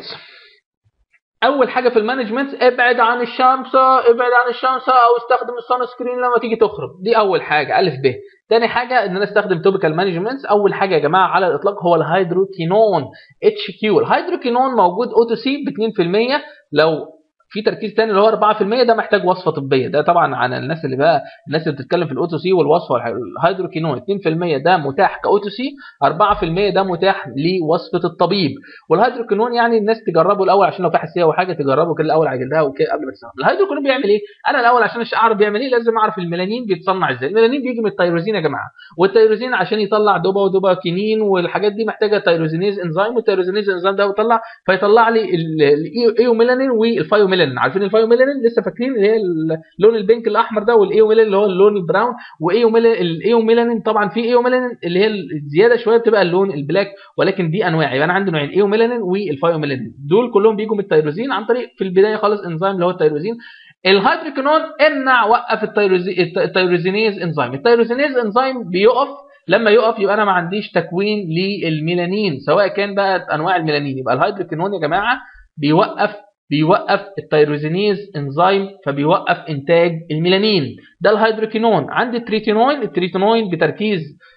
اول حاجه في المانجمنت ابعد عن الشمس، ابعد عن الشمس او استخدم السان سكرين لما تيجي تخرج. دي اول حاجه الف ب. تاني حاجه ان انا استخدم توبيكال مانجمنت. اول حاجه يا جماعه على الاطلاق هو الهيدروكينون اتش كيو. الهيدروكينون موجود او تو سي ب اتنين في المية، لو في تركيز تاني اللي هو اربعة في المية ده محتاج وصفه طبيه. ده طبعا عن الناس اللي بقى الناس اللي بتتكلم في الاو سي والوصفه. الهيدروكينون اتنين في المية ده متاح كاو سي، اربعة في المية ده متاح لوصفه الطبيب. والهيدروكينون يعني الناس تجربه الاول عشان لو في حساسيه او حاجه تجربه كده الاول على جلدها وكده قبل ما تستخدم. الهيدروكينون بيعمل ايه؟ انا الاول عشان اعرف بيعمل ايه لازم اعرف الميلانين بيتصنع ازاي. الميلانين بيجي من التيروزين يا جماعه، والتيروزين عشان يطلع دوبا ودوباكينين والحاجات دي محتاجه تيروزينيز انزيم، والتيروزينيز انزيم ده بيطلع فيطلع لي الايوميلانين والفايوميلانين. عارفين الفايوميلانين؟ لسه فاكرين اللي هي اللون البينك الاحمر ده، والايوميلانين اللي هو اللون البراون. والايوميلانين طبعا في ايوميلانين اللي هي الزياده شويه بتبقى اللون البلاك، ولكن دي انواع. يبقى انا عندي نوعين، ايوميلانين والفايوميلانين. دول كلهم بيجوا من التيروزين عن طريق في البدايه خالص انزيم اللي هو التيروزين. الهيدروكينون امنع وقف التيروزينيز انزيم. التيروزينيز انزيم بيقف، لما يقف يبقى انا ما عنديش تكوين للميلانين سواء كان بقى انواع الميلانين. يبقى الهيدروكينون يا جماعه بيوقف بيوقف التيروزينيز انزيم، فبيوقف انتاج الميلانين. ده الهيدروكينون. عندي التريتينوين. التريتينوين بتركيز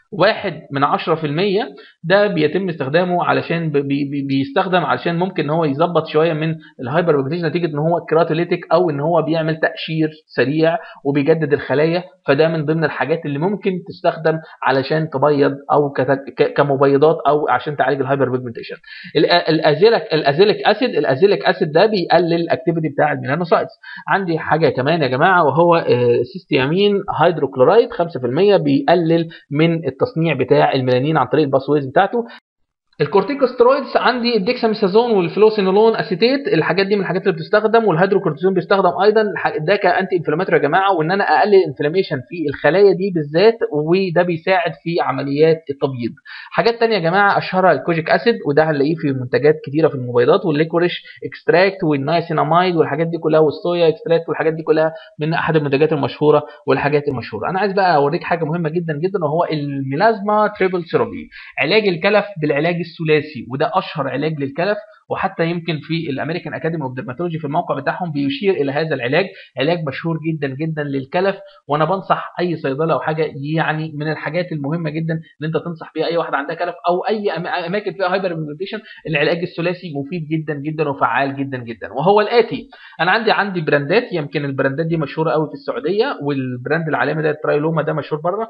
واحد من عشرة في المية ده بيتم استخدامه علشان بي بي بيستخدم علشان ممكن ان هو يظبط شويه من الهايبر بيجمنتيشن نتيجه ان هو كراتوليتيك او ان هو بيعمل تقشير سريع وبيجدد الخلايا. فده من ضمن الحاجات اللي ممكن تستخدم علشان تبيض او كمبيضات او عشان تعالج الهايبر بيجمنتيشن. الازيليك الازيليك اسيد الازيليك اسيد ده بيقلل الاكتيفيتي بتاع الميلانوسايتس. عندي حاجه كمان يا جماعه وهو سيستيامين هيدروكلورايد خمسة في المية بيقلل من التصنيع بتاع الميلانين عن طريق الباسويز بتاعته. الكورتيكوسترويدز عندي الديكساميثازون والفلوسينولون اسيتيت، الحاجات دي من الحاجات اللي بتستخدم، والهيدروكورتيزون بيستخدم ايضا. ده كانتي انفلاماتوري يا جماعه، وان انا اقلل الانفلاميشن في الخلايا دي بالذات، وده بيساعد في عمليات التبييض. حاجات ثانيه يا جماعه اشهرها الكوجيك اسيد، وده هنلاقيه في منتجات كتيره في المبيضات، والليكوريش اكستراكت والنايسيناميد والحاجات دي كلها، والصويا اكستراكت والحاجات دي كلها من احد المنتجات المشهوره والحاجات المشهوره. انا عايز بقى اوريك حاجه مهمه جدا جدا، وهو الميلازما تريبل ثيرابي، علاج الكلف بالعلاج الثلاثي، وده اشهر علاج للكلف. وحتى يمكن في الامريكان اكاديمي اوف ديرماتولوجي في الموقع بتاعهم بيشير الى هذا العلاج، علاج مشهور جدا جدا للكلف. وانا بنصح اي صيدله او حاجه، يعني من الحاجات المهمه جدا ان انت تنصح بيها اي واحد عندها كلف او اي اماكن فيها هايبر بيجمنتيشن. العلاج الثلاثي مفيد جدا جدا وفعال جدا جدا، وهو الاتي. انا عندي عندي براندات، يمكن البراندات دي مشهوره قوي في السعوديه، والبراند العالمي ده الترايلوما ده مشهور بره،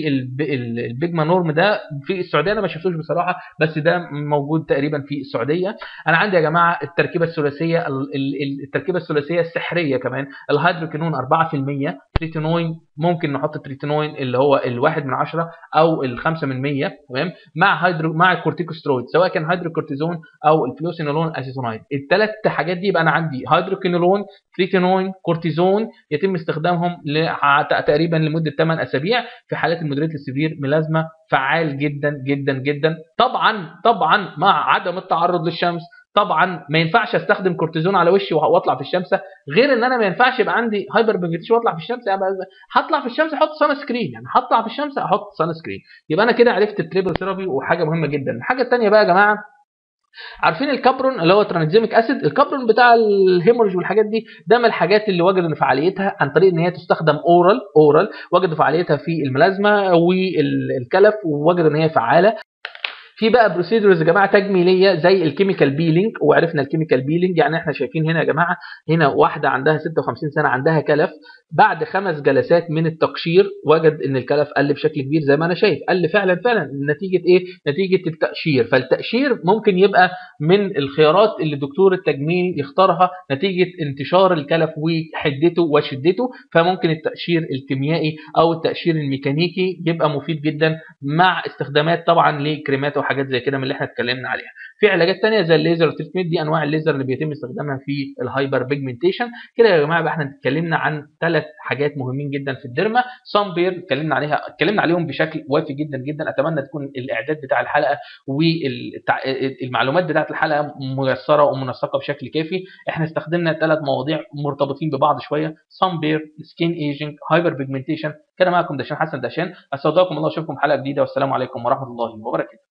والبيجما نورم ده في السعوديه انا ما شفتوش بصراحه، بس ده موجود تقريبا في السعوديه. انا عندي يا جماعه التركيبه الثلاثيه، التركيبه الثلاثيه السحريه كمان، الهيدروكينون أربعة في المية، تريتينوين ممكن نحط تريتينوين اللي هو الواحد من عشرة او الخمسة من مية، تمام، مع هيدرو مع الكورتيكوسترويد سواء كان هيدروكورتيزون او الفلوسينولون اسيتونايد. الثلاث حاجات دي يبقى انا عندي هيدروكينولون، تريتينوين، كورتيزون، يتم استخدامهم تقريبا لمده ثمانية اسابيع في حالات المودريت للسيفير ميلازما. فعال جدا جدا جدا، طبعا طبعا مع عدم التعرض للشمس. طبعا ما ينفعش استخدم كورتيزون على وشي واطلع في الشمس، غير ان انا ما ينفعش يبقى عندي هايبر بيجمنتيشن واطلع في الشمس. يعني هطلع في الشمس احط سان سكرين، يعني هطلع في الشمس احط سان سكرين. يبقى انا كده عرفت التريبل ثيرابي، وحاجه مهمه جدا. الحاجه الثانيه بقى يا جماعه، عارفين الكابرون اللي هو ترانزيميك اسيد، الكابرون بتاع الهيموريج والحاجات دي، ده من الحاجات اللي وجدوا ان فعاليتها عن طريق ان هي تستخدم اورال اورال وجدوا فعاليتها في الميلازما والكلف، ووجدوا ان هي فعاله. في بقى بروسيدورز يا جماعه تجميليه زي الكيميكال بيلينج، وعرفنا الكيميكال بيلينج يعني احنا شايفين هنا يا جماعه، هنا واحده عندها ستة وخمسين سنه عندها كلف، بعد خمس جلسات من التقشير وجد ان الكلف قل بشكل كبير زي ما انا شايف، قل فعلا فعلا نتيجه ايه؟ نتيجه التقشير. فالتقشير ممكن يبقى من الخيارات اللي دكتور التجميل يختارها نتيجه انتشار الكلف وحدته وشدته، فممكن التقشير الكيميائي او التقشير الميكانيكي يبقى مفيد جدا، مع استخدامات طبعا لكريمات وحاجات زي كده من اللي احنا اتكلمنا عليها. في علاجات ثانيه زي الليزر تريتمنت، دي انواع الليزر اللي بيتم استخدامها في الهايبر بيجمنتيشن. كده يا جماعه بقى احنا اتكلمنا عن ثلاث حاجات مهمين جدا في الديرما. صن بير اتكلمنا عليها اتكلمنا عليهم بشكل وافي جدا جدا. اتمنى تكون الاعداد بتاع الحلقه والمعلومات بتاعه الحلقه ميسره ومنسقه بشكل كافي. احنا استخدمنا ثلاث مواضيع مرتبطين ببعض شويه: صن بير، سكين ايجنج، هايبر بيجمنتيشن. كان معكم دهشان حسن دهشان، استودعكم الله واشوفكم حلقه جديده، والسلام عليكم ورحمه الله وبركاته.